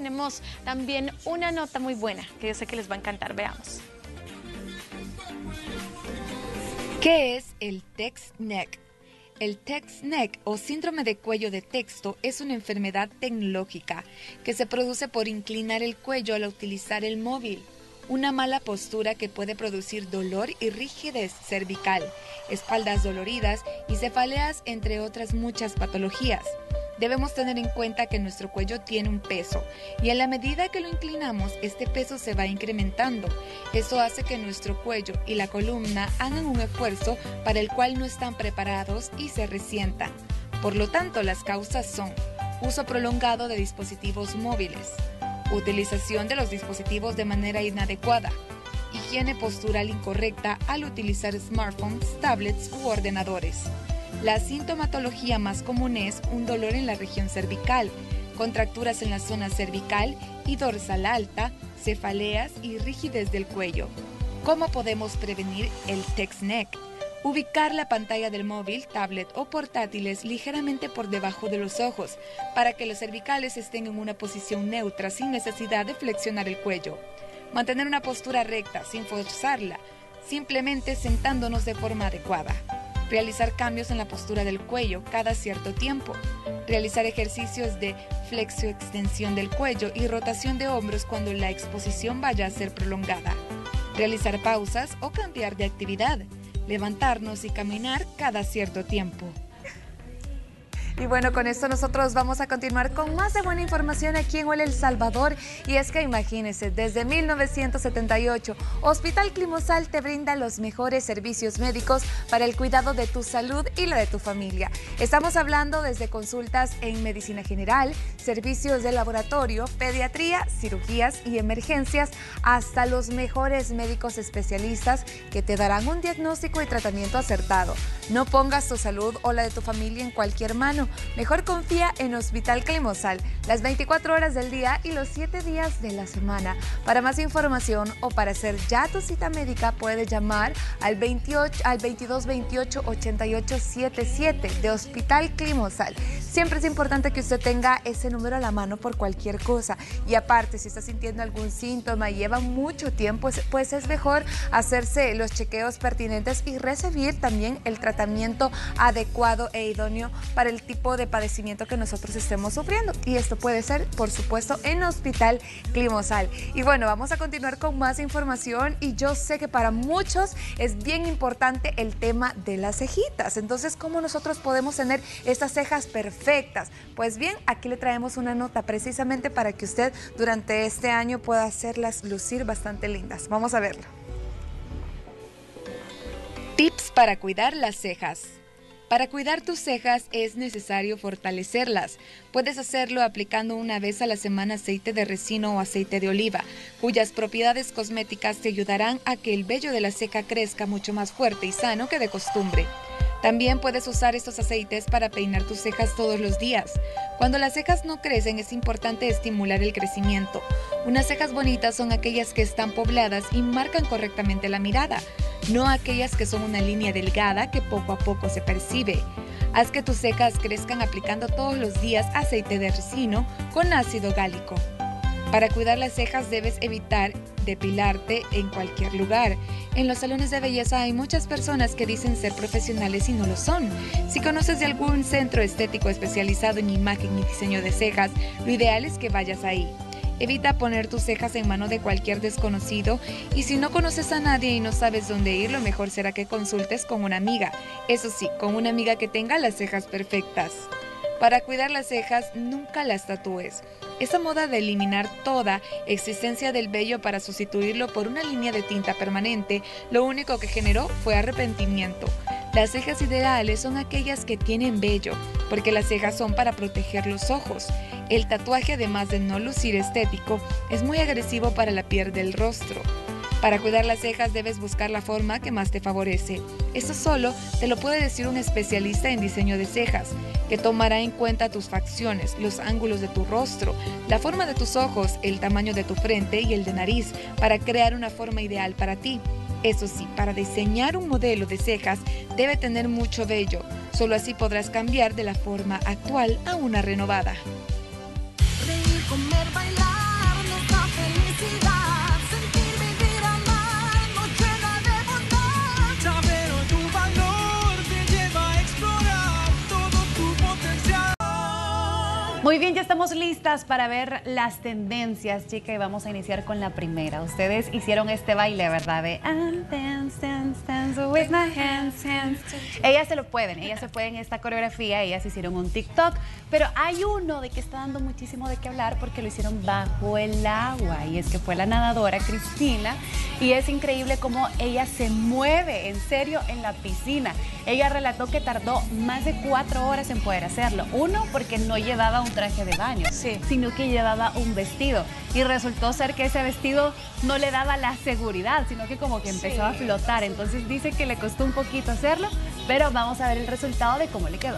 tenemos también una nota muy buena que yo sé que les va a encantar. Veamos. ¿Qué es el text neck? El text neck o síndrome de cuello de texto es una enfermedad tecnológica que se produce por inclinar el cuello al utilizar el móvil. Una mala postura que puede producir dolor y rigidez cervical, espaldas doloridas y cefaleas, entre otras muchas patologías. Debemos tener en cuenta que nuestro cuello tiene un peso y a la medida que lo inclinamos, este peso se va incrementando. Esto hace que nuestro cuello y la columna hagan un esfuerzo para el cual no están preparados y se resientan. Por lo tanto, las causas son uso prolongado de dispositivos móviles, utilización de los dispositivos de manera inadecuada, higiene postural incorrecta al utilizar smartphones, tablets u ordenadores. La sintomatología más común es un dolor en la región cervical, contracturas en la zona cervical y dorsal alta, cefaleas y rigidez del cuello. ¿Cómo podemos prevenir el text neck? Ubicar la pantalla del móvil, tablet o portátiles ligeramente por debajo de los ojos para que los cervicales estén en una posición neutra sin necesidad de flexionar el cuello. Mantener una postura recta sin forzarla, simplemente sentándonos de forma adecuada. Realizar cambios en la postura del cuello cada cierto tiempo. Realizar ejercicios de flexioextensión del cuello y rotación de hombros cuando la exposición vaya a ser prolongada. Realizar pausas o cambiar de actividad. Levantarnos y caminar cada cierto tiempo. Y bueno, con esto nosotros vamos a continuar con más de buena información aquí en Hola El Salvador. Y es que imagínense, desde 1978, Hospital Climosal te brinda los mejores servicios médicos para el cuidado de tu salud y la de tu familia. Estamos hablando desde consultas en medicina general, servicios de laboratorio, pediatría, cirugías y emergencias, hasta los mejores médicos especialistas que te darán un diagnóstico y tratamiento acertado. No pongas tu salud o la de tu familia en cualquier mano. Mejor confía en Hospital Climosal, las 24 horas del día y los 7 días de la semana. Para más información o para hacer ya tu cita médica, puedes llamar al 22 28 88 77 de Hospital Climosal. Siempre es importante que usted tenga ese número a la mano por cualquier cosa. Y aparte, si está sintiendo algún síntoma y lleva mucho tiempo, pues es mejor hacerse los chequeos pertinentes y recibir también el tratamiento adecuado e idóneo para el tipo de padecimiento que nosotros estemos sufriendo. Y esto puede ser, por supuesto, en Hospital Climosal. Y bueno, vamos a continuar con más información y yo sé que para muchos es bien importante el tema de las cejitas. Entonces, ¿cómo nosotros podemos tener estas cejas perfectas? Pues bien, aquí le traemos una nota precisamente para que usted durante este año pueda hacerlas lucir bastante lindas. Vamos a verlo. Tips para cuidar las cejas. Para cuidar tus cejas es necesario fortalecerlas. Puedes hacerlo aplicando una vez a la semana aceite de resino o aceite de oliva, cuyas propiedades cosméticas te ayudarán a que el vello de la ceja crezca mucho más fuerte y sano que de costumbre. También puedes usar estos aceites para peinar tus cejas todos los días. Cuando las cejas no crecen, es importante estimular el crecimiento. Unas cejas bonitas son aquellas que están pobladas y marcan correctamente la mirada, no aquellas que son una línea delgada que poco a poco se percibe. Haz que tus cejas crezcan aplicando todos los días aceite de resino con ácido gálico. Para cuidar las cejas debes evitar depilarte en cualquier lugar. En los salones de belleza hay muchas personas que dicen ser profesionales y no lo son. Si conoces de algún centro estético especializado en imagen y diseño de cejas, lo ideal es que vayas ahí. Evita poner tus cejas en mano de cualquier desconocido y si no conoces a nadie y no sabes dónde ir, lo mejor será que consultes con una amiga. Eso sí, con una amiga que tenga las cejas perfectas. Para cuidar las cejas, nunca las tatúes. Esa moda de eliminar toda existencia del vello para sustituirlo por una línea de tinta permanente, lo único que generó fue arrepentimiento. Las cejas ideales son aquellas que tienen vello, porque las cejas son para proteger los ojos. El tatuaje, además de no lucir estético, es muy agresivo para la piel del rostro. Para cuidar las cejas debes buscar la forma que más te favorece. Esto solo te lo puede decir un especialista en diseño de cejas, que tomará en cuenta tus facciones, los ángulos de tu rostro, la forma de tus ojos, el tamaño de tu frente y el de nariz, para crear una forma ideal para ti. Eso sí, para diseñar un modelo de cejas debe tener mucho vello. Solo así podrás cambiar de la forma actual a una renovada. Reír, comer, bailar. Muy bien, ya estamos listas para ver las tendencias, chica, y vamos a iniciar con la primera. Ustedes hicieron este baile, ¿verdad? De dance, dance, dance with my hands, hands. Ellas se pueden esta coreografía, ellas hicieron un TikTok, pero hay uno de que está dando muchísimo de qué hablar porque lo hicieron bajo el agua, y es que fue la nadadora Cristina, y es increíble cómo ella se mueve, en serio, en la piscina. Ella relató que tardó más de 4 horas en poder hacerlo. Uno, porque no llevaba un traje de baño, sino que llevaba un vestido. Y resultó ser que ese vestido no le daba la seguridad, sino que como que empezó a flotar. Entonces dice que le costó un poquito hacerlo, pero vamos a ver el resultado de cómo le quedó.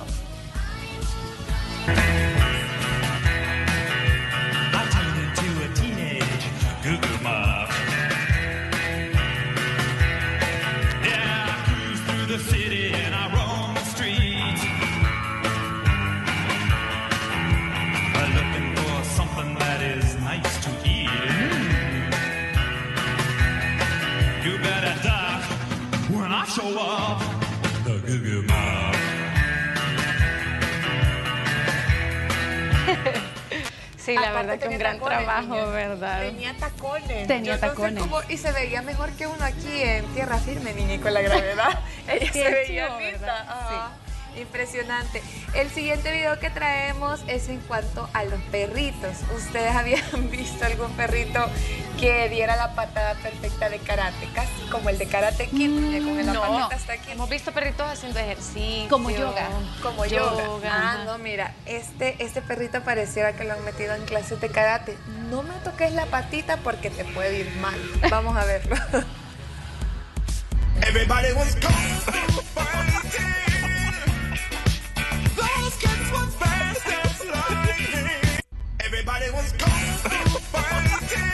Sí, la verdad que un gran trabajo, ¿verdad? Tenía tacones. Tenía tacones. Y se veía mejor que uno aquí en tierra firme, niña, y con la gravedad. Ella se veía chivo, linda. ¿verdad? Impresionante. El siguiente video que traemos es en cuanto a los perritos. ¿Ustedes habían visto algún perrito que diera la patada perfecta de karate? Casi como el de Karate Kid, con la patita hasta aquí. Hemos visto perritos haciendo ejercicio. Como yoga. Como yoga. No, mira, este perrito pareciera que lo han metido en clases de karate. No me toques la patita porque te puede ir mal. Vamos a verlo. Everybody was kung fu fighting. Those kids was fast as lightning. Everybody was kung fu fighting.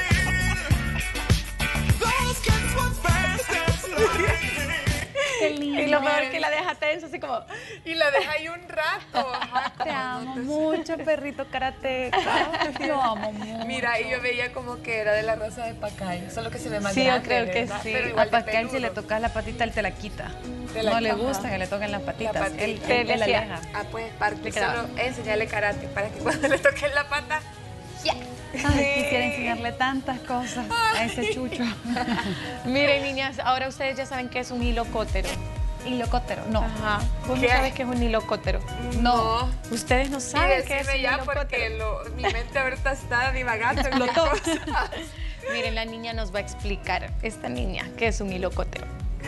Those kids was fast as lightning. Qué lindo. Y lo peor que la deja tensa, así como... Y la deja ahí un rato. Ajá, Te amo mucho, perrito karateca. Lo amo mucho. Mira, y yo veía como que era de la raza de Pacay, solo que se ve más Sí, grande, yo creo que ¿verdad? sí. Pero A igual de Pascal, si peludo. le tocas la patita, él te la quita. Te la No le quita. gusta que le toquen las patitas. La patita. Él Te la decía. aleja. Ah, pues, para Le quedaba. solo enseñarle karate, para que cuando le toquen la pata, Ay, quisiera enseñarle tantas cosas a ese chucho. Miren, niñas, ahora ustedes ya saben qué es un hilocótero. Hilocótero, no. Ajá. ¿Vos no ¿Qué? sabes qué es un hilocótero? No. Ustedes no Y saben qué es un decime ya hilocótero. porque mi mente ahorita está divagando. en Explotó. mil cosas. Miren, la niña nos va a explicar, esta niña, qué es un hilocótero.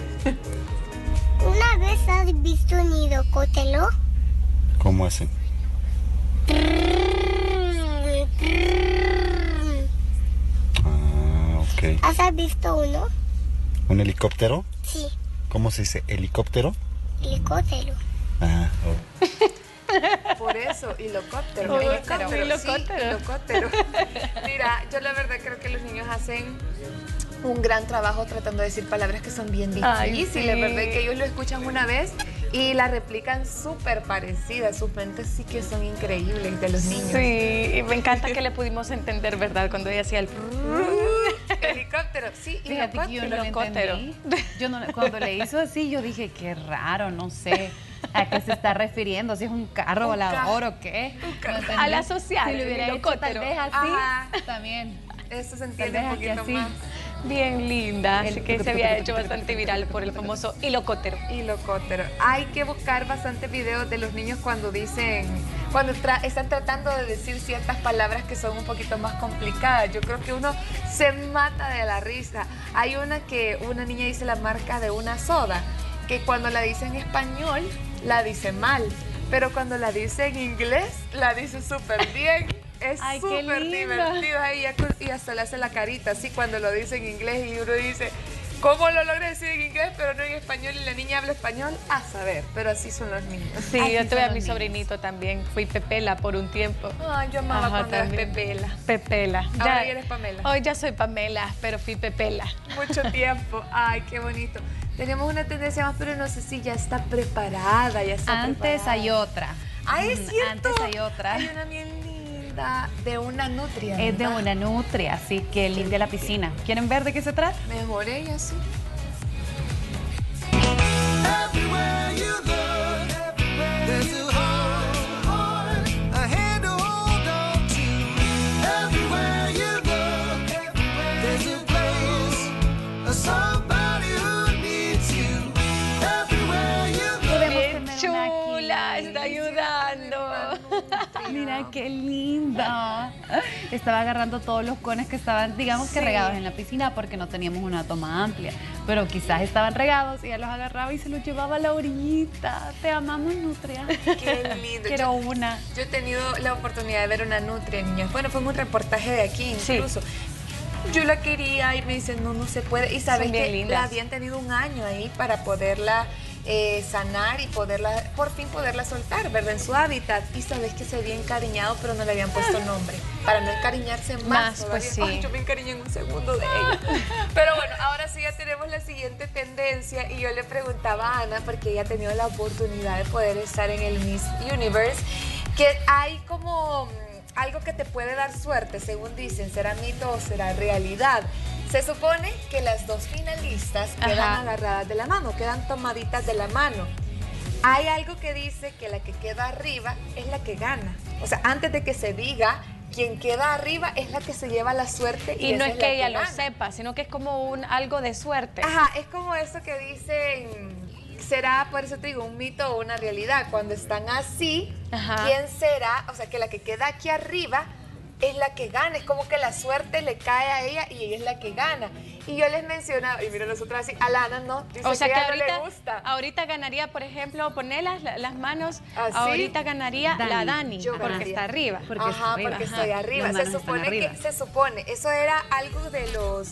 ¿Una vez has visto un hilocótero? ¿Cómo hacen? Ah, ok. ¿Has visto uno? ¿Un helicóptero? Sí, ¿Cómo se dice? ¿Helicóptero? helicóptero. Ah, oh. Por eso, hilocóptero. Hilocóptero. Sí, Hilocóptero. hilocóptero. Mira, yo la verdad creo que los niños hacen un gran trabajo tratando de decir palabras que son bien Ay, difíciles, sí. ¿verdad? Que ellos lo escuchan una vez y la replican súper parecidas. Sus mentes sí que son increíbles de los niños. Sí, y me encanta que le pudimos entender, ¿verdad? Cuando ella hacía el... Helicóptero, sí, Fíjate que yo no lo Hilocóptero. entendí. Cuando le hizo así, yo dije, qué raro, no sé a qué se está refiriendo, si es un carro volador o qué. No entendí. A la social, Si lo hubiera hecho helicóptero. tal vez así, Ajá. también. Eso se Tal entiende vez un aquí poquito así. más. Bien linda, así El- que se había hecho bastante viral por el famoso hilocóptero. Hilocóptero. Hay que buscar bastantes videos de los niños cuando dicen, cuando están tratando de decir ciertas palabras que son un poquito más complicadas. Yo creo que uno se mata de la risa. Hay una que una niña dice la marca de una soda, que cuando la dice en español, la dice mal. Pero cuando la dice en inglés, la dice súper bien. Es Ay, qué súper linda. divertido ahí y hasta le hace la carita así cuando lo dice en inglés y uno dice, ¿cómo lo logra decir en inglés pero no en español? Y la niña habla español, a saber, pero así son los niños. Sí, Así yo son tuve a los mi niños. sobrinito también, fui Pepela por un tiempo. Ay, yo amaba Ajá, cuando eras también. Pepela. Pepela. Ahora ya eres Pamela. Hoy ya soy Pamela, pero fui Pepela. Mucho tiempo. Ay, qué bonito. Tenemos una tendencia más, pero no sé si ya está preparada. Ya está Antes preparada. hay otra. Ay, es cierto. Antes hay otra. Hay una bien linda de una nutria. Es de ¿verdad? una nutria, así que limpia la piscina. ¿Quieren ver de qué se trata? Mejor ella, sí. Everywhere you look, there's a heart, a hand to hold mira qué linda. Estaba agarrando todos los cones que estaban, digamos que regados en la piscina porque no teníamos una toma amplia. Pero quizás estaban regados y ella los agarraba y se los llevaba a la orillita. Te amamos, Nutria. Qué lindo. Quiero una. Yo he tenido la oportunidad de ver una nutria, niñas. Bueno, fue un reportaje de aquí incluso. Yo la quería y me dicen, no se puede. Y sabes que la habían tenido un año ahí para poderla sanar y poderla, por fin poderla soltar, ¿verdad? En su hábitat. Y sabes que se había encariñado, pero no le habían puesto nombre. Para no encariñarse más pues sí. Ay, yo me encariñé en un segundo de ella. Pero bueno, ahora sí ya tenemos la siguiente tendencia. Y yo le preguntaba a Ana, porque ella ha tenido la oportunidad de poder estar en el Miss Universe, que hay como algo que te puede dar suerte, según dicen, ¿será mito o será realidad? Se supone que las dos finalistas quedan agarradas de la mano, quedan tomaditas de la mano. Hay algo que dice que la que queda arriba es la que gana. O sea, antes de que se diga, quien queda arriba es la que se lleva la suerte. Y no es que ella lo gana. sepa, sino que es como algo de suerte. Ajá, es como eso que dicen, será, por eso te digo, un mito o una realidad. Cuando están así, ¿quién será? O sea, que la que queda aquí arriba es la que gana, es como que la suerte le cae a ella y ella es la que gana. Y yo les mencionaba, y mira, nosotros así, a Lana no, dice o sea que ella ahorita, no le gusta. ahorita ganaría, por ejemplo, poner las manos, ¿Así? Ahorita ganaría la Dani, Yo porque ganaría. está arriba. Porque está arriba. Porque estoy arriba. Las manos están arriba. Se supone, eso era algo de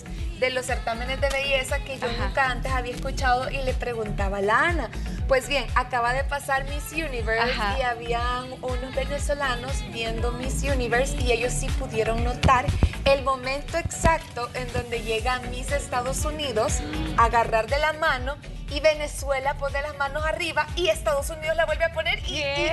los certámenes de belleza que yo nunca antes había escuchado y le preguntaba a Lana. Pues bien, acaba de pasar Miss Universe y habían unos venezolanos viendo Miss Universe y ellos sí pudieron notar el momento exacto en donde llega Miss Estados Unidos a agarrar de la mano y Venezuela pone las manos arriba y Estados Unidos la vuelve a poner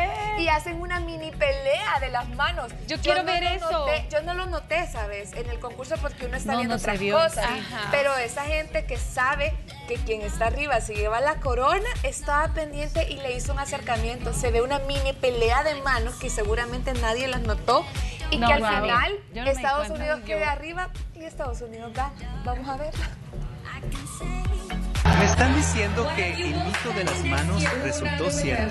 y hacen una mini pelea de las manos. Yo quiero ver eso. Yo no lo noté, ¿sabes? En el concurso porque uno está No, viendo no se otras vio. cosas. Ajá. Pero esa gente que sabe que quien está arriba se lleva la corona, estaba pendiente y le hizo un acercamiento. Se ve una mini pelea de manos que seguramente nadie las notó y No, que al wow. final Yo no me di Estados cuenta. Unidos quede arriba y Estados Unidos gana. Vamos a ver. ¿Me están diciendo que el mito de las manos resultó cierto?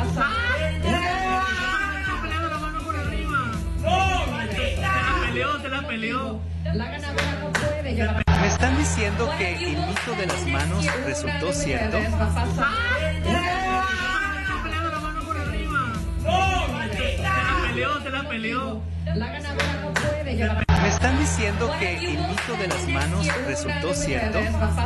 Se la peleó. ¿Me están diciendo que el mito de las manos resultó cierto? Se la peleó. ¿Me están diciendo que el mito de las manos resultó cierto?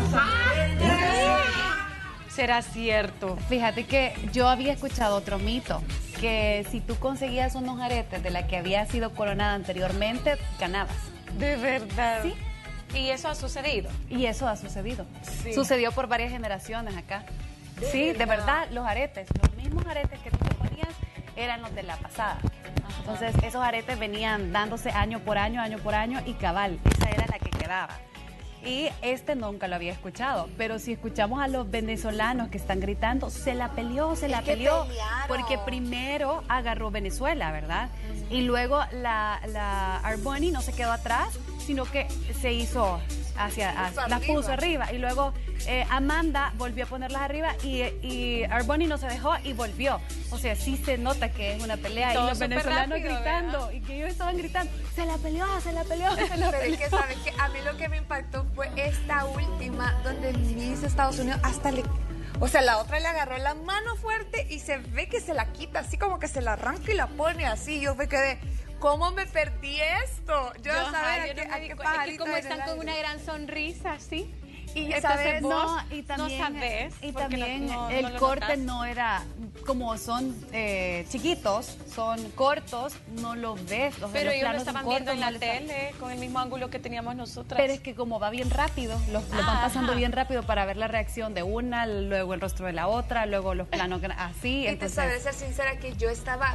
Será cierto. Fíjate que yo había escuchado otro mito, que si tú conseguías unos aretes de la que había sido coronada anteriormente, ganabas. De verdad. Sí. Y eso ha sucedido. Y eso ha sucedido. Sucedió por varias generaciones acá. Sí, de verdad, los aretes, los mismos aretes que tú te ponías eran los de la pasada. Entonces, esos aretes venían dándose año por año y cabal, esa era la que quedaba. Y nunca lo había escuchado, pero si escuchamos a los venezolanos que están gritando, se la peleó, pelearon. porque primero agarró Venezuela, ¿verdad? Y luego la Arboni no se quedó atrás, sino que se hizo las puso arriba. Y luego Amanda volvió a ponerlas arriba y Arboni no se dejó y volvió. O sea, sí se nota que es una pelea. Y Todo los súper venezolanos rápido, gritando, y que ellos estaban gritando, se la peleó, se la peleó, se la Pero peleó. es que, ¿sabes qué? A mí lo que me impactó fue esta última, donde Miss Estados Unidos hasta le... O sea, la otra le agarró la mano fuerte y se ve que se la quita, así como que se la arranca y la pone así. Yo me quedé, ¿cómo me perdí esto? Yo no sabía yo no me a di qué cuenta. Es que pajarito como en el están con aire. una gran sonrisa, ¿sí? Y Entonces sabes, vos No, y también, no sabes. y porque también no el lo corte notas. no era, como son chiquitos, son cortos, no lo ves. O sea, Pero los ellos lo planos son estaban viendo cortos, en no la les da- tele con el mismo ángulo que teníamos nosotras. Pero es que como va bien rápido, los van pasando bien rápido para ver la reacción de una, luego el rostro de la otra, luego los planos así. Y te Entonces, sabré ser sincera que yo estaba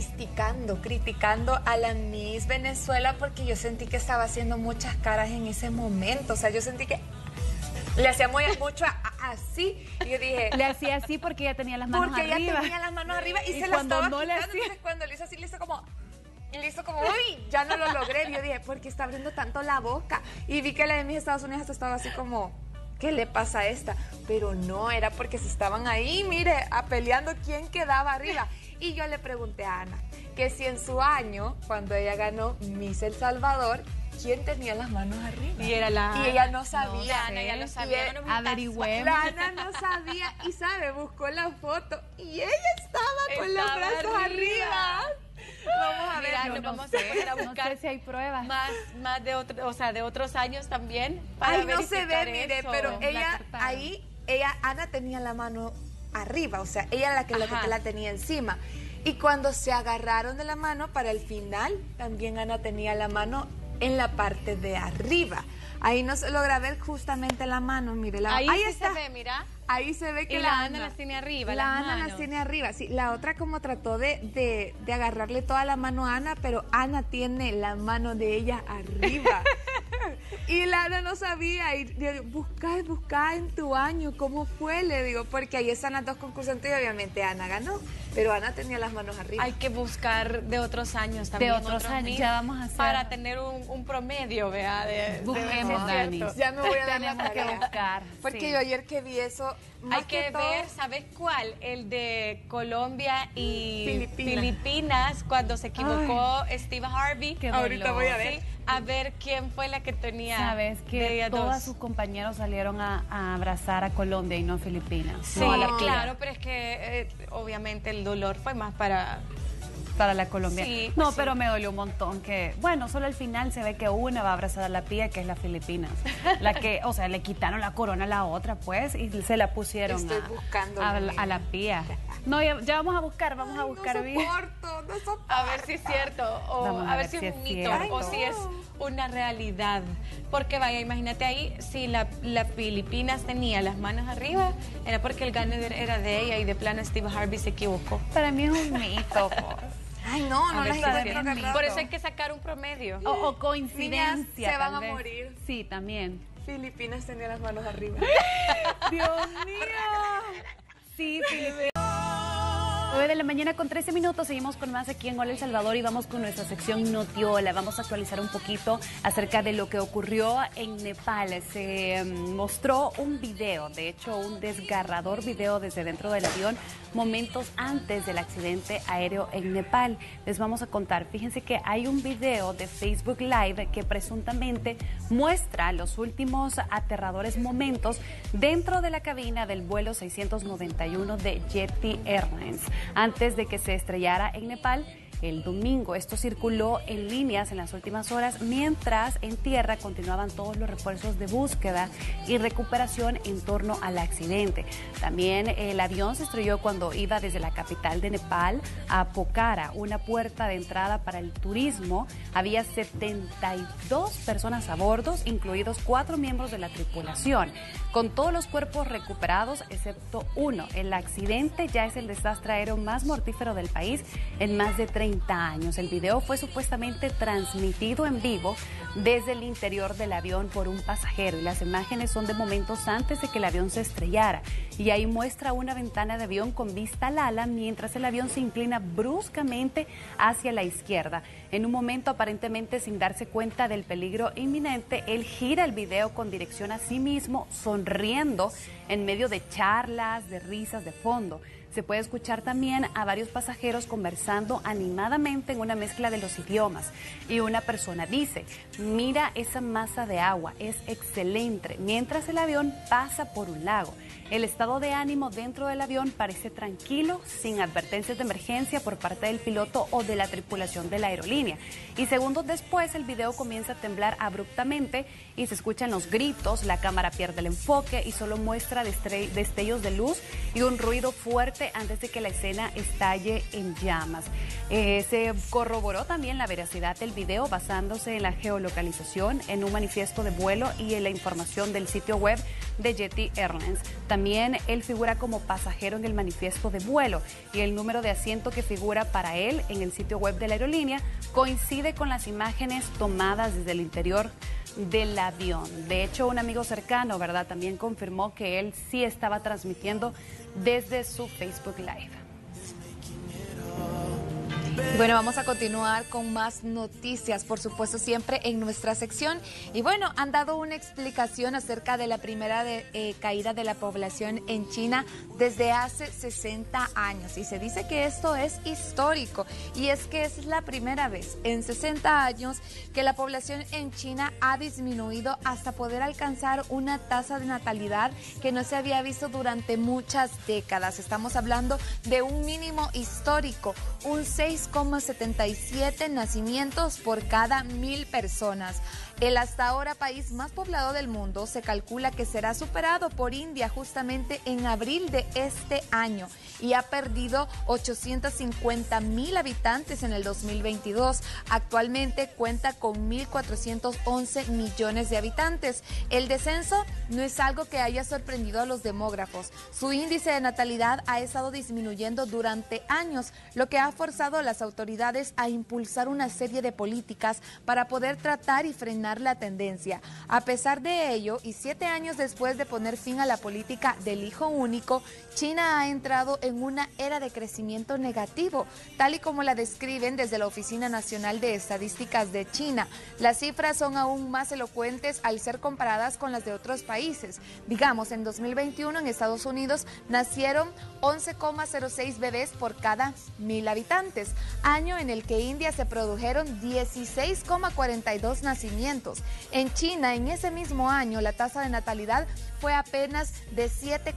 criticando a la Miss Venezuela porque yo sentí que estaba haciendo muchas caras en ese momento. O sea, yo sentí que le hacía mucho así. Y yo dije... le hacía así porque ella tenía las manos porque arriba. ella tenía las manos arriba y, Y se las cuando estaba no le quitando. hacía- Entonces, cuando le hizo así, le hizo como, uy, ya no lo logré. Y yo dije, ¿por qué está abriendo tanto la boca? Y vi que la de mis Estados Unidos hasta estaba así como ¿qué le pasa a esta? Pero no, era porque se estaban ahí, mire, peleando quién quedaba arriba. Y yo le pregunté a Ana que si en su año, cuando ella ganó Miss El Salvador, ¿quién tenía las manos arriba? Y era la... Y ella no sabía. No, Ana ya lo sabía. Y Averigüemos. la Ana no sabía y sabe, buscó la foto y ella estaba con los Estaba brazos arriba. Vamos a ver. Mira, yo nos no vamos sé. a poner a No buscar sé si hay pruebas. más de otro, o sea, de otros años también. Para Ay, no se ve, verificar mire, eso. pero La ella cortaron. ahí, Ana tenía la mano arriba, o sea, ella era la que Ajá. la tenía encima. Y cuando se agarraron de la mano para el final, también Ana tenía la mano en la parte de arriba. Ahí no se logra ver justamente la mano, mire. Ahí sí está. se ve, mira. Ahí se ve que Y la Ana las tiene arriba, La las Ana manos. las tiene arriba, sí. La otra como trató de agarrarle toda la mano a Ana, pero Ana tiene la mano de ella arriba. Y la Ana no sabía. Y yo digo, busca en tu año, ¿cómo fue? Le digo, porque ahí están las dos concursantes y obviamente Ana ganó. Pero Ana tenía las manos arriba. Hay que buscar de otros años también. otros años, Miss, ya vamos a hacer. Para tener un promedio, vea, de ver si Busquemos, es Dani. cierto. Ya me voy a dar la Tenemos que tarea. buscar. Porque sí. yo ayer que vi eso, más Hay que todo, ver, ¿sabes cuál? El de Colombia y Filipinas. Filipinas, cuando se equivocó Steve Harvey. Qué ahorita dolor. voy a ver. Sí, a ver quién fue la que tenía. Sabes de que ellas todos dos. sus compañeros salieron a abrazar a Colombia y no a Filipinas. Sí, No a la claro, pero es que obviamente el dolor fue más para... para la colombiana. Sí, no, pues sí. pero me dolió un montón que, bueno, solo al final se ve que una va a abrazar a la pía, que es la Filipinas. La que, o sea, le quitaron la corona a la otra, pues, y se la pusieron Estoy buscando a la pía. No, ya vamos a buscar bien. No soporto. A ver si es cierto, o Vamos a ver si si es un es mito, cierto. o si es una realidad. Porque vaya, imagínate ahí, si la Filipinas tenía las manos arriba, era porque el ganador era de ella y de plano Steve Harvey se equivocó. Para mí es un mito, pues. Ay, no, no A ver las si encuentro es cierto. cada rato. Por eso hay que sacar un promedio. O coincidencia. Niñas, se van tal a vez. morir. Sí, también. Filipinas tenía las manos arriba. Dios mío. Sí, Filipinas. 9 de la mañana con 13 minutos, seguimos con más aquí en Hola El Salvador y vamos con nuestra sección Notiola. Vamos a actualizar un poquito acerca de lo que ocurrió en Nepal. Se mostró un video, de hecho un desgarrador video desde dentro del avión, momentos antes del accidente aéreo en Nepal. Les vamos a contar, fíjense que hay un video de Facebook Live que presuntamente muestra los últimos aterradores momentos dentro de la cabina del vuelo 691 de Yeti Airlines, antes de que se estrellara en Nepal el domingo. Esto circuló en líneas en las últimas horas, mientras en tierra continuaban todos los refuerzos de búsqueda y recuperación en torno al accidente. También el avión se estrelló cuando iba desde la capital de Nepal a Pokhara, una puerta de entrada para el turismo. Había 72 personas a bordo, incluidos 4 miembros de la tripulación, con todos los cuerpos recuperados excepto uno. El accidente ya es el desastre aéreo más mortífero del país en más de 30 años. El video fue supuestamente transmitido en vivo desde el interior del avión por un pasajero y las imágenes son de momentos antes de que el avión se estrellara. Y ahí muestra una ventana de avión con vista al ala mientras el avión se inclina bruscamente hacia la izquierda. En un momento, aparentemente sin darse cuenta del peligro inminente, él gira el video con dirección a sí mismo, sonriendo en medio de charlas, de risas de fondo. Se puede escuchar también a varios pasajeros conversando animadamente en una mezcla de los idiomas. Y una persona dice, mira esa masa de agua, es excelente, mientras el avión pasa por un lago. El estado de ánimo dentro del avión parece tranquilo, sin advertencias de emergencia por parte del piloto o de la tripulación de la aerolínea. Y segundos después el video comienza a temblar abruptamente y se escuchan los gritos, la cámara pierde el enfoque y solo muestra destellos de luz y un ruido fuerte antes de que la escena estalle en llamas. Se corroboró también la veracidad del video basándose en la geolocalización, en un manifiesto de vuelo y en la información del sitio web de Yeti Airlines. También él figura como pasajero en el manifiesto de vuelo y el número de asiento que figura para él en el sitio web de la aerolínea coincide con las imágenes tomadas desde el interior del avión. De hecho, un amigo cercano, ¿verdad?, también confirmó que él sí estaba transmitiendo desde su Facebook Live. Bueno, vamos a continuar con más noticias, por supuesto, siempre en nuestra sección. Y bueno, han dado una explicación acerca de la primera caída de la población en China desde hace 60 años. Y se dice que esto es histórico. Y es que es la primera vez en 60 años que la población en China ha disminuido hasta poder alcanzar una tasa de natalidad que no se había visto durante muchas décadas. Estamos hablando de un mínimo histórico, un 6,77 nacimientos por cada 1.000 personas. El hasta ahora país más poblado del mundo se calcula que será superado por India justamente en abril de este año y ha perdido 850.000 habitantes en el 2022. Actualmente cuenta con 1.411 millones de habitantes. El descenso no es algo que haya sorprendido a los demógrafos. Su índice de natalidad ha estado disminuyendo durante años, lo que ha forzado a las autoridades a impulsar una serie de políticas para poder tratar y frenar la tendencia. A pesar de ello, y 7 años después de poner fin a la política del hijo único, China ha entrado en una era de crecimiento negativo, tal y como la describen desde la Oficina Nacional de Estadísticas de China. Las cifras son aún más elocuentes al ser comparadas con las de otros países. Digamos, en 2021 en Estados Unidos nacieron 11,06 bebés por cada 1.000 habitantes, año en el que India se produjeron 16,42 nacimientos. En China, en ese mismo año, la tasa de natalidad fue apenas de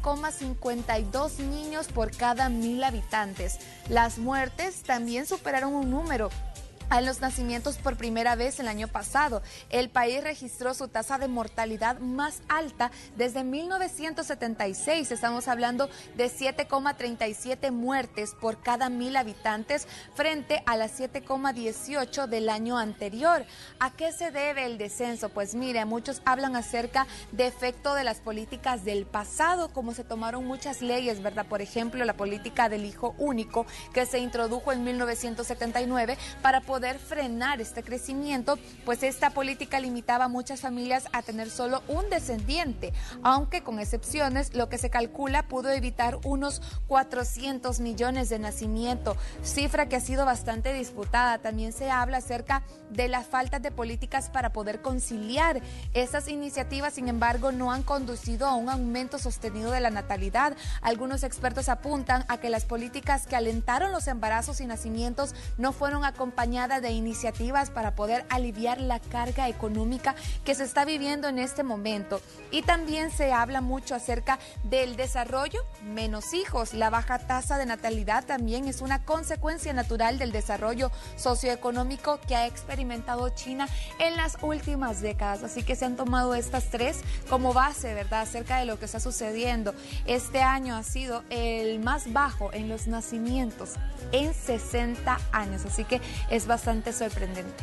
7,52 niños por cada 1.000 habitantes. Las muertes también superaron un número a los nacimientos por primera vez el año pasado. El país registró su tasa de mortalidad más alta desde 1976. Estamos hablando de 7,37 muertes por cada 1.000 habitantes frente a las 7,18 del año anterior. ¿A qué se debe el descenso? Pues mire, muchos hablan acerca de efecto de las políticas del pasado, como se tomaron muchas leyes, ¿verdad? Por ejemplo, la política del hijo único que se introdujo en 1979 para poder frenar este crecimiento, pues esta política limitaba a muchas familias a tener solo un descendiente, aunque con excepciones, lo que se calcula pudo evitar unos 400 millones de nacimientos, cifra que ha sido bastante disputada. También se habla acerca de la falta de políticas para poder conciliar. Estas iniciativas, sin embargo, no han conducido a un aumento sostenido de la natalidad. Algunos expertos apuntan a que las políticas que alentaron los embarazos y nacimientos no fueron acompañadas de iniciativas para poder aliviar la carga económica que se está viviendo en este momento. Y también se habla mucho acerca del desarrollo, menos hijos. La baja tasa de natalidad también es una consecuencia natural del desarrollo socioeconómico que ha experimentado China en las últimas décadas. Así que se han tomado estas tres como base, ¿verdad?, acerca de lo que está sucediendo. Este año ha sido el más bajo en los nacimientos en 60 años. Así que es bastante sorprendente.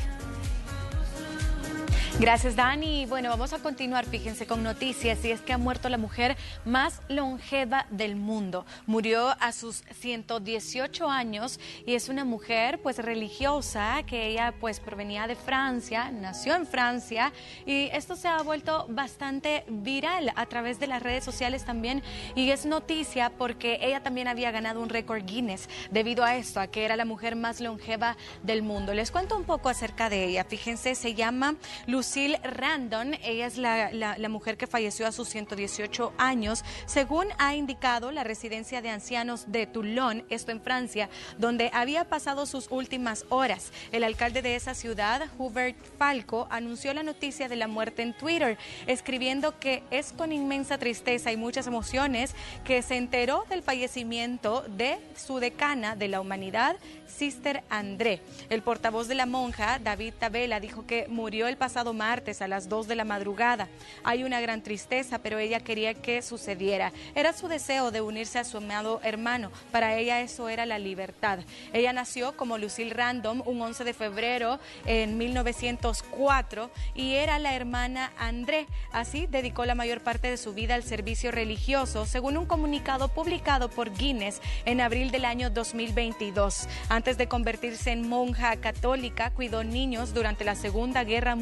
Gracias, Dani. Bueno, vamos a continuar, fíjense, con noticias, y es que ha muerto la mujer más longeva del mundo. Murió a sus 118 años y es una mujer pues religiosa, que ella pues provenía de Francia, nació en Francia, y esto se ha vuelto bastante viral a través de las redes sociales también, y es noticia porque ella también había ganado un récord Guinness debido a esto, a que era la mujer más longeva del mundo. Les cuento un poco acerca de ella. Fíjense, se llama Lucille Randon. Ella es la mujer que falleció a sus 118 años, según ha indicado la residencia de ancianos de Toulon, esto en Francia, donde había pasado sus últimas horas. El alcalde de esa ciudad, Hubert Falco, anunció la noticia de la muerte en Twitter, escribiendo que es con inmensa tristeza y muchas emociones que se enteró del fallecimiento de su decana de la humanidad, Sister André. El portavoz de la monja, David Tabela, dijo que murió el pasado martes a las 2 de la madrugada. Hay una gran tristeza, pero ella quería que sucediera. Era su deseo de unirse a su amado hermano. Para ella eso era la libertad. Ella nació como Lucille Random un 11 de febrero en 1904 y era la hermana André. Así dedicó la mayor parte de su vida al servicio religioso, según un comunicado publicado por Guinness en abril del año 2022. Antes de convertirse en monja católica, cuidó niños durante la Segunda Guerra Mundial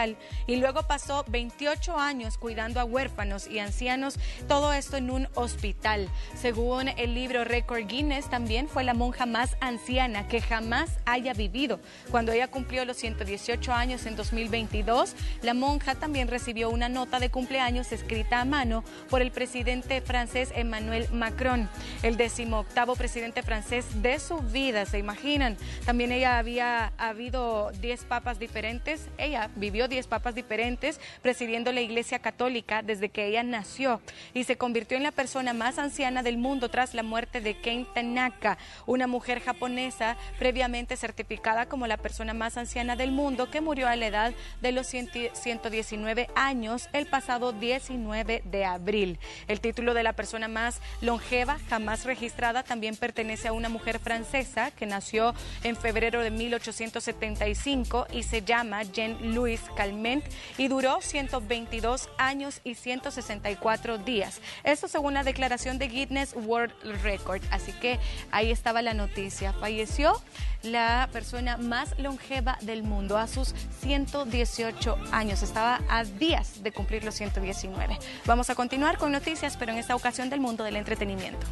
hospital y luego pasó 28 años cuidando a huérfanos y ancianos, todo esto en un hospital. Según el libro Récord Guinness, también fue la monja más anciana que jamás haya vivido. Cuando ella cumplió los 118 años en 2022, la monja también recibió una nota de cumpleaños escrita a mano por el presidente francés Emmanuel Macron, el 18º presidente francés de su vida, ¿se imaginan? También ella había habido 10 papas diferentes, ella vivió 10 papas diferentes presidiendo la Iglesia Católica desde que ella nació y se convirtió en la persona más anciana del mundo tras la muerte de Kei Tanaka, una mujer japonesa previamente certificada como la persona más anciana del mundo que murió a la edad de los 119 años el pasado 19 de abril. El título de la persona más longeva jamás registrada también pertenece a una mujer francesa que nació en febrero de 1875 y se llama Jean-Louis Calment y duró 122 años y 164 días. Esto según la declaración de Guinness World Record. Así que ahí estaba la noticia. Falleció la persona más longeva del mundo a sus 118 años. Estaba a días de cumplir los 119. Vamos a continuar con noticias, pero en esta ocasión del mundo del entretenimiento.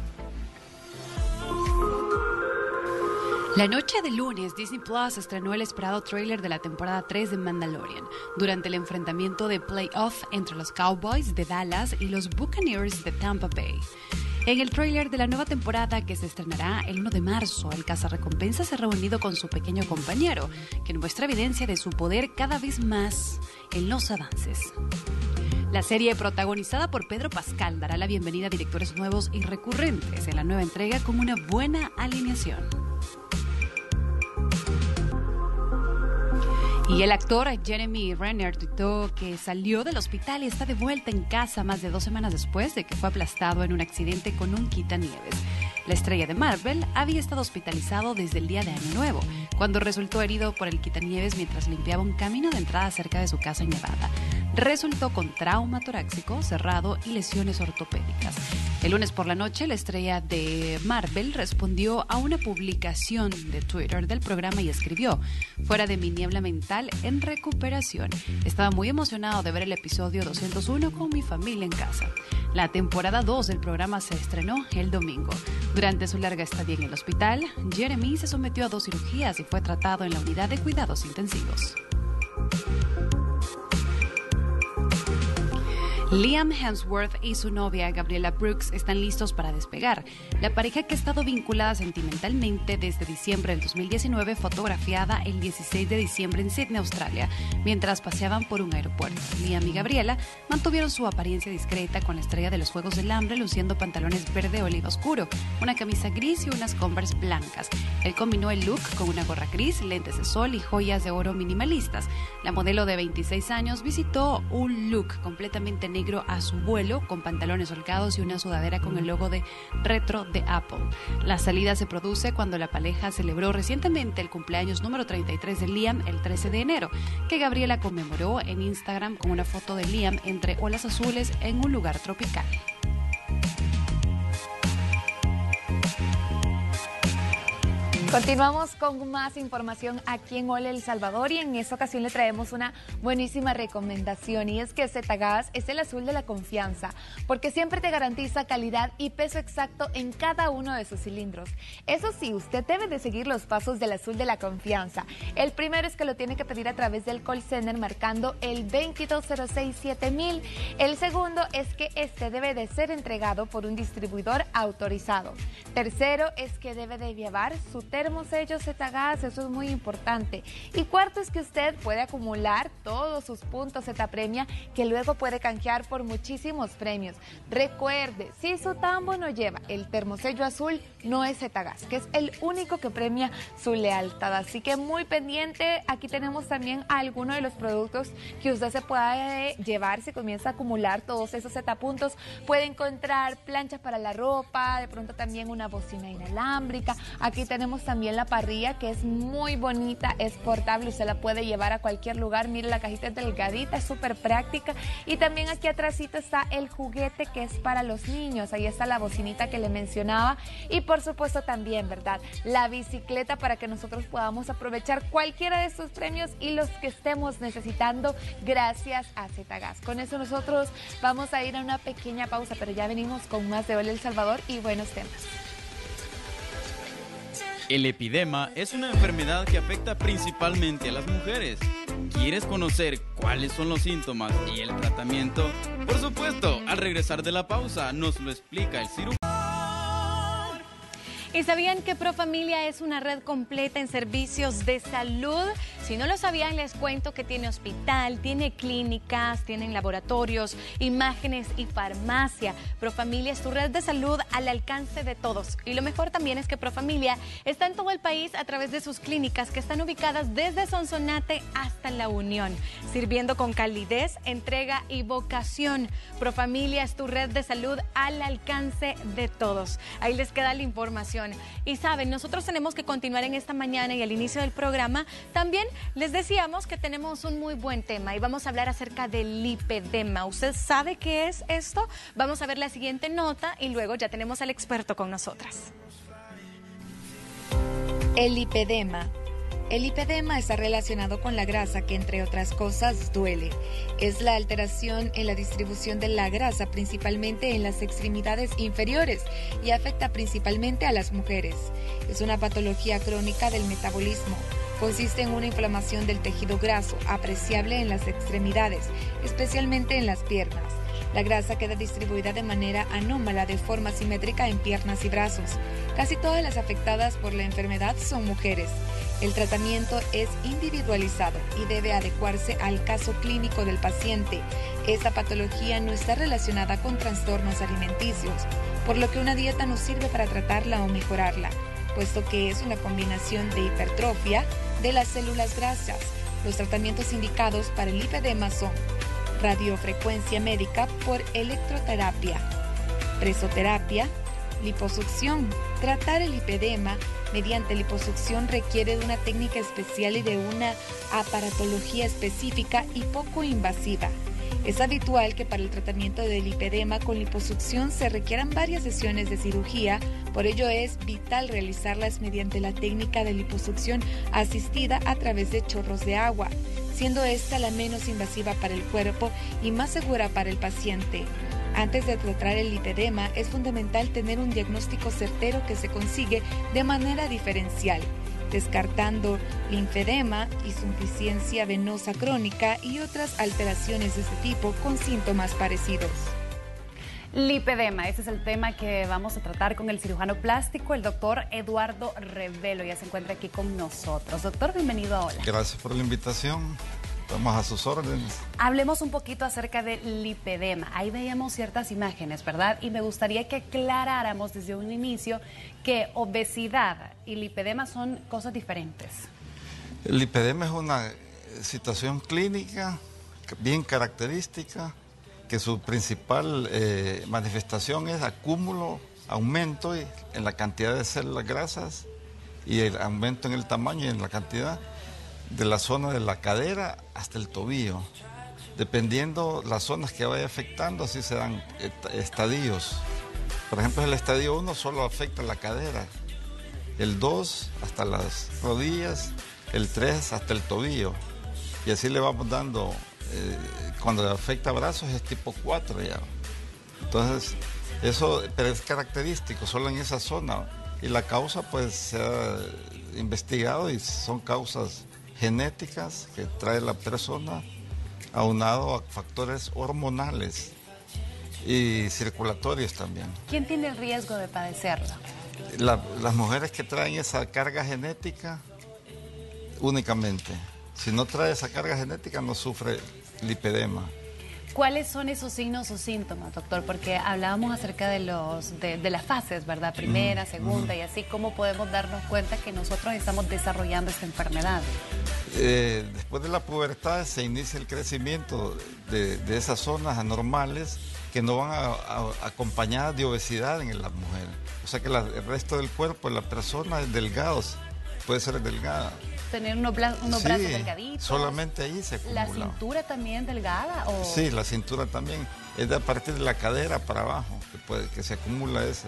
La noche de lunes, Disney Plus estrenó el esperado tráiler de la temporada 3 de Mandalorian, durante el enfrentamiento de playoff entre los Cowboys de Dallas y los Buccaneers de Tampa Bay. En el tráiler de la nueva temporada que se estrenará el 1 de marzo, el cazarrecompensas se ha reunido con su pequeño compañero, quien muestra evidencia de su poder cada vez más en los avances. La serie, protagonizada por Pedro Pascal, dará la bienvenida a directores nuevos y recurrentes en la nueva entrega con una buena alineación. Y el actor Jeremy Renner tuitó que salió del hospital y está de vuelta en casa más de 2 semanas después de que fue aplastado en un accidente con un quitanieves. La estrella de Marvel había estado hospitalizado desde el día de Año Nuevo, cuando resultó herido por el quitanieves mientras limpiaba un camino de entrada cerca de su casa en Nevada. Resultó con trauma torácico cerrado y lesiones ortopédicas. El lunes por la noche, la estrella de Marvel respondió a una publicación de Twitter del programa y escribió: "Fuera de mi niebla mental, en recuperación. Estaba muy emocionado de ver el episodio 201 con mi familia en casa". La temporada 2 del programa se estrenó el domingo. Durante su larga estadía en el hospital, Jeremy se sometió a 2 cirugías y fue tratado en la unidad de cuidados intensivos. Liam Hemsworth y su novia Gabriela Brooks están listos para despegar. La pareja, que ha estado vinculada sentimentalmente desde diciembre del 2019, fotografiada el 16 de diciembre en Sydney, Australia, mientras paseaban por un aeropuerto. Liam y Gabriela mantuvieron su apariencia discreta con la estrella de los Juegos del Hambre luciendo pantalones verde oliva oscuro, una camisa gris y unas Converse blancas. Él combinó el look con una gorra gris, lentes de sol y joyas de oro minimalistas. La modelo de 26 años visitó un look completamente negro a su vuelo, con pantalones holgados y una sudadera con el logo de retro de Apple. La salida se produce cuando la pareja celebró recientemente el cumpleaños número 33 de Liam el 13 de enero, que Gabriela conmemoró en Instagram con una foto de Liam entre olas azules en un lugar tropical. Continuamos con más información aquí en Hola El Salvador y en esta ocasión le traemos una buenísima recomendación, y es que Zetagas es el azul de la confianza porque siempre te garantiza calidad y peso exacto en cada uno de sus cilindros. Eso sí, usted debe de seguir los pasos del azul de la confianza. El primero es que lo tiene que pedir a través del call center marcando el 2206-7000. El segundo es que este debe de ser entregado por un distribuidor autorizado. Tercero es que debe de llevar su termosello Zetagas, eso es muy importante. Y cuarto es que usted puede acumular todos sus puntos Zetapremia, que luego puede canjear por muchísimos premios. Recuerde, si su tambo no lleva el termosello azul, no es Zetagas, que es el único que premia su lealtad. Así que muy pendiente, aquí tenemos también algunos de los productos que usted se puede llevar si comienza a acumular todos esos Zetapuntos. Puede encontrar planchas para la ropa, de pronto también una bocina inalámbrica. Aquí tenemos también la parrilla, que es muy bonita, es portable, usted la puede llevar a cualquier lugar. Mire, la cajita es delgadita, es súper práctica. Y también aquí atrásito está el juguete que es para los niños. Ahí está la bocinita que le mencionaba. Y por supuesto también, ¿verdad?, la bicicleta para que nosotros podamos aprovechar cualquiera de estos premios y los que estemos necesitando gracias a Zetagas. Con eso nosotros vamos a ir a una pequeña pausa, pero ya venimos con más de Hola El Salvador y buenos temas. El lipedema es una enfermedad que afecta principalmente a las mujeres. ¿Quieres conocer cuáles son los síntomas y el tratamiento? Por supuesto, al regresar de la pausa nos lo explica el cirujano. ¿Y sabían que Profamilia es una red completa en servicios de salud? Si no lo sabían, les cuento que tiene hospital, tiene clínicas, tienen laboratorios, imágenes y farmacia. Profamilia es tu red de salud al alcance de todos. Y lo mejor también es que Profamilia está en todo el país a través de sus clínicas que están ubicadas desde Sonsonate hasta La Unión, sirviendo con calidez, entrega y vocación. Profamilia es tu red de salud al alcance de todos. Ahí les queda la información. Y saben, nosotros tenemos que continuar en esta mañana y al inicio del programa también les decíamos que tenemos un muy buen tema y vamos a hablar acerca del lipedema. ¿Usted sabe qué es esto? Vamos a ver la siguiente nota y luego ya tenemos al experto con nosotras. El lipedema. El lipedema está relacionado con la grasa que, entre otras cosas, duele. Es la alteración en la distribución de la grasa, principalmente en las extremidades inferiores, y afecta principalmente a las mujeres. Es una patología crónica del metabolismo. Consiste en una inflamación del tejido graso, apreciable en las extremidades, especialmente en las piernas. La grasa queda distribuida de manera anómala, de forma simétrica en piernas y brazos. Casi todas las afectadas por la enfermedad son mujeres. El tratamiento es individualizado y debe adecuarse al caso clínico del paciente. Esta patología no está relacionada con trastornos alimenticios, por lo que una dieta no sirve para tratarla o mejorarla, puesto que es una combinación de hipertrofia de las células grasas. Los tratamientos indicados para el lipedema son radiofrecuencia médica por electroterapia, presoterapia, liposucción. Tratar el lipedema mediante liposucción requiere de una técnica especial y de una aparatología específica y poco invasiva. Es habitual que para el tratamiento del lipedema con liposucción se requieran varias sesiones de cirugía, por ello es vital realizarlas mediante la técnica de liposucción asistida a través de chorros de agua, siendo esta la menos invasiva para el cuerpo y más segura para el paciente. Antes de tratar el lipedema es fundamental tener un diagnóstico certero que se consigue de manera diferencial, descartando linfedema, insuficiencia venosa crónica y otras alteraciones de este tipo con síntomas parecidos. Lipedema, ese es el tema que vamos a tratar con el cirujano plástico, el doctor Eduardo Revelo. Ya se encuentra aquí con nosotros. Doctor, bienvenido a Hola. Gracias por la invitación. Estamos a sus órdenes. Hablemos un poquito acerca del lipedema. Ahí veíamos ciertas imágenes, ¿verdad? Y me gustaría que aclaráramos desde un inicio que obesidad y lipedema son cosas diferentes. El lipedema es una situación clínica bien característica, que su principal manifestación es acúmulo, aumento en la cantidad de células grasas y el aumento en el tamaño y en la cantidad de la zona de la cadera hasta el tobillo. Dependiendo las zonas que vaya afectando, así se dan estadios. Por ejemplo, el estadio 1 solo afecta la cadera, el 2 hasta las rodillas, el 3 hasta el tobillo. Y así le vamos dando, cuando afecta brazos es tipo 4 ya. Entonces, eso pero es característico solo en esa zona. Y la causa pues se ha investigado y son causas genéticas que trae la persona, aunado a factores hormonales y circulatorios también. ¿Quién tiene el riesgo de padecerlo? Las mujeres que traen esa carga genética únicamente. Si no trae esa carga genética no sufre lipedema. ¿Cuáles son esos signos o síntomas, doctor? Porque hablábamos acerca de las fases, ¿verdad? Primera, segunda y así. ¿Cómo podemos darnos cuenta que nosotros estamos desarrollando esta enfermedad? Después de la pubertad se inicia el crecimiento de esas zonas anormales que no van acompañadas de obesidad en la mujer. O sea que el resto del cuerpo de la persona es delgado, puede ser delgada. Tener unos brazos delgaditos. Solamente ahí se acumula. ¿La cintura también delgada? ¿O? Sí, la cintura también. Es de a partir de la cadera para abajo que se acumula ese.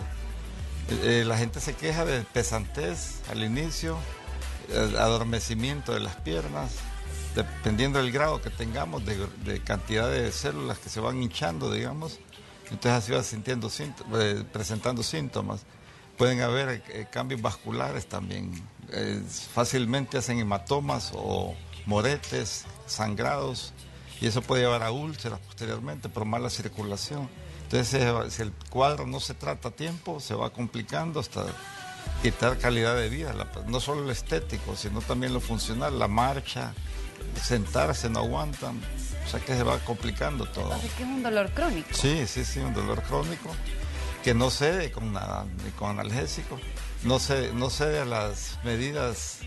La gente se queja de pesantez al inicio, adormecimiento de las piernas, dependiendo del grado que tengamos, de cantidad de células que se van hinchando, digamos. Entonces así va sintiendo presentando síntomas. Pueden haber cambios vasculares también. Fácilmente hacen hematomas o moretes, sangrados, y eso puede llevar a úlceras posteriormente por mala circulación. Entonces, si el cuadro no se trata a tiempo, se va complicando hasta quitar calidad de vida, no solo lo estético, sino también lo funcional, la marcha, sentarse, no aguantan, o sea que se va complicando todo. Así que es un dolor crónico. Sí, un dolor crónico que no cede con nada, ni con analgésico, no cede a las medidas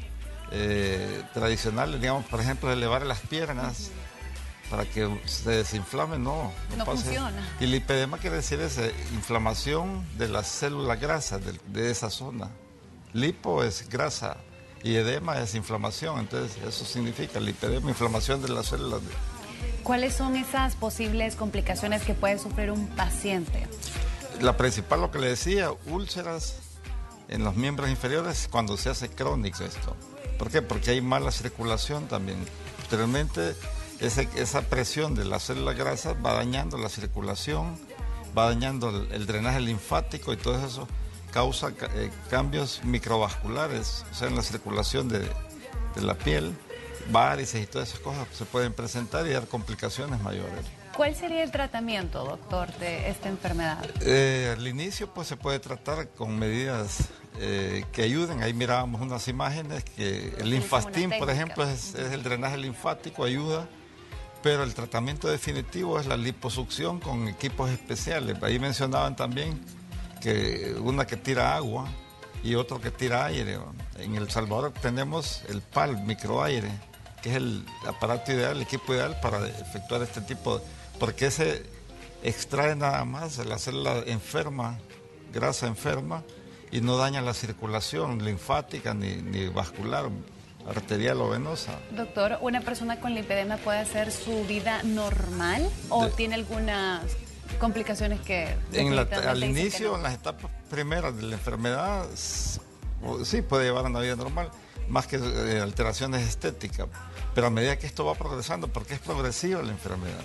tradicionales, digamos, por ejemplo, elevar las piernas para que se desinflame, no pasa. Funciona. Y el lipedema quiere decir inflamación de las células grasas de esa zona. Lipo es grasa y edema es inflamación, entonces eso significa lipedema, inflamación de las células. ¿Cuáles son esas posibles complicaciones que puede sufrir un paciente? La principal, lo que le decía, úlceras en los miembros inferiores cuando se hace crónico esto. ¿Por qué? Porque hay mala circulación también. Posteriormente, esa presión de las células grasas va dañando la circulación, va dañando el drenaje linfático y todo eso causa cambios microvasculares, o sea, en la circulación de la piel, varices y todas esas cosas se pueden presentar y dar complicaciones mayores. ¿Cuál sería el tratamiento, doctor, de esta enfermedad? Al inicio pues se puede tratar con medidas que ayuden. Ahí mirábamos unas imágenes que el linfastim, por ejemplo, es el drenaje linfático, ayuda, pero el tratamiento definitivo es la liposucción con equipos especiales. Ahí mencionaban también que una que tira agua y otro que tira aire. En El Salvador tenemos el PAL, microaire, que es el aparato ideal, el equipo ideal para efectuar este tipo de... porque se extrae nada más la célula enferma, grasa enferma, y no daña la circulación linfática ni vascular, arterial o venosa. Doctor, ¿una persona con lipedema puede hacer su vida normal o tiene algunas complicaciones que... Al inicio, en las etapas primeras de la enfermedad, sí puede llevar una vida normal, más que alteraciones estéticas. Pero a medida que esto va progresando, porque es progresiva la enfermedad,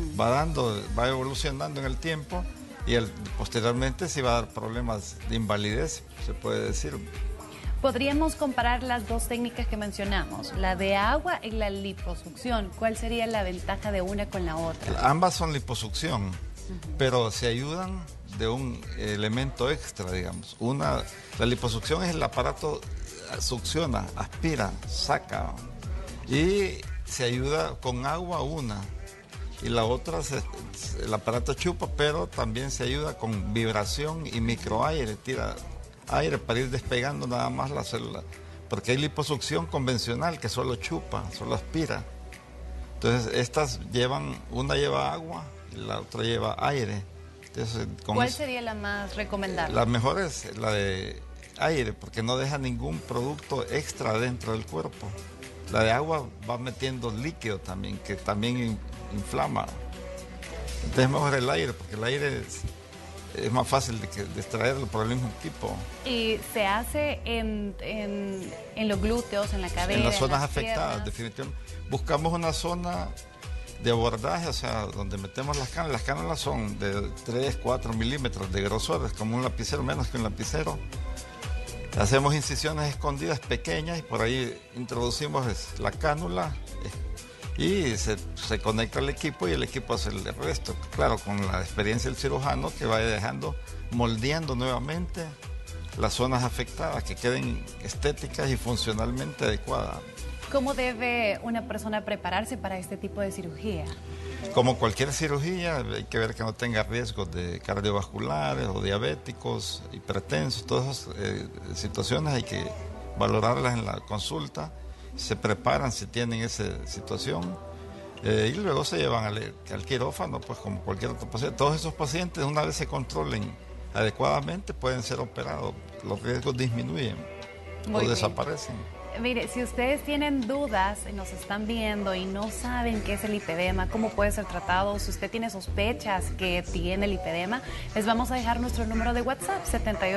va evolucionando en el tiempo y posteriormente sí va a dar problemas de invalidez, se puede decir. ¿Podríamos comparar las dos técnicas que mencionamos, la de agua y la liposucción? ¿Cuál sería la ventaja de una con la otra? Ambas son liposucción, pero se ayudan de un elemento extra, digamos. La liposucción es el aparato, succiona, aspira, saca, y se ayuda con agua y la otra el aparato chupa, pero también se ayuda con vibración y microaire, tira aire para ir despegando nada más la célula, porque hay liposucción convencional que solo chupa, solo aspira. Entonces una lleva agua y la otra lleva aire. Entonces, ¿cuál sería la más recomendable? La mejor es la de aire, porque no deja ningún producto extra dentro del cuerpo. La de agua va metiendo líquido también, que también inflama. Entonces es mejor el aire, porque el aire es más fácil de extraerlo por el mismo equipo. ¿Y se hace en los glúteos, en la cadera? En las zonas afectadas, definitivamente. Buscamos una zona de abordaje, o sea, donde metemos las cánulas. Las cánulas son de 3, 4 milímetros de grosor, es como un lapicero, menos que un lapicero. Hacemos incisiones escondidas pequeñas y por ahí introducimos la cánula y se conecta al equipo y el equipo hace el resto. Claro, con la experiencia del cirujano que va moldeando nuevamente las zonas afectadas, que queden estéticas y funcionalmente adecuadas. ¿Cómo debe una persona prepararse para este tipo de cirugía? Como cualquier cirugía, hay que ver que no tenga riesgos de cardiovasculares o diabéticos, hipertensos, todas esas situaciones hay que valorarlas en la consulta. Se preparan si tienen esa situación y luego se llevan al quirófano, pues como cualquier otro paciente. Todos esos pacientes, una vez se controlen adecuadamente, pueden ser operados, los riesgos disminuyen. Muy o bien. desaparecen. Mire, si ustedes tienen dudas, nos están viendo y no saben qué es el lipedema, cómo puede ser tratado, si usted tiene sospechas que tiene lipedema, les vamos a dejar nuestro número de WhatsApp,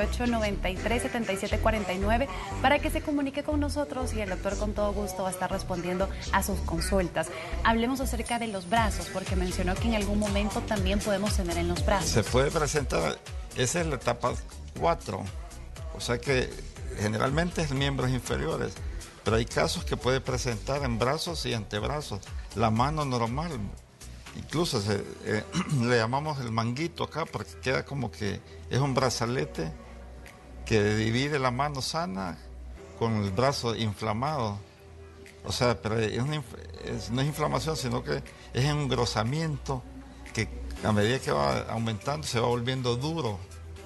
7893-7749, para que se comunique con nosotros y el doctor con todo gusto va a estar respondiendo a sus consultas. Hablemos acerca de los brazos, porque mencionó que en algún momento también podemos tener en los brazos. Se puede presentar, esa es la etapa 4, o sea que generalmente es miembros inferiores, pero hay casos que puede presentar en brazos y antebrazos, la mano normal, incluso le llamamos el manguito acá porque queda como que es un brazalete que divide la mano sana con el brazo inflamado, o sea, pero no es inflamación, sino que es un engrosamiento que a medida que va aumentando se va volviendo duro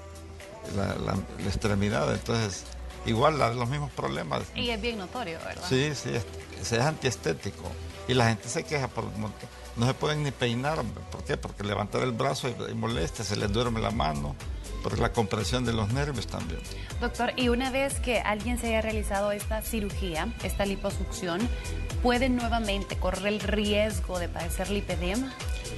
la extremidad, entonces igual los mismos problemas. Y es bien notorio, ¿verdad? Sí, es antiestético. Y la gente se queja, no se pueden ni peinar. ¿Por qué? Porque levantar el brazo y molesta, se les duerme la mano, por la compresión de los nervios también. Doctor, y una vez que alguien se haya realizado esta cirugía, esta liposucción, ¿puede nuevamente correr el riesgo de padecer lipedema?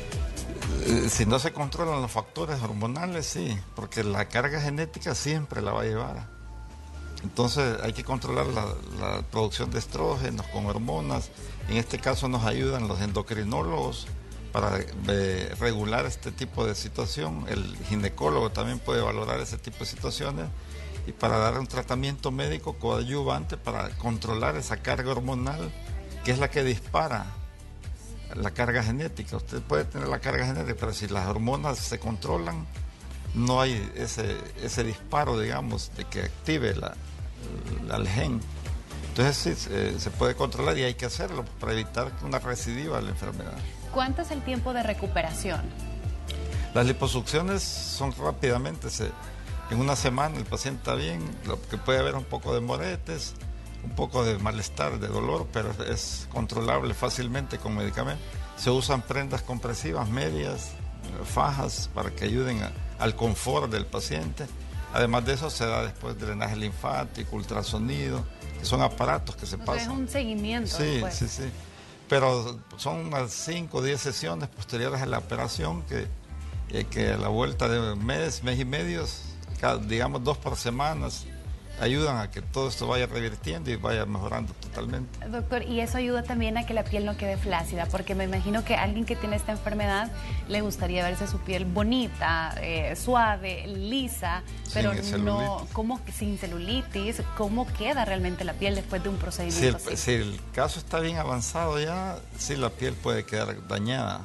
Si no se controlan los factores hormonales, sí, porque la carga genética siempre la va a llevar. Entonces hay que controlar la producción de estrógenos con hormonas. En este caso nos ayudan los endocrinólogos para regular este tipo de situación. El ginecólogo también puede valorar ese tipo de situaciones y para dar un tratamiento médico coadyuvante para controlar esa carga hormonal que es la que dispara la carga genética. Usted puede tener la carga genética, pero si las hormonas se controlan, no hay ese disparo, digamos, de que active al gen. Entonces sí, se puede controlar y hay que hacerlo para evitar una recidiva de la enfermedad. ¿Cuánto es el tiempo de recuperación? Las liposucciones son rápidamente, en una semana el paciente está bien, lo que puede haber un poco de moretes, un poco de malestar, de dolor, pero es controlable fácilmente con medicamentos. Se usan prendas compresivas, medias, fajas para que ayuden al confort del paciente. Además de eso se da después drenaje linfático, ultrasonido, que son aparatos que se pasan. Es un seguimiento. Sí, después. sí. Pero son unas 5 o 10 sesiones posteriores a la operación que a la vuelta de mes y medio, digamos 2 por semana, ayudan a que todo esto vaya revirtiendo y vaya mejorando totalmente. Doctor, y eso ayuda también a que la piel no quede flácida, porque me imagino que a alguien que tiene esta enfermedad le gustaría verse su piel bonita, suave, lisa, pero no, sin celulitis, ¿cómo queda realmente la piel después de un procedimiento así? Si el caso está bien avanzado ya, sí la piel puede quedar dañada.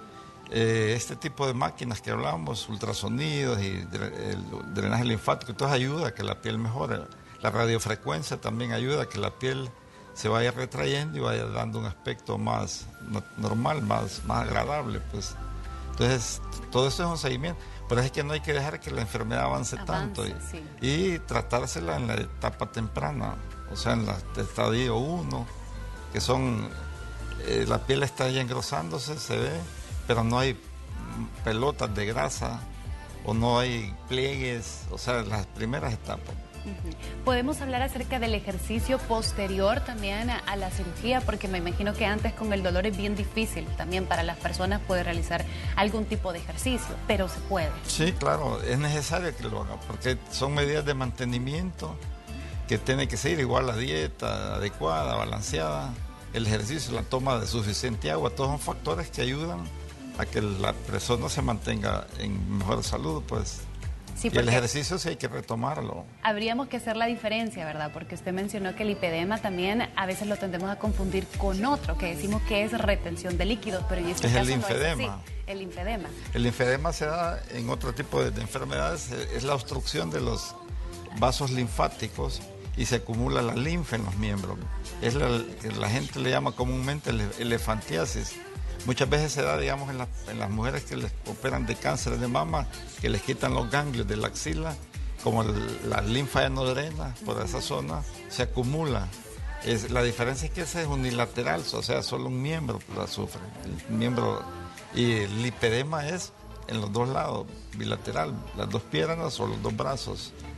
Este tipo de máquinas que hablamos, ultrasonidos y el drenaje linfático, todo ayuda a que la piel mejore. La radiofrecuencia también ayuda a que la piel se vaya retrayendo y vaya dando un aspecto más normal, más agradable, pues. Entonces, todo eso es un seguimiento. Pero es que no hay que dejar que la enfermedad avance tanto y tratársela en la etapa temprana, o sea, en el estadio 1, que son, la piel está ya engrosándose, se ve, pero no hay pelotas de grasa o no hay pliegues, o sea, las primeras etapas. Podemos hablar acerca del ejercicio posterior también a la cirugía, porque me imagino que antes con el dolor es bien difícil también para las personas poder realizar algún tipo de ejercicio, pero se puede. Sí, claro, es necesario que lo hagan, porque son medidas de mantenimiento que tiene que seguir, igual la dieta adecuada, balanceada, el ejercicio, la toma de suficiente agua, todos son factores que ayudan a que la persona se mantenga en mejor salud, pues. Sí, y el ejercicio sí hay que retomarlo. Habríamos que hacer la diferencia, ¿verdad? Porque usted mencionó que el lipedema también a veces lo tendemos a confundir con otro, que decimos que es retención de líquidos, pero en este caso el linfedema. No es así. El linfedema. El linfedema se da en otro tipo de enfermedades, es la obstrucción de los vasos linfáticos y se acumula la linfa en los miembros. Es la gente le llama comúnmente elefantiasis. Muchas veces se da, digamos, en las mujeres que les operan de cáncer de mama, que les quitan los ganglios de la axila, como la linfa ya no drena por esa zona, se acumula. La diferencia es que ese es unilateral, o sea, solo un miembro la sufre. El miembro, y el lipedema es en los dos lados, bilateral, las dos piernas o los dos brazos.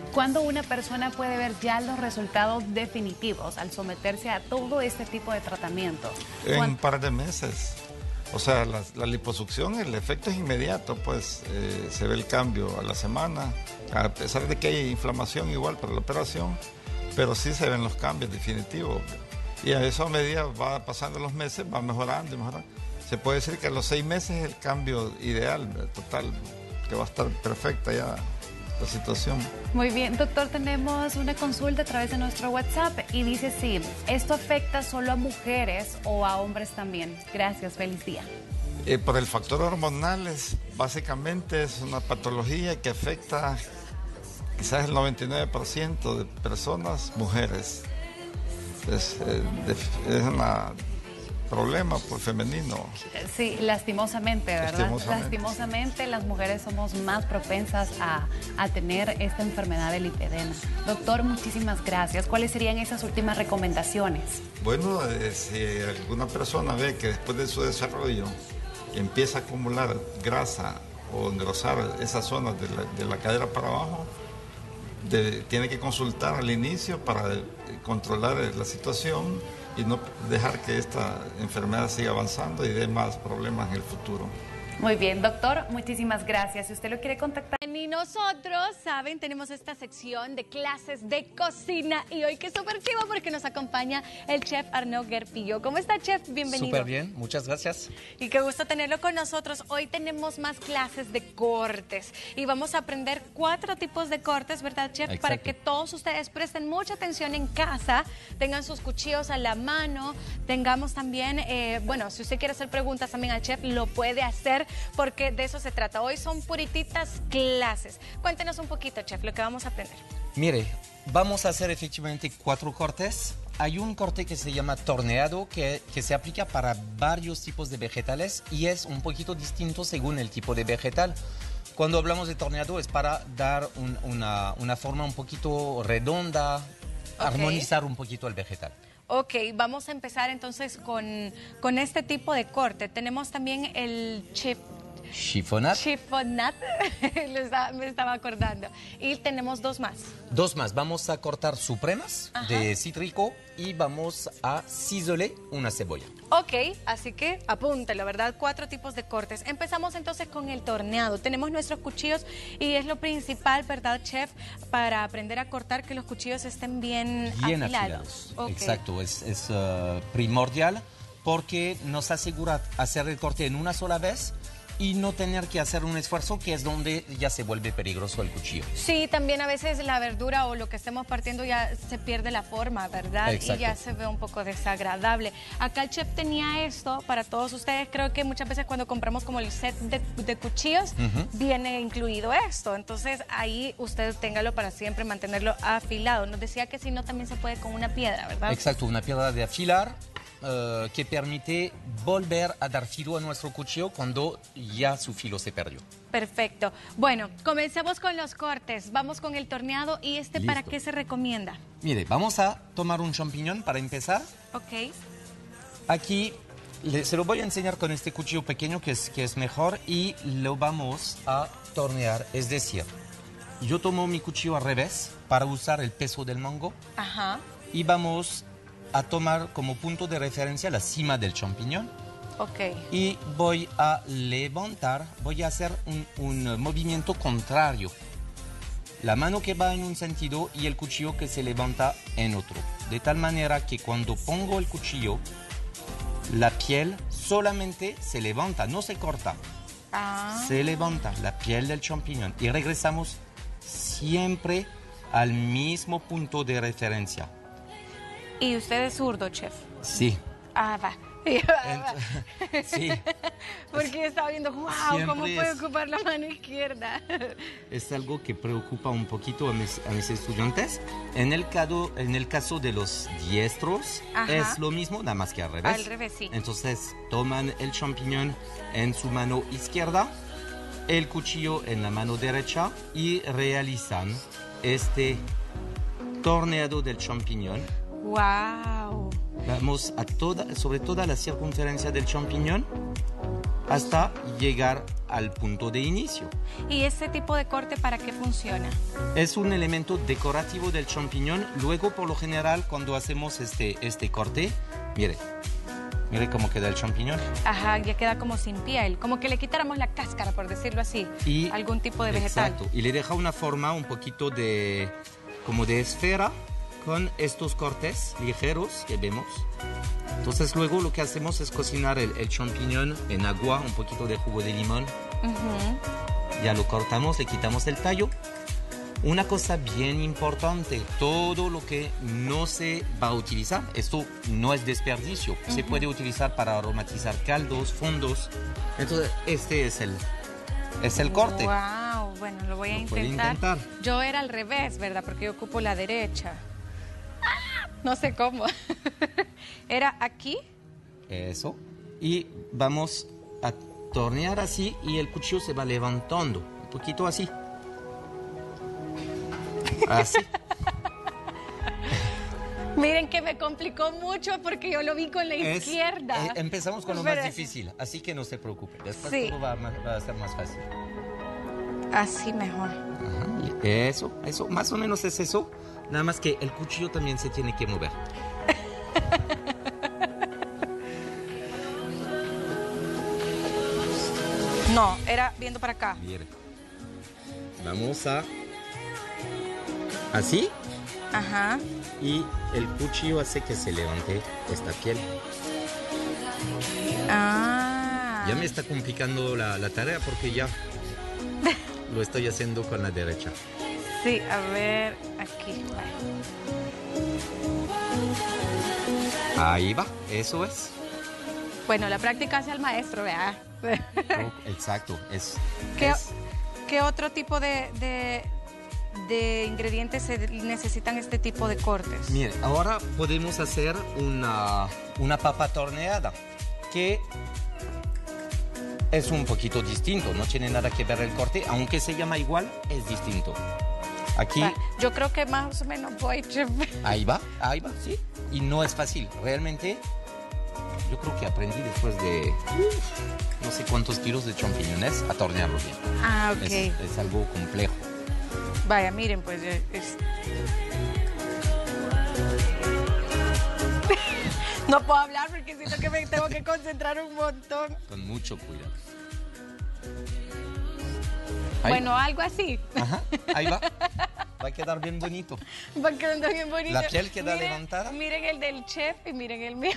¿Cuándo una persona puede ver ya los resultados definitivos al someterse a todo este tipo de tratamiento? En un par de meses. O sea, la liposucción, el efecto es inmediato, pues se ve el cambio a la semana, a pesar de que hay inflamación igual para la operación, pero sí se ven los cambios definitivos. Y a eso a medida va pasando los meses, va mejorando y mejorando. Se puede decir que a los 6 meses es el cambio ideal, total, que va a estar perfecta ya la situación. Muy bien, doctor, tenemos una consulta a través de nuestro WhatsApp y dice si esto afecta solo a mujeres o a hombres también. Gracias, feliz día. Por el factor hormonal, básicamente es una patología que afecta quizás el 99% de personas mujeres. Es un problema femenino. Sí, lastimosamente, ¿verdad? Lastimosamente las mujeres somos más propensas a tener esta enfermedad del lipedema. Doctor, muchísimas gracias. ¿Cuáles serían esas últimas recomendaciones? Bueno, si alguna persona ve que después de su desarrollo empieza a acumular grasa o engrosar esas zonas de la cadera para abajo, tiene que consultar al inicio para controlar la situación y no dejar que esta enfermedad siga avanzando y dé más problemas en el futuro. Muy bien, doctor, muchísimas gracias. Si usted lo quiere contactar. Y nosotros, saben, tenemos esta sección de clases de cocina y hoy que es súper chivo porque nos acompaña el chef Arnaud Guerpillo. ¿Cómo está, chef? Bienvenido. Súper bien, muchas gracias. Y qué gusto tenerlo con nosotros. Hoy tenemos más clases de cortes y vamos a aprender 4 tipos de cortes, ¿verdad, chef? Exacto. Para que todos ustedes presten mucha atención en casa, tengan sus cuchillos a la mano, tengamos también, bueno, si usted quiere hacer preguntas también al chef, lo puede hacer porque de eso se trata. Hoy son purititas clases. Cuéntenos un poquito, chef, lo que vamos a aprender. Mire, vamos a hacer efectivamente 4 cortes. Hay un corte que se llama torneado que se aplica para varios tipos de vegetales y es un poquito distinto según el tipo de vegetal. Cuando hablamos de torneado es para dar una forma un poquito redonda, armonizar un poquito el vegetal. Ok, vamos a empezar entonces con este tipo de corte. Tenemos también el chiffonat. Chiffonat, me estaba acordando. Y tenemos 2 más. 2 más. Vamos a cortar supremas de cítrico y vamos a ciseler una cebolla. Ok, así que apúntelo, ¿verdad? 4 tipos de cortes. Empezamos entonces con el torneado. Tenemos nuestros cuchillos y es lo principal, ¿verdad, chef? Para aprender a cortar, que los cuchillos estén bien afilados. Okay. Exacto, es primordial porque nos asegura hacer el corte en una sola vez y no tener que hacer un esfuerzo, que es donde ya se vuelve peligroso el cuchillo. Sí, también a veces la verdura o lo que estemos partiendo ya se pierde la forma, ¿verdad? Exacto. Y ya se ve un poco desagradable. Acá el chef tenía esto para todos ustedes. Creo que muchas veces cuando compramos como el set de cuchillos, viene incluido esto. Entonces ahí usted téngalo para siempre mantenerlo afilado. Nos decía que si no también se puede con una piedra, ¿verdad? Exacto, una piedra de afilar. Que permite volver a dar filo a nuestro cuchillo cuando ya su filo se perdió. Perfecto. Bueno, comencemos con los cortes. Vamos con el torneado. ¿Y este Listo. para qué se recomienda? Mire, vamos a tomar un champiñón para empezar. Ok. Aquí se lo voy a enseñar con este cuchillo pequeño que es mejor y lo vamos a tornear. Es decir, yo tomo mi cuchillo al revés para usar el peso del mango. Ajá. Y vamos a tomar como punto de referencia la cima del champiñón. Ok. Y voy a levantar, voy a hacer un movimiento contrario. La mano que va en un sentido y el cuchillo que se levanta en otro. De tal manera que cuando pongo el cuchillo, la piel solamente se levanta, no se corta. Se levanta la piel del champiñón y regresamos siempre al mismo punto de referencia. ¿Y usted es zurdo, chef? Sí. Ah, va. Sí. Porque yo estaba viendo, wow, Siempre ¿cómo puede ocupar la mano izquierda? Es algo que preocupa un poquito a mis estudiantes. En el caso de los diestros, es lo mismo, nada más que al revés. Al revés, sí. Entonces, toman el champiñón en su mano izquierda, el cuchillo en la mano derecha y realizan este torneado del champiñón. ¡Wow! Vamos sobre toda la circunferencia del champiñón hasta llegar al punto de inicio. ¿Y ese tipo de corte para qué funciona? Es un elemento decorativo del champiñón. Luego, por lo general, cuando hacemos este corte, mire cómo queda el champiñón. Ajá, ya queda como sin piel, como que le quitáramos la cáscara, por decirlo así, Y, algún tipo de vegetal. Exacto, y le deja una forma un poquito como de esfera con estos cortes ligeros que vemos. Entonces luego lo que hacemos es cocinar el champiñón en agua, un poquito de jugo de limón. Ya lo cortamos, le quitamos el tallo. Una cosa bien importante, todo lo que no se va a utilizar, esto no es desperdicio, se puede utilizar para aromatizar caldos, fondos. Entonces este es el corte. Wow, bueno, lo voy a puede intentar. Yo era al revés, ¿verdad? Porque yo ocupo la derecha. No sé cómo. Era aquí. Eso. Y vamos a tornear así y el cuchillo se va levantando, un poquito así. Así. Miren que me complicó mucho porque yo lo vi con la izquierda. Empezamos con lo más difícil, así que no se preocupe. Después todo va a ser más fácil. Así mejor. Ajá. Eso, más o menos es eso. Nada más que el cuchillo también se tiene que mover. No, era viendo para acá. Bien. Vamos a... Así. Ajá. Y el cuchillo hace que se levante esta piel. Ah. Ya me está complicando la tarea porque ya lo estoy haciendo con la derecha. Sí, a ver, aquí. Ahí va, eso es. Bueno, la práctica hace al maestro, ¿verdad? Exacto, ¿Qué otro tipo de ingredientes se necesitan este tipo de cortes? Mire, ahora podemos hacer una papa torneada, que es un poquito distinto, no tiene nada que ver el corte, aunque se llama igual, es distinto. Aquí... Yo creo que más o menos voy, chef. Ahí va, sí. Y no es fácil, realmente yo creo que aprendí después de no sé cuántos kilos de champiñones a tornearlo bien. Ah, ok. Es algo complejo. Vaya, miren, pues no puedo hablar porque siento que me tengo que concentrar un montón. Con mucho cuidado. Ahí. Bueno, algo así. Ajá, ahí va. Va a quedar bien bonito. Va quedando bien bonito. La piel queda levantada. Miren el del chef y miren el mío.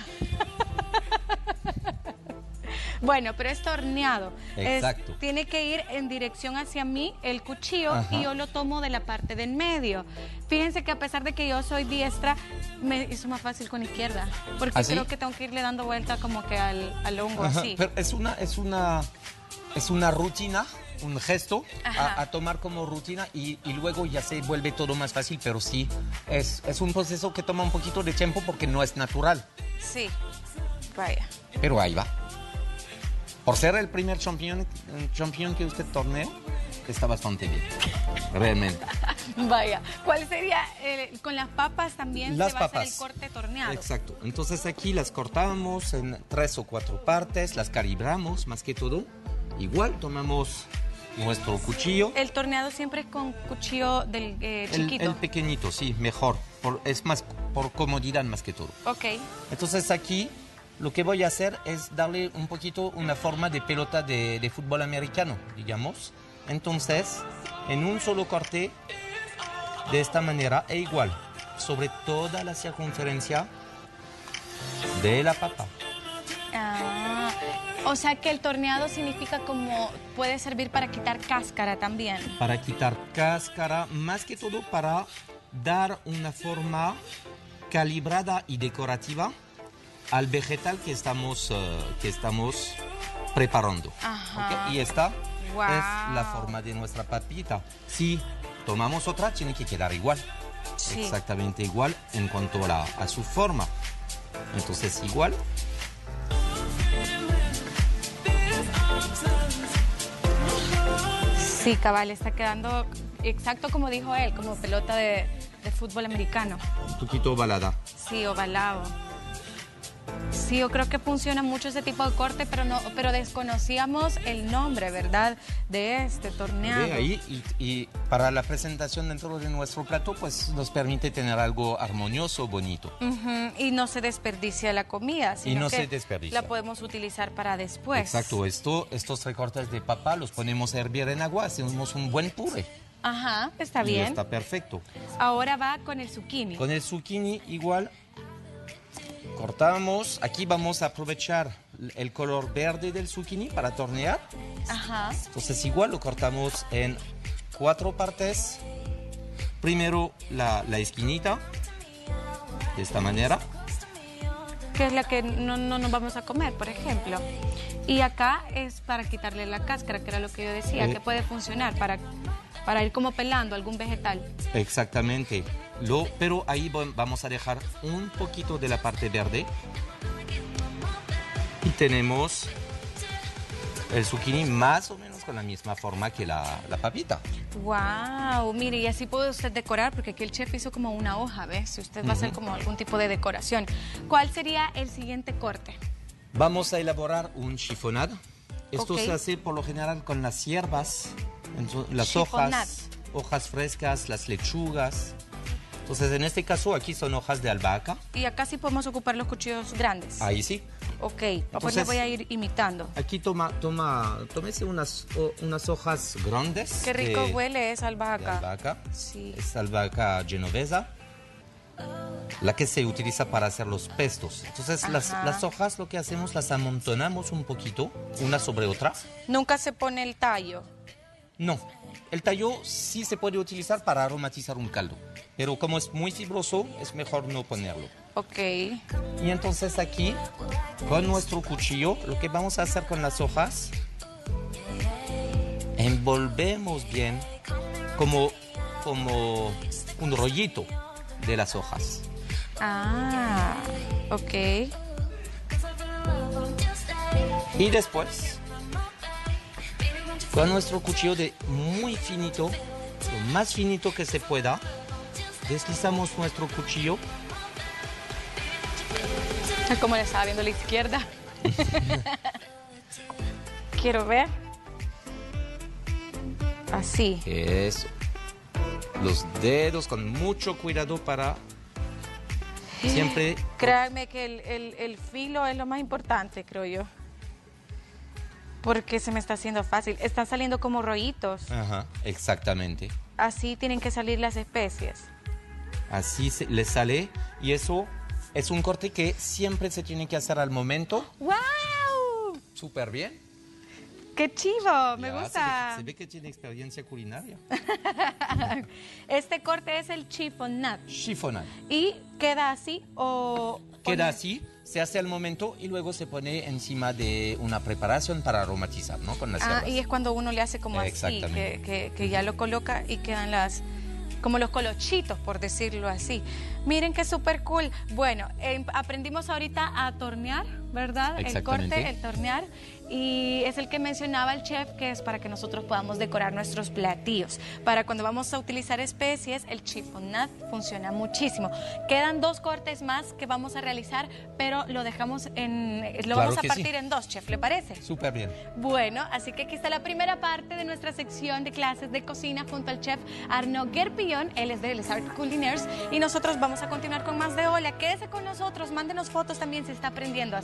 Bueno, pero es torneado. Exacto. Tiene que ir en dirección hacia mí el cuchillo. Ajá. Y yo lo tomo de la parte del medio. Fíjense que a pesar de que yo soy diestra, me hizo más fácil con izquierda. Porque ¿así? Creo que tengo que irle dando vuelta como que al hongo. Ajá. Así. Pero es una rutina, un gesto a tomar como rutina y luego ya se vuelve todo más fácil, pero sí, es un proceso que toma un poquito de tiempo porque no es natural. Sí, vaya. Pero ahí va. Por ser el primer champiñón que usted torneó, está bastante bien, realmente. Vaya, ¿cuál sería? Con las papas también las se va papas. A hacer el corte torneado. Exacto, entonces aquí las cortamos en 3 o 4 partes, las calibramos más que todo. Igual tomamos nuestro cuchillo. El torneado siempre es con cuchillo del chiquito. El pequeñito, sí, mejor. Es más por comodidad más que todo. Ok. Entonces aquí lo que voy a hacer es darle un poquito una forma de pelota de fútbol americano, digamos. Entonces, en un solo corte, de esta manera, e igual, sobre toda la circunferencia de la papa. Ah, o sea que el torneado significa como puede servir para quitar cáscara también. Para quitar cáscara, más que todo para dar una forma calibrada y decorativa al vegetal que estamos preparando. ¿Okay? Y esta es la forma de nuestra papita. Si tomamos otra, tiene que quedar igual. Sí. Exactamente igual en cuanto a su forma. Entonces, igual. Sí, cabal, está quedando exacto como dijo él, como pelota de fútbol americano. Un poquito ovalada. Sí, ovalado. Sí, yo creo que funciona mucho ese tipo de corte, pero desconocíamos el nombre, ¿verdad? De este torneado. Ve ahí, y para la presentación dentro de nuestro plato, pues nos permite tener algo armonioso, bonito. Y no se desperdicia la comida, sino se desperdicia. La podemos utilizar para después. Exacto, estos recortes de papa los ponemos a hervir en agua, hacemos un buen puré. Ajá, está bien. Y está perfecto. Ahora va con el zucchini. Con el zucchini igual. Cortamos, aquí vamos a aprovechar el color verde del zucchini para tornear. Ajá. Entonces igual lo cortamos en 4 partes. Primero la esquinita, de esta manera. Que es la que no nos vamos a comer, por ejemplo. Y acá es para quitarle la cáscara, que era lo que yo decía, que puede funcionar para ir como pelando algún vegetal. Exactamente. Pero ahí vamos a dejar un poquito de la parte verde. Y tenemos el zucchini más o menos con la misma forma que la papita. ¡Wow! Mire, y así puede usted decorar, porque aquí el chef hizo como una hoja, ¿ves? Si usted va a hacer como algún tipo de decoración. ¿Cuál sería el siguiente corte? Vamos a elaborar un chiffonade. Esto se hace por lo general con las hierbas, las hojas frescas, las lechugas. Entonces, en este caso, aquí son hojas de albahaca. Y acá sí podemos ocupar los cuchillos grandes. Ahí sí. Ok, pues le voy a ir imitando. Aquí tómese unas hojas grandes. Qué rico huele esa albahaca. De albahaca. Sí. Es albahaca genovesa, la que se utiliza para hacer los pestos. Entonces, las hojas lo que hacemos, las amontonamos un poquito, una sobre otra. ¿Nunca se pone el tallo? No. El tallo sí se puede utilizar para aromatizar un caldo, pero como es muy fibroso, es mejor no ponerlo. Ok. Y entonces aquí, con nuestro cuchillo, lo que vamos a hacer con las hojas, envolvemos bien como un rollito de las hojas. Ah, ok. Y después, con nuestro cuchillo muy finito, lo más finito que se pueda, deslizamos nuestro cuchillo. Como le estaba viendo a la izquierda. Quiero ver. Así. Eso. Los dedos con mucho cuidado para siempre... Créanme que el filo es lo más importante, creo yo. Porque se me está haciendo fácil. Están saliendo como rollitos. Ajá, exactamente. Así tienen que salir las especies. Así les sale, y eso es un corte que siempre se tiene que hacer al momento. ¡Wow! Súper bien. ¡Qué chivo! Me gusta. Se ve que tiene experiencia culinaria. Este corte es el chiffonade. Chiffonade. ¿Y queda así o...? Queda así, se hace al momento y luego se pone encima de una preparación para aromatizar, ¿no? Con las hierbas. Y es cuando uno le hace como así, que ya lo coloca y quedan como los colochitos, por decirlo así. Miren qué súper cool. Bueno, aprendimos ahorita a tornear, ¿verdad? El corte, el tornear. Y es el que mencionaba el chef, que es para que nosotros podamos decorar nuestros platillos. Para cuando vamos a utilizar especies, el chiffonade funciona muchísimo. Quedan 2 cortes más que vamos a realizar, pero lo dejamos vamos a partir en 2, chef, ¿le parece? Súper bien. Bueno, así que aquí está la primera parte de nuestra sección de clases de cocina junto al chef Arnaud Guerpillon. Él es de Les Arts Culinaires y nosotros vamos a continuar con más de Hola. Quédese con nosotros, mándenos fotos también si está aprendiendo.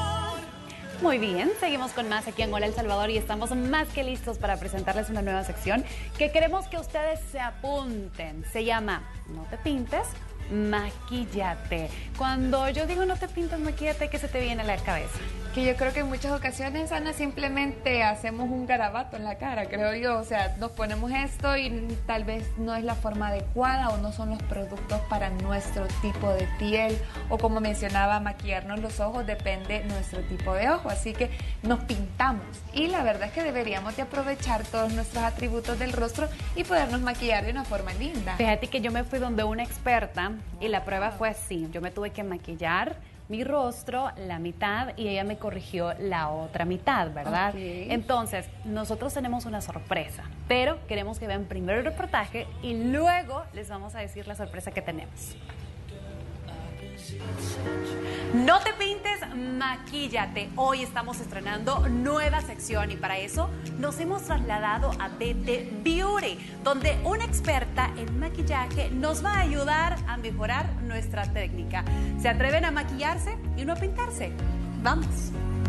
Muy bien, seguimos con más aquí en Hola El Salvador y estamos más que listos para presentarles una nueva sección que queremos que ustedes se apunten. Se llama No te pintes, maquíllate. Cuando yo digo no te pintes, maquíllate, ¿qué se te viene a la cabeza? Que yo creo que en muchas ocasiones, Ana, simplemente hacemos un garabato en la cara, creo yo. O sea, nos ponemos esto y tal vez no es la forma adecuada o no son los productos para nuestro tipo de piel. O como mencionaba, maquillarnos los ojos depende nuestro tipo de ojo. Así que nos pintamos. Y la verdad es que deberíamos de aprovechar todos nuestros atributos del rostro y podernos maquillar de una forma linda. Fíjate que yo me fui donde una experta y la prueba fue así. Yo me tuve que maquillar mi rostro, la mitad, y ella me corrigió la otra mitad, ¿verdad? Okay. Entonces, nosotros tenemos una sorpresa, pero queremos que vean primero el reportaje y luego les vamos a decir la sorpresa que tenemos. No te pintes, maquíllate. Hoy estamos estrenando nueva sección y para eso nos hemos trasladado a BT Beauty, donde una experta en maquillaje nos va a ayudar a mejorar nuestra técnica. ¿Se atreven a maquillarse y no a pintarse? Vamos.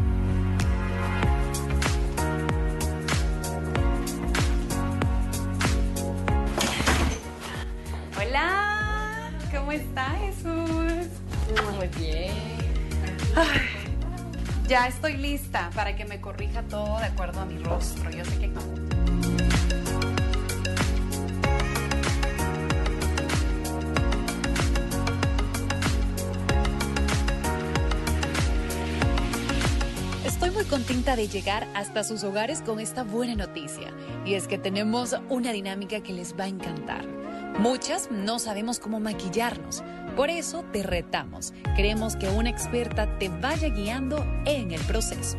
Hola, ¿cómo está Jesús? Muy bien. Ay, ya estoy lista para que me corrija todo de acuerdo a mi rostro. Yo sé que no. Estoy muy contenta de llegar hasta sus hogares con esta buena noticia. Y es que tenemos una dinámica que les va a encantar. Muchas no sabemos cómo maquillarnos. Por eso te retamos. Queremos que una experta te vaya guiando en el proceso.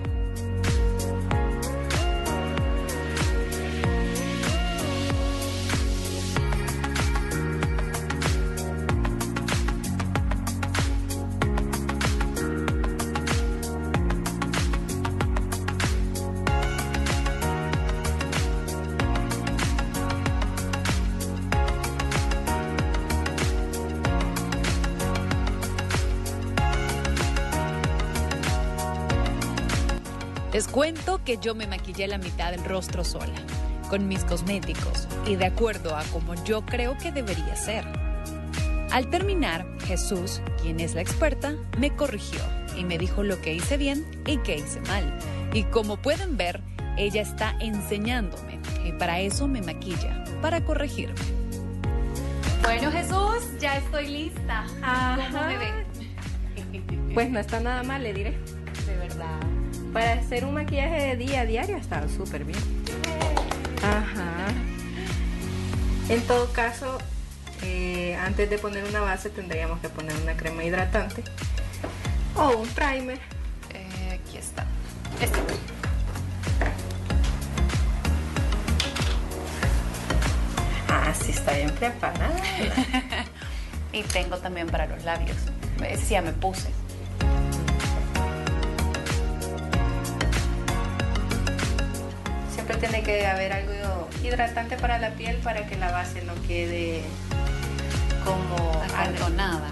Les cuento que yo me maquillé la mitad del rostro sola, con mis cosméticos y de acuerdo a como yo creo que debería ser. Al terminar, Jesús, quien es la experta, me corrigió y me dijo lo que hice bien y que hice mal. Y como pueden ver, ella está enseñándome y para eso me maquilla, para corregirme. Bueno, Jesús, ya estoy lista. ¿Cómo me ve? Pues no está nada mal, le diré. De verdad. Para hacer un maquillaje de día a diario está súper bien. Ajá. En todo caso, antes de poner una base tendríamos que poner una crema hidratante o un primer. Aquí está. Este. Ah, sí, está bien preparada. Y tengo también para los labios. Ese sí ya me puse. Siempre tiene que haber algo hidratante para la piel para que la base no quede como acartonada.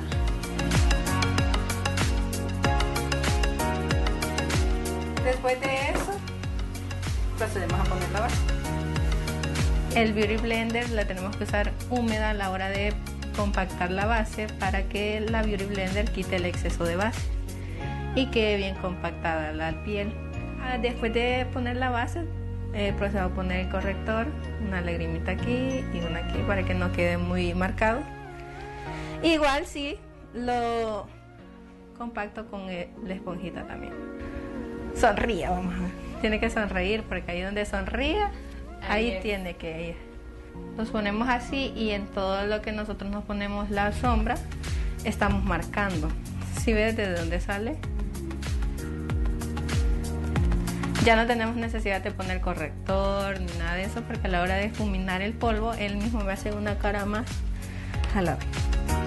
Después de eso, procedemos a poner la base. El Beauty Blender la tenemos que usar húmeda a la hora de compactar la base para que la Beauty Blender quite el exceso de base y quede bien compactada la piel. Después de poner la base, procedo a poner el corrector, una lagrimita aquí y una aquí para que no quede muy marcado. Igual sí lo compacto con la esponjita también. Sonría, vamos a ver. Tiene que sonreír porque ahí donde sonría, ahí tiene que ir. Nos ponemos así y en todo lo que nosotros nos ponemos la sombra, estamos marcando. ¿Sí ves desde dónde sale? Ya no tenemos necesidad de poner corrector ni nada de eso porque a la hora de difuminar el polvo, él mismo va a hacer una cara más a la vez.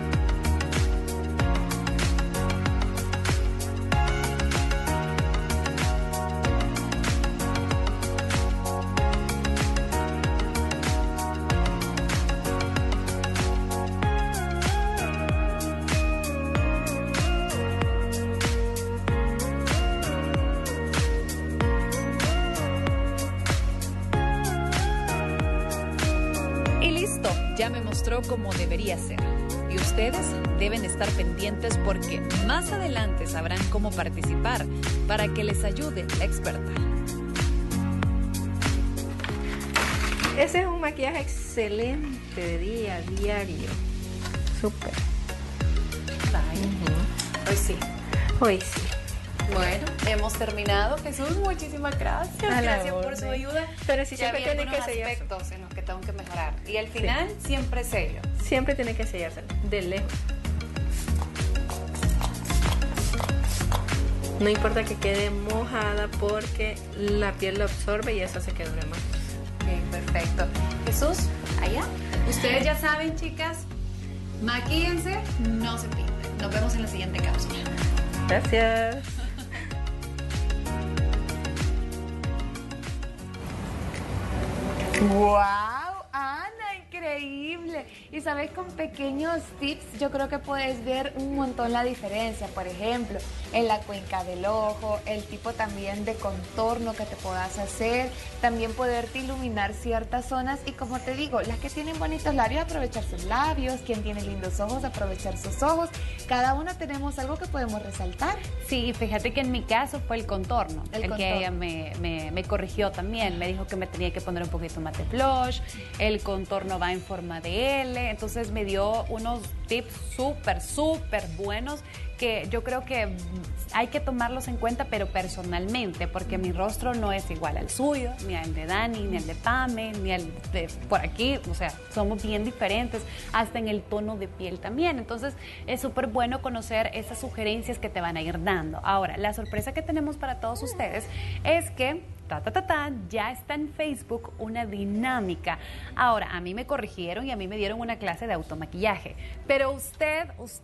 Ya me mostró cómo debería ser. Y ustedes deben estar pendientes porque más adelante sabrán cómo participar para que les ayude la experta. Ese es un maquillaje excelente de día a diario. Súper. Hoy sí. Hoy sí. Bueno, hemos terminado. Jesús, muchísimas gracias. Gracias por su ayuda. Pero sí, ya siempre había tiene que algunos sellarse. aspectos en los que tengo que mejorar. Y al final, siempre sello. Siempre tiene que sellarse, de lejos. No importa que quede mojada porque la piel lo absorbe y eso hace que dure más. Ok, perfecto. Jesús, allá. Ustedes ya saben, chicas, maquíllense, no se pinten. Nos vemos en la siguiente cápsula. Gracias. ¡Wow! Ana, increíble. Y sabes, con pequeños tips yo creo que puedes ver un montón la diferencia. Por ejemplo, en la cuenca del ojo, el tipo también de contorno que te puedas hacer, también poderte iluminar ciertas zonas. Y como te digo, las que tienen bonitos labios, aprovechar sus labios. Quien tiene lindos ojos, aprovechar sus ojos. Cada uno tenemos algo que podemos resaltar. Sí, fíjate que en mi caso fue el contorno, el que ella me corrigió también. Me dijo que me tenía que poner un poquito más de blush, el contorno va en forma de L, entonces me dio unos tips súper buenos que yo creo que hay que tomarlos en cuenta, pero personalmente, porque mi rostro no es igual al suyo, ni al de Dani, ni al de Pame, ni al de por aquí, o sea, somos bien diferentes, hasta en el tono de piel también. Entonces es súper bueno conocer esas sugerencias que te van a ir dando. Ahora, la sorpresa que tenemos para todos ustedes es que ya está en Facebook una dinámica. Ahora, a mí me corrigieron y a mí me dieron una clase de automaquillaje, pero usted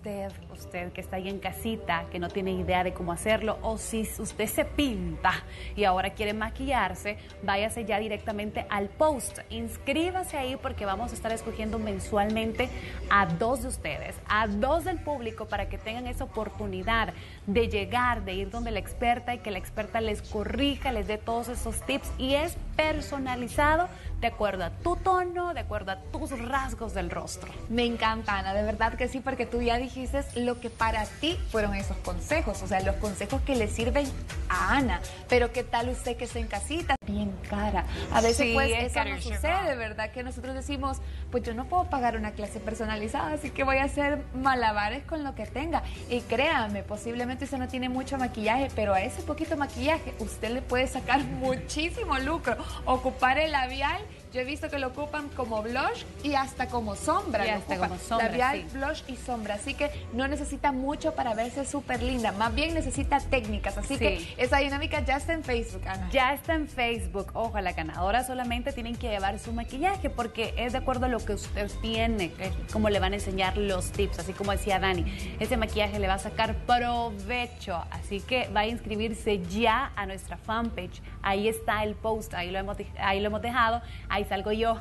que está ahí en casita, que no tiene idea de cómo hacerlo, o si usted se pinta y ahora quiere maquillarse, váyase ya directamente al post, inscríbase ahí, porque vamos a estar escogiendo mensualmente a 2 de ustedes, a 2 del público, para que tengan esa oportunidad de llegar, de ir donde la experta y que la experta les corrija, les dé todos esos tips, y es personalizado de acuerdo a tu tono, de acuerdo a tus rasgos del rostro. Me encanta, Ana, de verdad que sí, porque tú ya dijiste lo que para ti fueron esos consejos, o sea, los consejos que le sirven a Ana. Pero ¿qué tal usted que está en casita? Bien cara. A veces Sí, pues es eso no sucede, ¿verdad? Que nosotros decimos, pues yo no puedo pagar una clase personalizada, así que voy a hacer malabares con lo que tenga. Y créame, posiblemente usted no tiene mucho maquillaje, pero a ese poquito maquillaje usted le puede sacar muchísimo lucro. Ocupar el labial, yo he visto que lo ocupan como blush y hasta como sombra. Y hasta como sombra, labial, sí. blush y sombra, así que no necesita mucho para verse súper linda, más bien necesita técnicas, así que esa dinámica ya está en Facebook, Ana. Ya está en Facebook. Ojo, a la ganadora solamente tienen que llevar su maquillaje, porque es de acuerdo a lo que usted tiene, como le van a enseñar los tips, así como decía Dani, ese maquillaje le va a sacar provecho, así que va a inscribirse ya a nuestra fanpage. Ahí está el post, ahí lo hemos dejado, ahí salgo yo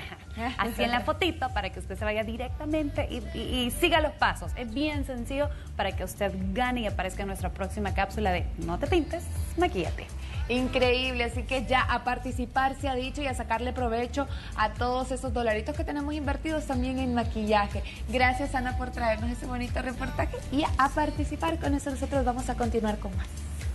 así en la fotito, para que usted se vaya directamente y siga los pasos. Es bien sencillo para que usted gane y aparezca en nuestra próxima cápsula de No te pintes, maquíllate. Increíble, así que ya a participar se ha dicho, y a sacarle provecho a todos esos dolaritos que tenemos invertidos también en maquillaje. Gracias, Ana, por traernos ese bonito reportaje, y a participar. Con eso nosotros vamos a continuar con más.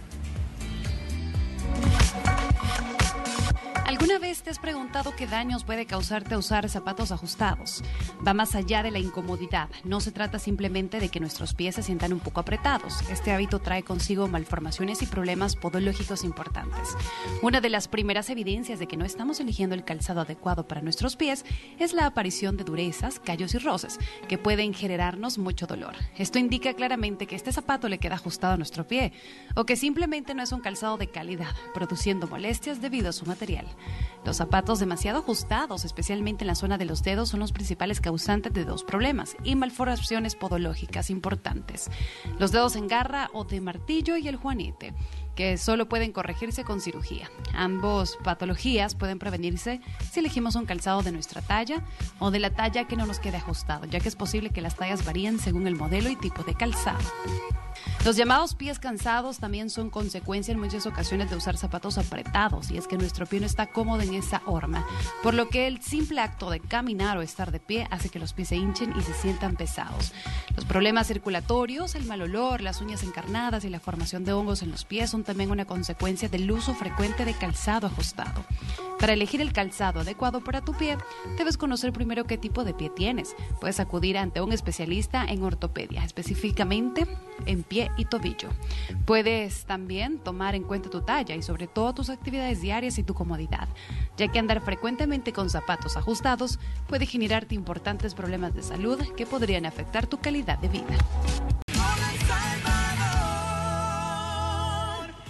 ¿Alguna vez te has preguntado qué daños puede causarte usar zapatos ajustados? Va más allá de la incomodidad. No se trata simplemente de que nuestros pies se sientan un poco apretados. Este hábito trae consigo malformaciones y problemas podológicos importantes. Una de las primeras evidencias de que no estamos eligiendo el calzado adecuado para nuestros pies es la aparición de durezas, callos y roces, que pueden generarnos mucho dolor. Esto indica claramente que este zapato le queda ajustado a nuestro pie, o que simplemente no es un calzado de calidad, produciendo molestias debido a su material. Los zapatos demasiado ajustados, especialmente en la zona de los dedos, son los principales causantes de 2 problemas y malformaciones podológicas importantes: los dedos en garra o de martillo y el juanete, que solo pueden corregirse con cirugía. Ambos patologías pueden prevenirse si elegimos un calzado de nuestra talla o de la talla que no nos quede ajustado, ya que es posible que las tallas varíen según el modelo y tipo de calzado. Los llamados pies cansados también son consecuencia en muchas ocasiones de usar zapatos apretados, y es que nuestro pie no está cómodo en esa horma, por lo que el simple acto de caminar o estar de pie hace que los pies se hinchen y se sientan pesados. Los problemas circulatorios, el mal olor, las uñas encarnadas y la formación de hongos en los pies son también una consecuencia del uso frecuente de calzado ajustado. Para elegir el calzado adecuado para tu pie, debes conocer primero qué tipo de pie tienes. Puedes acudir ante un especialista en ortopedia, específicamente en pie y tobillo. Puedes también tomar en cuenta tu talla y sobre todo tus actividades diarias y tu comodidad, ya que andar frecuentemente con zapatos ajustados puede generarte importantes problemas de salud que podrían afectar tu calidad de vida.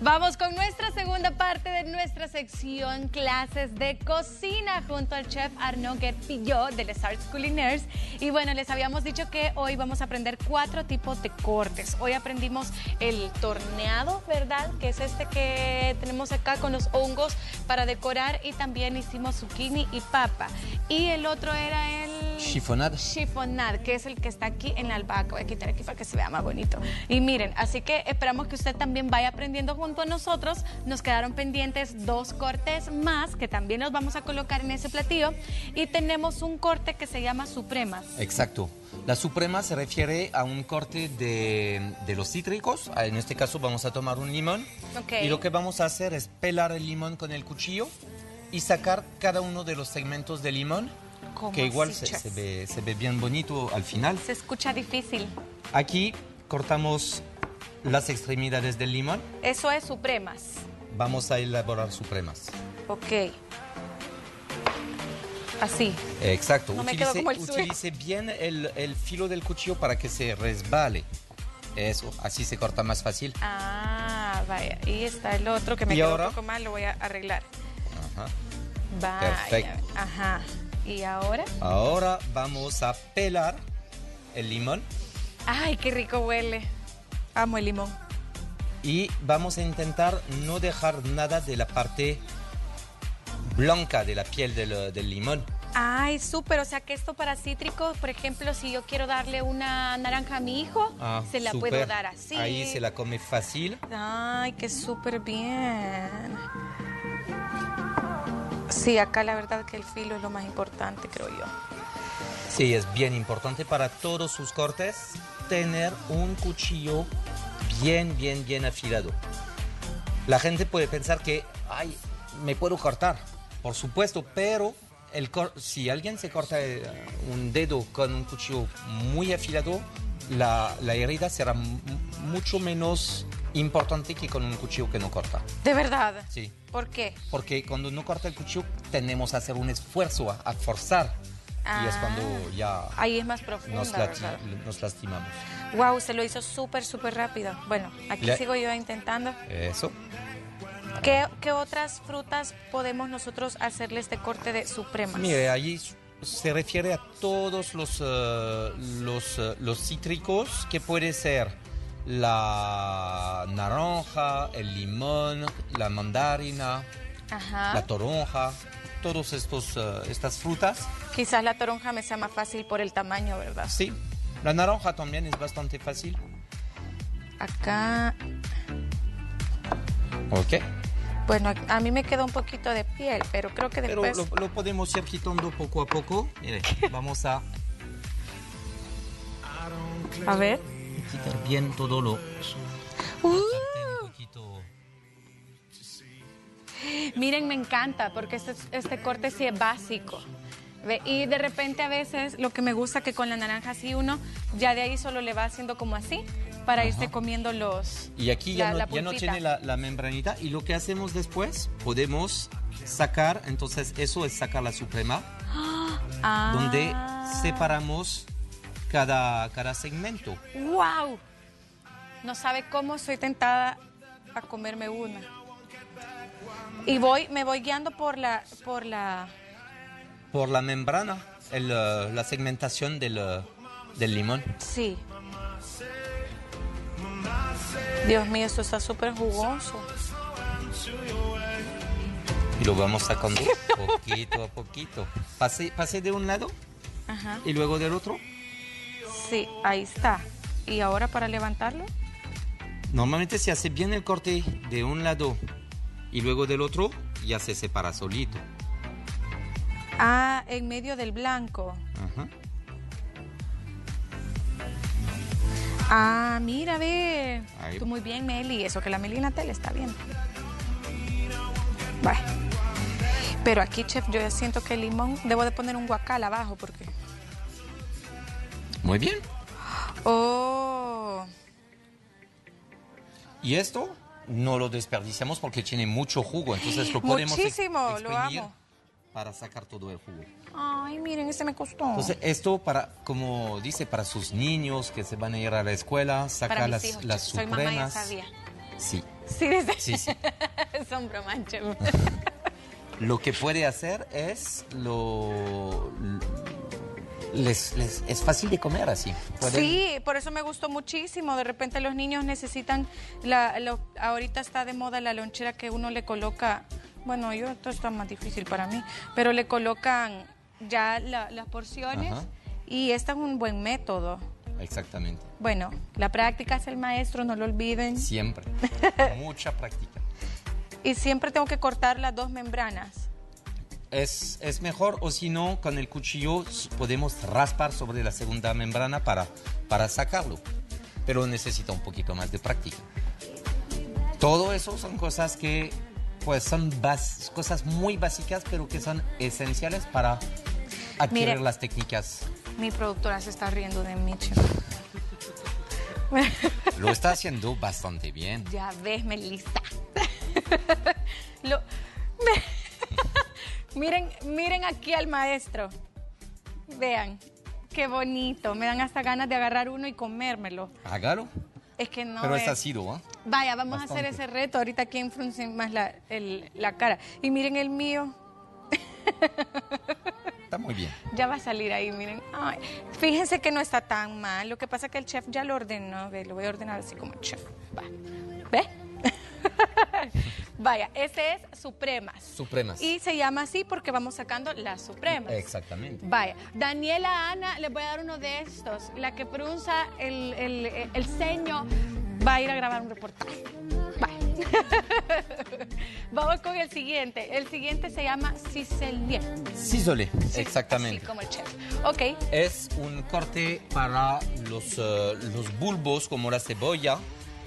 Vamos con nuestra segunda parte de nuestra sección Clases de Cocina junto al chef Arnaud Guerpillot de Les Arts Culinaires. Y bueno, les habíamos dicho que hoy vamos a aprender 4 tipos de cortes. Hoy aprendimos el torneado, ¿verdad? Que es este que tenemos acá con los hongos para decorar, y también hicimos zucchini y papa. Y el otro era el... Chiffonade. Chiffonade, que es el que está aquí en la albahaca. Voy a quitar aquí para que se vea más bonito. Y miren, así que esperamos que usted también vaya aprendiendo junto a nosotros. Nos quedaron pendientes 2 cortes más que también los vamos a colocar en ese platillo. Y tenemos un corte que se llama supremas. Exacto. La suprema se refiere a un corte de los cítricos. En este caso vamos a tomar un limón. Okay. Y lo que vamos a hacer es pelar el limón con el cuchillo y sacar cada uno de los segmentos de limón, que igual se ve bien bonito al final. Se escucha difícil. Aquí cortamos las extremidades del limón. Eso es supremas. Vamos a elaborar supremas. Ok. Así. Exacto. No me quedo como el suyo. Utilice bien el filo del cuchillo para que se resbale. Eso, así se corta más fácil. Ah, vaya. Y está el otro que me quedó un poco mal, lo voy a arreglar. Ajá. Vaya. Perfecto. Ajá. ¿Y ahora? Ahora vamos a pelar el limón. Ay, qué rico huele. Amo el limón. Y vamos a intentar no dejar nada de la parte blanca de la piel del limón. Ay, súper. O sea que esto para cítricos, por ejemplo, si yo quiero darle una naranja a mi hijo, se la súper. puedo dar así. Ahí se la come fácil. Ay, qué súper bien. Sí, acá la verdad que el filo es lo más importante, creo yo. Sí, es bien importante para todos sus cortes tener un cuchillo bien afilado. La gente puede pensar que, ay, me puedo cortar, por supuesto, pero si alguien se corta un dedo con un cuchillo muy afilado, la herida será mucho menos importante que con un cuchillo que no corta. ¿De verdad? Sí. ¿Por qué? Porque cuando no corta el cuchillo, tenemos a hacer un esfuerzo, a forzar. Y es cuando ya... Ahí es más profundo, nos lastimamos. Wow, se lo hizo súper rápido. Bueno, aquí sigo yo intentando. Eso. ¿Qué otras frutas podemos nosotros hacerle este corte de supremas? Mire, allí se refiere a todos los cítricos, que puede ser la naranja, el limón, la mandarina, la toronja, todas estas frutas. Quizás la toronja me sea más fácil por el tamaño, ¿verdad? Sí, la naranja también es bastante fácil. Acá... Ok. Bueno, a mí me queda un poquito de piel, pero creo que después... Pero lo podemos ir quitando poco a poco. Mire, vamos a... A ver. Quitar bien todo lo... Miren, me encanta porque este corte sí es básico. ¿Ve? Y de repente a veces lo que me gusta que con la naranja así uno ya de ahí solo le va haciendo como así para irse comiendo los... Y aquí ya no tiene la membranita, y lo que hacemos después, podemos sacar, entonces eso es sacar la suprema, donde separamos cada segmento. ¡Wow! No sabe cómo estoy tentada a comerme una. Y me voy guiando por la membrana, la segmentación del limón. Sí. Dios mío, esto está súper jugoso. Y lo vamos sacando poquito a poquito. Pase de un lado y luego del otro. Sí, ahí está. ¿Y ahora para levantarlo? Normalmente se hace bien el corte de un lado y luego del otro, ya se separa solito. Ah, en medio del blanco. Ajá. Ah, mira, ve. Ahí. Tú muy bien, Meli. Eso que la Meli en la tele está bien. Bueno. Pero aquí, chef, yo ya siento que el limón... Debo de poner un guacal abajo porque... Muy bien. Oh. Y esto no lo desperdiciamos porque tiene mucho jugo. Entonces lo podemos muchísimo, lo amo. Para sacar todo el jugo. Ay, miren, este me costó. Entonces esto como dice, para sus niños que se van a ir a la escuela, sacar las supremas. Soy mamá, ya sabía. Sí, Sí, dice. Sí, sí. Son bromas, chef. Lo que puede hacer es es fácil de comer así. Sí, por eso me gustó muchísimo. De repente los niños necesitan, ahorita está de moda la lonchera que uno le coloca, bueno, esto está más difícil para mí, pero le colocan ya las porciones. Ajá. Y este es un buen método. Exactamente. Bueno, la práctica es el maestro, no lo olviden. Siempre. Mucha práctica. Y siempre tengo que cortar las dos membranas. Es mejor, o si no, con el cuchillo podemos raspar sobre la segunda membrana para sacarlo. Pero necesita un poquito más de práctica. Todo eso son cosas que pues son cosas muy básicas, pero que son esenciales para adquirir Mire, las técnicas. Mi productora se está riendo de mí, chef. Lo está haciendo bastante bien. Ya ves, Melissa. Miren aquí al maestro. Vean, qué bonito. Me dan hasta ganas de agarrar uno y comérmelo. Hágalo. Es que no Pero es... es ácido, ¿eh? Vaya, vamos Bastante. a hacer ese reto. Ahorita quién frunce más la cara. Y miren el mío. Está muy bien. Ya va a salir ahí, miren. Ay, fíjense que no está tan mal. Lo que pasa es que el chef ya lo ordenó. Ve, lo voy a ordenar así como chef. Va. ¿Ve? Vaya, ese es Supremas. Supremas. Y se llama así porque vamos sacando las Supremas. Exactamente. Vaya, Daniela Ana, les voy a dar uno de estos. La que pronuncia el ceño va a ir a grabar un reportaje. Vaya. Vamos con el siguiente. El siguiente se llama ciselé. Ciselé, exactamente. Así como el chef. Ok. Es un corte para los bulbos, como la cebolla.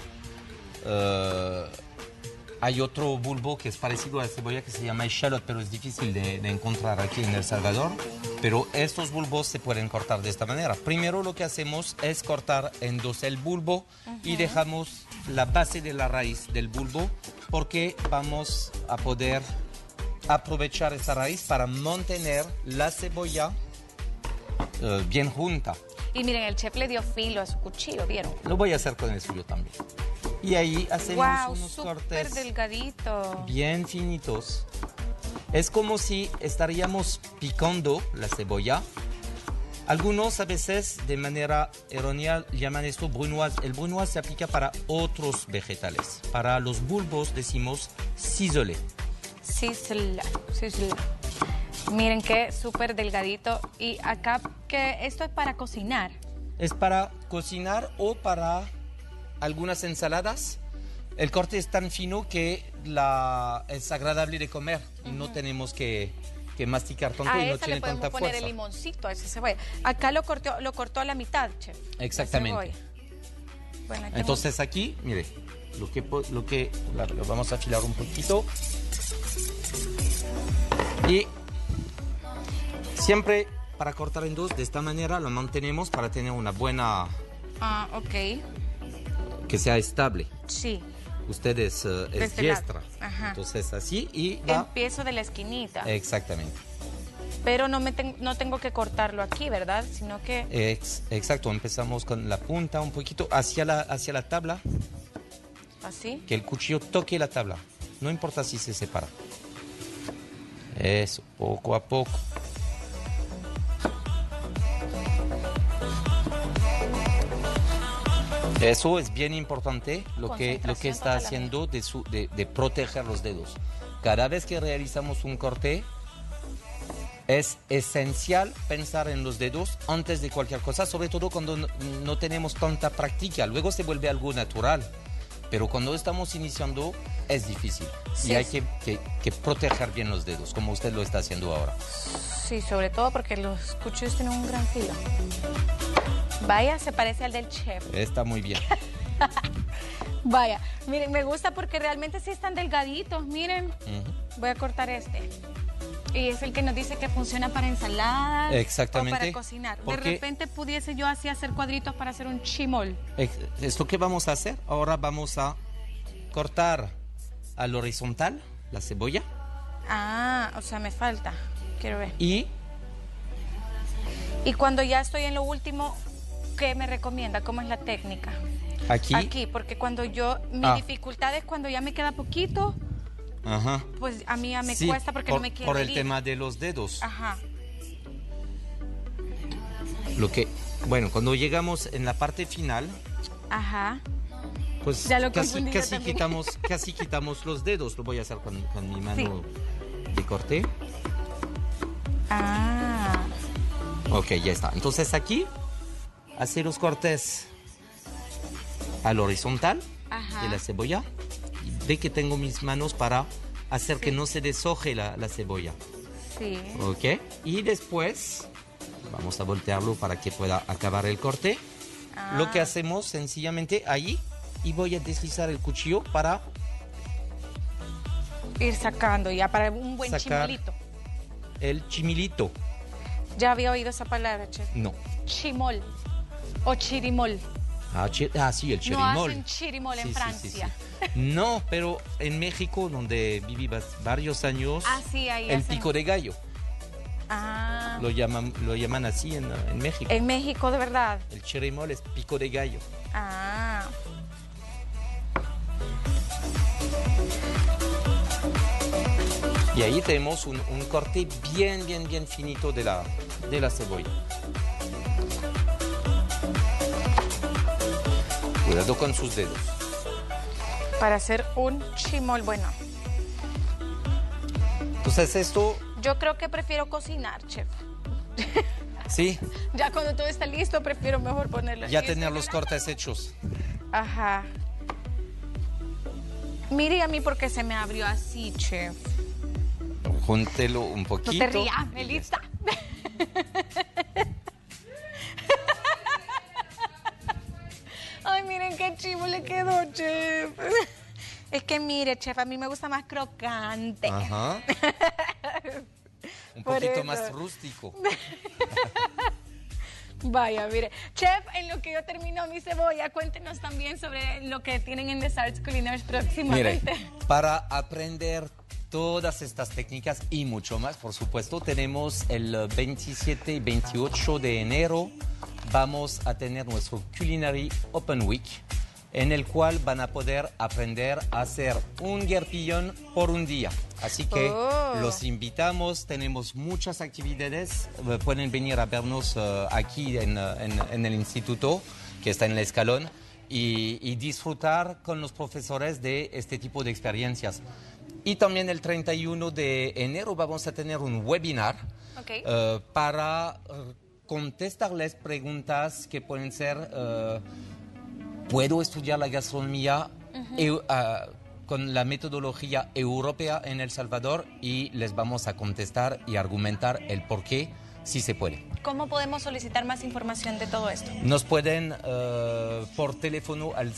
Hay otro bulbo que es parecido a la cebolla que se llama echalot, pero es difícil de encontrar aquí en El Salvador. Pero estos bulbos se pueden cortar de esta manera. Primero lo que hacemos es cortar en dos el bulbo y dejamos la base de la raíz del bulbo porque vamos a poder aprovechar esta raíz para mantener la cebolla bien junta. Y miren, el chef le dio filo a su cuchillo, ¿vieron? Lo voy a hacer con el suyo también. Y ahí hacemos unos cortes súper delgadito. bien finitos. Es como si estaríamos picando la cebolla. Algunos a veces de manera errónea llaman esto brunoise. El brunoise se aplica para otros vegetales. Para los bulbos decimos ciselé. Ciselé. Miren qué súper delgadito. Y acá, que esto es para cocinar. Es para cocinar o para algunas ensaladas. El corte es tan fino que es agradable de comer. Y no tenemos que masticar tanto y no esa tiene le podemos tanta poner fuerza. el limoncito a esa cebolla. Acá lo cortó a la mitad, chef. Exactamente. Bueno, Entonces aquí, mire, lo vamos a afilar un poquito. Y siempre para cortar en dos, de esta manera lo mantenemos para tener una buena... ok. Que sea estable. Sí. Usted es diestra. Ajá. Entonces así y va... Empiezo de la esquinita. Exactamente. Pero no tengo que cortarlo aquí, ¿verdad? Sino que... Exacto, empezamos con la punta un poquito hacia la tabla. ¿Así? Que el cuchillo toque la tabla. No importa si se separa. Eso, poco a poco. Eso es bien importante, lo que está haciendo de proteger los dedos. Cada vez que realizamos un corte, es esencial pensar en los dedos antes de cualquier cosa, sobre todo cuando no tenemos tanta práctica. Luego se vuelve algo natural, pero cuando estamos iniciando es difícil. Sí. Y hay que proteger bien los dedos, como usted lo está haciendo ahora. Sí, sobre todo porque los cuchillos tienen un gran filo. Vaya, se parece al del chef. Está muy bien. Vaya, miren, me gusta porque realmente sí están delgaditos, miren. Voy a cortar este. Y es el que nos dice que funciona para ensaladas. Exactamente. O para cocinar. Porque de repente pudiese yo así hacer cuadritos para hacer un chimol. Esto que vamos a hacer, ahora vamos a cortar al horizontal la cebolla. O sea, me falta. Quiero ver. Y cuando ya estoy en lo último, ¿qué me recomienda? ¿Cómo es la técnica? Aquí. Aquí, porque cuando mi dificultad es cuando ya me queda poquito, Ajá. pues a mí ya me Sí, cuesta porque no me quiero por el ir. tema de los dedos. Ajá. Bueno, cuando llegamos en la parte final, Ajá. pues Ya lo casi confundí yo también. casi quitamos los dedos. Lo voy a hacer con mi mano de corte. Ah. Ok, ya está. Entonces aquí, hacer los cortes al horizontal Ajá. de la cebolla. Y ve que tengo mis manos para hacer que no se deshoje la cebolla. Sí. Ok. Y después vamos a voltearlo para que pueda acabar el corte. Lo que hacemos sencillamente ahí, y voy a deslizar el cuchillo para Ir sacando ya para un buen sacar chimolito. el chimilito. Ya había oído esa palabra, chef. No. Chimol o chirimol. Sí, el No chirimol. hacen chirimol en Sí, sí, Francia. sí. No, pero en México, donde viví varios años, Sí, ahí el hacen. pico de gallo. Ah. Lo llaman así en México. En México, de verdad. El chirimol es pico de gallo. Ah. Y ahí tenemos un corte bien finito de la cebolla. Cuidado con sus dedos. Para hacer un chimol, bueno. Entonces esto, Yo creo que prefiero cocinar, chef. sí, Ya cuando todo está listo, prefiero mejor ponerlo. ya así. tener los cortes hechos. Ajá. Mire a mí porque se me abrió así, chef. Júntelo un No poquito. te rías, Melissa. Ay, miren qué chivo le quedó, chef. Es que mire, chef, a mí me gusta más crocante. Ajá. Un Por poquito eso. más rústico. Vaya, mire. Chef, en lo que yo termino mi cebolla, cuéntenos también sobre lo que tienen en Desarts Culinarios Mire, próximamente. para aprender todas estas técnicas y mucho más, por supuesto, tenemos el 27 y 28 de enero, vamos a tener nuestro Culinary Open Week, en el cual van a poder aprender a hacer un guerpillón por un día. Así que los invitamos, tenemos muchas actividades, pueden venir a vernos aquí en el instituto, que está en el Escalón, y disfrutar con los profesores de este tipo de experiencias. Y también el 31 de enero vamos a tener un webinar para contestarles preguntas que pueden ser, ¿puedo estudiar la gastronomía con la metodología europea en El Salvador? Y les vamos a contestar y argumentar el por qué sí se puede. ¿Cómo podemos solicitar más información de todo esto? Nos pueden por teléfono al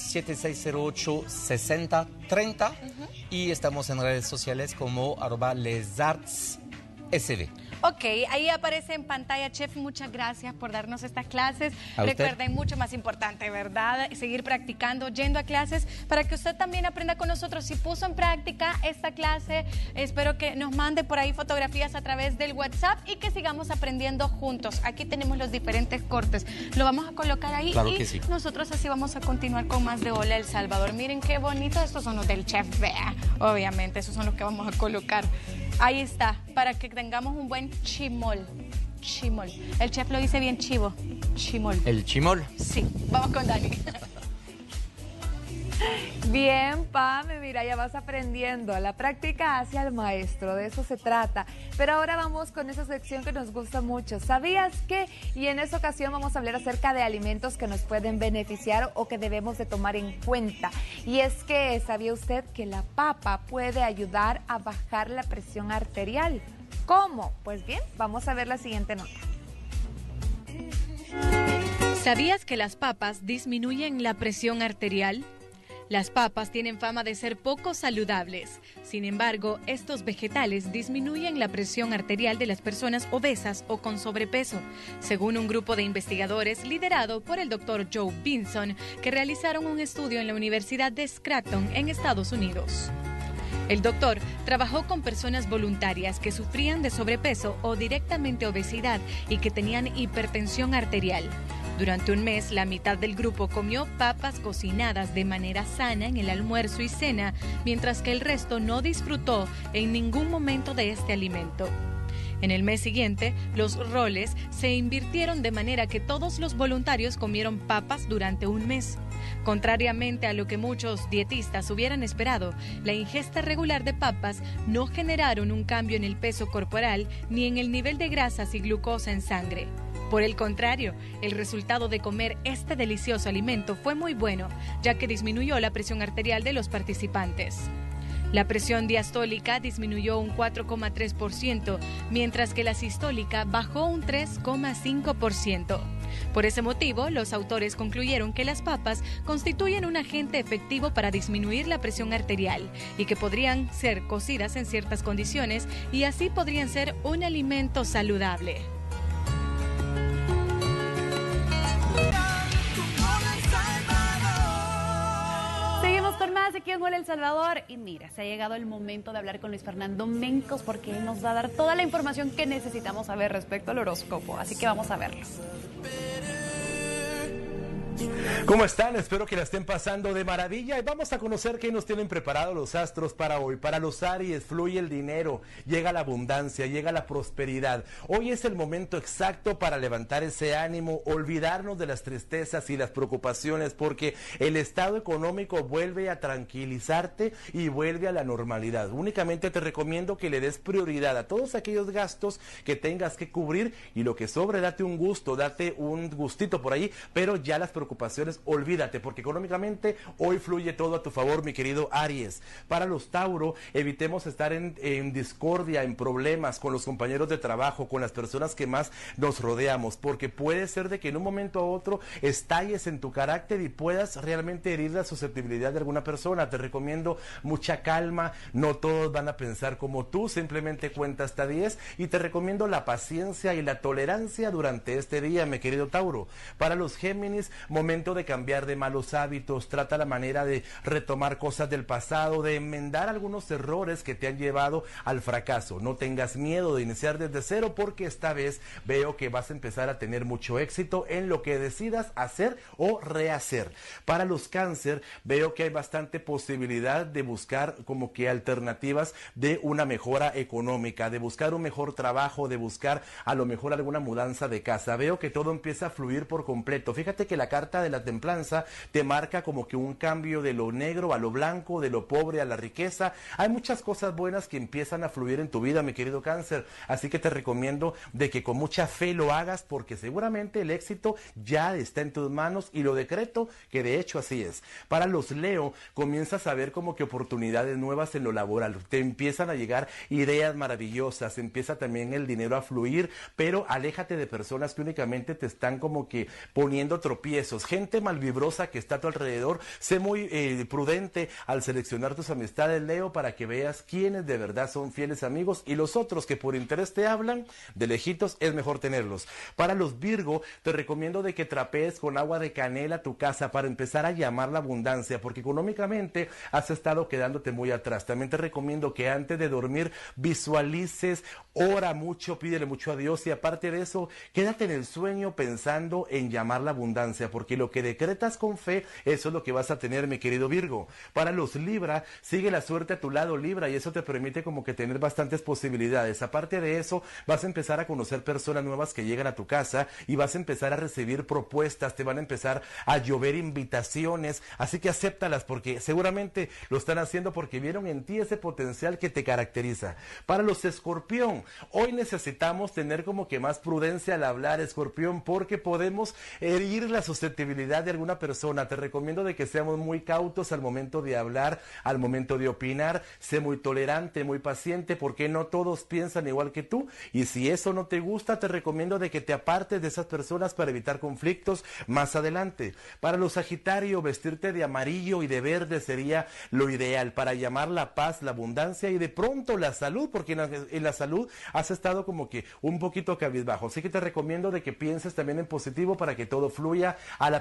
7608-6030 y estamos en redes sociales como @lesartssv. Ok, ahí aparece en pantalla, chef. Muchas gracias por darnos estas clases. ¿A usted? Recuerden, mucho más importante, ¿verdad? Seguir practicando, yendo a clases para que usted también aprenda con nosotros. Si puso en práctica esta clase, espero que nos mande por ahí fotografías a través del WhatsApp y que sigamos aprendiendo juntos. Aquí tenemos los diferentes cortes. Lo vamos a colocar ahí Claro y que sí. nosotros así vamos a continuar con más de Hola El Salvador. Miren qué bonito. Estos son los del chef Bea. Obviamente, esos son los que vamos a colocar. Ahí está, para que tengamos un buen chimol. Chimol. El chef lo dice bien chivo. Chimol. El chimol. Sí, vamos con Dani. Bien, Pame, mira, ya vas aprendiendo. La práctica hace al maestro, de eso se trata. Pero ahora vamos con esa sección que nos gusta mucho. ¿Sabías qué? Y en esta ocasión vamos a hablar acerca de alimentos que nos pueden beneficiar o que debemos de tomar en cuenta. Y es que, ¿sabía usted que la papa puede ayudar a bajar la presión arterial? ¿Cómo? Pues bien, vamos a ver la siguiente nota. ¿Sabías que las papas disminuyen la presión arterial? Las papas tienen fama de ser poco saludables. Sin embargo, estos vegetales disminuyen la presión arterial de las personas obesas o con sobrepeso, según un grupo de investigadores liderado por el Dr. Joe Vinson, que realizaron un estudio en la Universidad de Scranton, en Estados Unidos. El doctor trabajó con personas voluntarias que sufrían de sobrepeso o directamente obesidad y que tenían hipertensión arterial. Durante un mes, la mitad del grupo comió papas cocinadas de manera sana en el almuerzo y cena, mientras que el resto no disfrutó en ningún momento de este alimento. En el mes siguiente, los roles se invirtieron de manera que todos los voluntarios comieron papas durante un mes. Contrariamente a lo que muchos dietistas hubieran esperado, la ingesta regular de papas no generaron un cambio en el peso corporal ni en el nivel de grasas y glucosa en sangre. Por el contrario, el resultado de comer este delicioso alimento fue muy bueno, ya que disminuyó la presión arterial de los participantes. La presión diastólica disminuyó un 4,3%, mientras que la sistólica bajó un 3,5%. Por ese motivo, los autores concluyeron que las papas constituyen un agente efectivo para disminuir la presión arterial y que podrían ser cocidas en ciertas condiciones y así podrían ser un alimento saludable. Seguimos con más aquí en Hola El Salvador y mira, se ha llegado el momento de hablar con Luis Fernando Mencos porque él nos va a dar toda la información que necesitamos saber respecto al horóscopo, así que vamos a verlo. ¿Cómo están? Espero que la estén pasando de maravilla y vamos a conocer qué nos tienen preparados los astros para hoy. Para los Aries, fluye el dinero, llega la abundancia, llega la prosperidad. Hoy es el momento exacto para levantar ese ánimo, olvidarnos de las tristezas y las preocupaciones porque el estado económico vuelve a tranquilizarte y vuelve a la normalidad. Únicamente te recomiendo que le des prioridad a todos aquellos gastos que tengas que cubrir y lo que sobre, date un gusto, date un gustito por ahí, pero ya las preocupaciones olvídate, porque económicamente hoy fluye todo a tu favor, mi querido Aries. Para los Tauro, evitemos estar en discordia, en problemas con los compañeros de trabajo, con las personas que más nos rodeamos, porque puede ser de que en un momento a otro estalles en tu carácter y puedas realmente herir la susceptibilidad de alguna persona. Te recomiendo mucha calma, no todos van a pensar como tú, simplemente cuenta hasta 10 y te recomiendo la paciencia y la tolerancia durante este día, mi querido Tauro. Para los Géminis, momento de cambiar de malos hábitos, trata la manera de retomar cosas del pasado, de enmendar algunos errores que te han llevado al fracaso. No tengas miedo de iniciar desde cero porque esta vez veo que vas a empezar a tener mucho éxito en lo que decidas hacer o rehacer. Para los Cáncer, veo que hay bastante posibilidad de buscar como que alternativas de una mejora económica, de buscar un mejor trabajo, de buscar a lo mejor alguna mudanza de casa. Veo que todo empieza a fluir por completo. Fíjate que la carta de la templanza te marca como que un cambio de lo negro a lo blanco, de lo pobre a la riqueza. Hay muchas cosas buenas que empiezan a fluir en tu vida, mi querido Cáncer, así que te recomiendo de que con mucha fe lo hagas porque seguramente el éxito ya está en tus manos y lo decreto que de hecho así es. Para los Leo, comienzas a ver como que oportunidades nuevas en lo laboral, te empiezan a llegar ideas maravillosas, empieza también el dinero a fluir, pero aléjate de personas que únicamente te están como que poniendo tropiezos, gente malvibrosa que está a tu alrededor. Sé muy prudente al seleccionar tus amistades, Leo, para que veas quiénes de verdad son fieles amigos y los otros que por interés te hablan, de lejitos es mejor tenerlos. Para los Virgo, te recomiendo de que trapees con agua de canela tu casa para empezar a llamar la abundancia, porque económicamente has estado quedándote muy atrás. También te recomiendo que antes de dormir visualices, ora mucho, pídele mucho a Dios y aparte de eso, quédate en el sueño pensando en llamar la abundancia, porque lo que decretas con fe, eso es lo que vas a tener, mi querido Virgo. Para los Libra, sigue la suerte a tu lado, Libra, y eso te permite como que tener bastantes posibilidades. Aparte de eso, vas a empezar a conocer personas nuevas que llegan a tu casa y vas a empezar a recibir propuestas, te van a empezar a llover invitaciones, así que acéptalas porque seguramente lo están haciendo porque vieron en ti ese potencial que te caracteriza. Para los Escorpión, hoy necesitamos tener como que más prudencia al hablar, Escorpión, porque podemos herir la susceptibilidad de alguna persona. Te recomiendo de que seamos muy cautos al momento de hablar, al momento de opinar, sé muy tolerante, muy paciente, porque no todos piensan igual que tú, y si eso no te gusta, te recomiendo de que te apartes de esas personas para evitar conflictos más adelante. Para los Sagitario, vestirte de amarillo y de verde sería lo ideal para llamar la paz, la abundancia y de pronto la salud, porque en la salud has estado como que un poquito cabizbajo, así que te recomiendo de que pienses también en positivo para que todo fluya a la perfección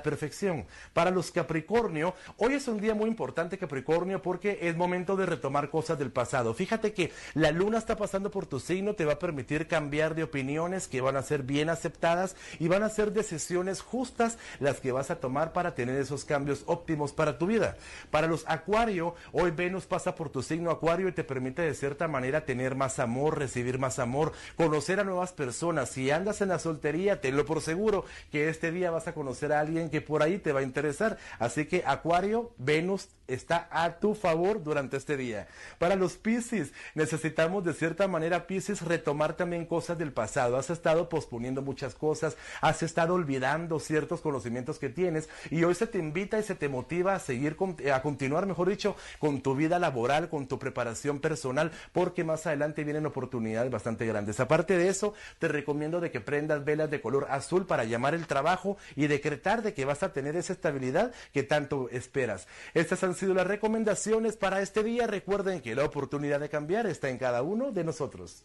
perfección. Para los Capricornio, hoy es un día muy importante, Capricornio, porque es momento de retomar cosas del pasado. Fíjate que la luna está pasando por tu signo, te va a permitir cambiar de opiniones que van a ser bien aceptadas y van a ser decisiones justas las que vas a tomar para tener esos cambios óptimos para tu vida. Para los Acuario, hoy Venus pasa por tu signo Acuario y te permite de cierta manera tener más amor, recibir más amor, conocer a nuevas personas. Si andas en la soltería, tenlo por seguro que este día vas a conocer a alguien que por ahí te va a interesar. Así que Acuario, Venus está a tu favor durante este día. Para los Piscis, necesitamos de cierta manera, Piscis, retomar también cosas del pasado. Has estado posponiendo muchas cosas, has estado olvidando ciertos conocimientos que tienes y hoy se te invita y se te motiva a seguir, a continuar, mejor dicho, con tu vida laboral, con tu preparación personal, porque más adelante vienen oportunidades bastante grandes. Aparte de eso, te recomiendo de que prendas velas de color azul para llamar el trabajo y decretar de que vas a tener esa estabilidad que tanto esperas. Estas han sido las recomendaciones para este día. Recuerden que la oportunidad de cambiar está en cada uno de nosotros.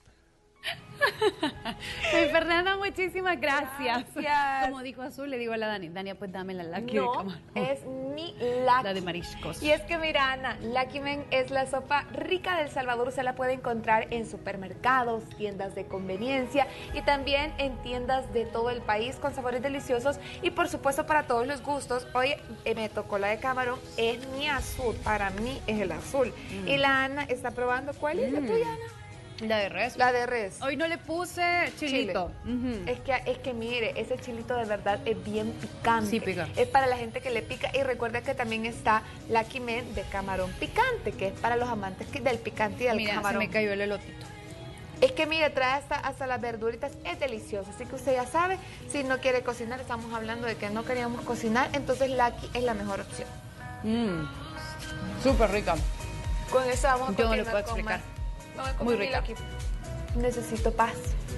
Fernanda, muchísimas gracias. Como dijo Azul, le digo a la Dani, Dania, pues dame la Lucky de camarón. Es mi Lucky. La de mariscos. Y es que mira, Ana, Lucky Men es la sopa rica del Salvador. Se la puede encontrar en supermercados, tiendas de conveniencia y también en tiendas de todo el país con sabores deliciosos y por supuesto para todos los gustos. Hoy me tocó la de camarón, es mi azul, para mí es el azul. Y la Ana está probando, ¿cuál es la tuya, Ana? La de res. La de res. Hoy no le puse chilito. Es que mire, ese chilito de verdad es bien picante. Sí, pica. Es para la gente que le pica. Y recuerda que también está Lucky Men de camarón picante, que es para los amantes del picante y del camarón. Se me cayó el elotito. Es que mire, trae hasta las verduritas, es delicioso. Así que usted ya sabe, si no quiere cocinar, estamos hablando de que no queríamos cocinar, entonces Lucky es la mejor opción. Súper rica. Con eso vamos a Yo no continuar le puedo con explicar. más. Muy rica. Necesito paz.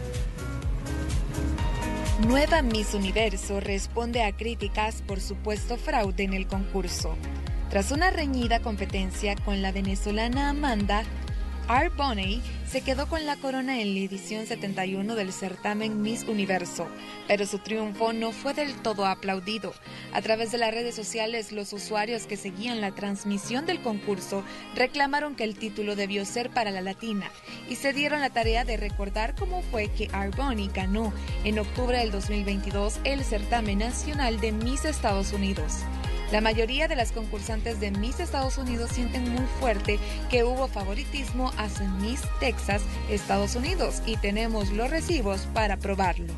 Nueva Miss Universo responde a críticas por supuesto fraude en el concurso. Tras una reñida competencia con la venezolana Amanda, Arboney se quedó con la corona en la edición 71 del certamen Miss Universo, pero su triunfo no fue del todo aplaudido. A través de las redes sociales, los usuarios que seguían la transmisión del concurso reclamaron que el título debió ser para la latina y se dieron la tarea de recordar cómo fue que Arboney ganó en octubre del 2022 el certamen nacional de Miss Estados Unidos. La mayoría de las concursantes de Miss Estados Unidos sienten muy fuerte que hubo favoritismo hacia Miss Texas, Estados Unidos, y tenemos los recibos para probarlo.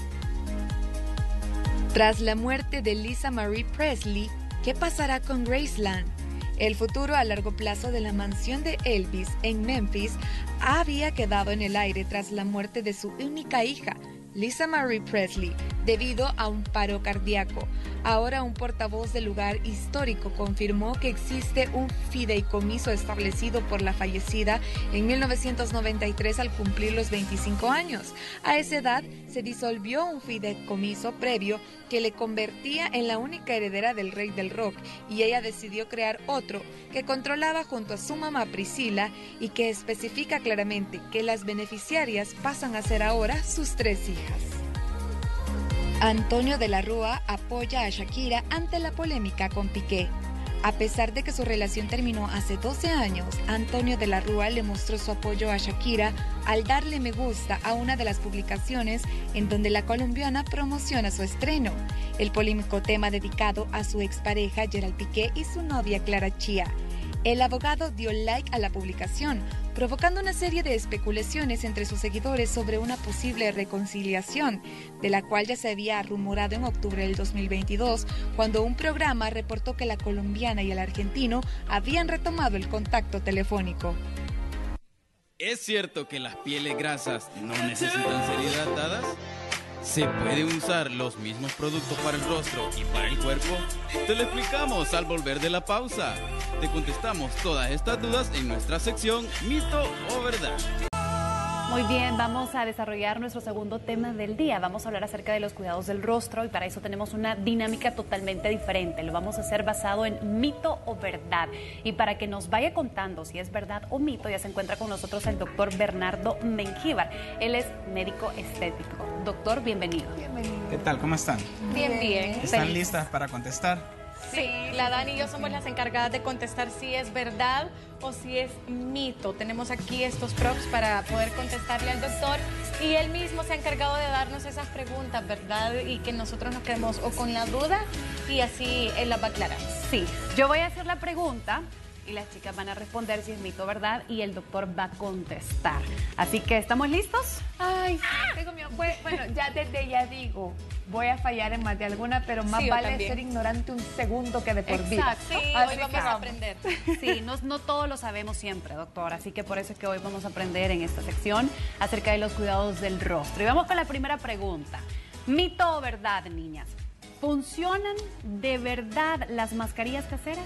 Tras la muerte de Lisa Marie Presley, ¿qué pasará con Graceland? El futuro a largo plazo de la mansión de Elvis en Memphis había quedado en el aire tras la muerte de su única hija, Lisa Marie Presley, debido a un paro cardíaco. Ahora un portavoz del lugar histórico confirmó que existe un fideicomiso establecido por la fallecida en 1993 al cumplir los 25 años. A esa edad se disolvió un fideicomiso previo que le convertía en la única heredera del rey del rock y ella decidió crear otro que controlaba junto a su mamá Priscilla y que especifica claramente que las beneficiarias pasan a ser ahora sus 3 hijas. Antonio de la Rúa apoya a Shakira ante la polémica con Piqué. A pesar de que su relación terminó hace 12 años, Antonio de la Rúa le mostró su apoyo a Shakira al darle me gusta a una de las publicaciones en donde la colombiana promociona su estreno, el polémico tema dedicado a su expareja Gerald Piqué y su novia Clara Chía. El abogado dio like a la publicación, provocando una serie de especulaciones entre sus seguidores sobre una posible reconciliación, de la cual ya se había rumorado en octubre del 2022, cuando un programa reportó que la colombiana y el argentino habían retomado el contacto telefónico. ¿Es cierto que las pieles grasas no necesitan ser hidratadas? ¿Se pueden usar los mismos productos para el rostro y para el cuerpo? Te lo explicamos al volver de la pausa. Te contestamos todas estas dudas en nuestra sección Mito o Verdad. Muy bien, vamos a desarrollar nuestro segundo tema del día. Vamos a hablar acerca de los cuidados del rostro y para eso tenemos una dinámica totalmente diferente. Lo vamos a hacer basado en mito o verdad. Y para que nos vaya contando si es verdad o mito, ya se encuentra con nosotros el doctor Bernardo Mengíbar. Él es médico estético. Doctor, bienvenido. Bienvenido. ¿Qué tal? ¿Cómo están? Bien, bien. ¿Están Feliz. listas para contestar? Sí, la Dani y yo somos las encargadas de contestar si es verdad o si es mito. Tenemos aquí estos props para poder contestarle al doctor y él mismo se ha encargado de darnos esas preguntas, ¿verdad? Y que nosotros nos quedemos o con la duda y así él las va a aclarar. Sí, yo voy a hacer la pregunta y las chicas van a responder si es mito o verdad y el doctor va a contestar. Así que, ¿estamos listos? Ay, tengo miedo. Bueno, ya desde ya digo, voy a fallar en más de alguna, pero más Sí, yo vale también. ser ignorante un segundo que de por vida. Exacto, sí, Así hoy que vamos a aprender. Sí, no todos lo sabemos siempre, doctor, así que por eso es que hoy vamos a aprender en esta sección acerca de los cuidados del rostro. Y vamos con la primera pregunta. ¿Mito o verdad, niñas? ¿Funcionan de verdad las mascarillas caseras?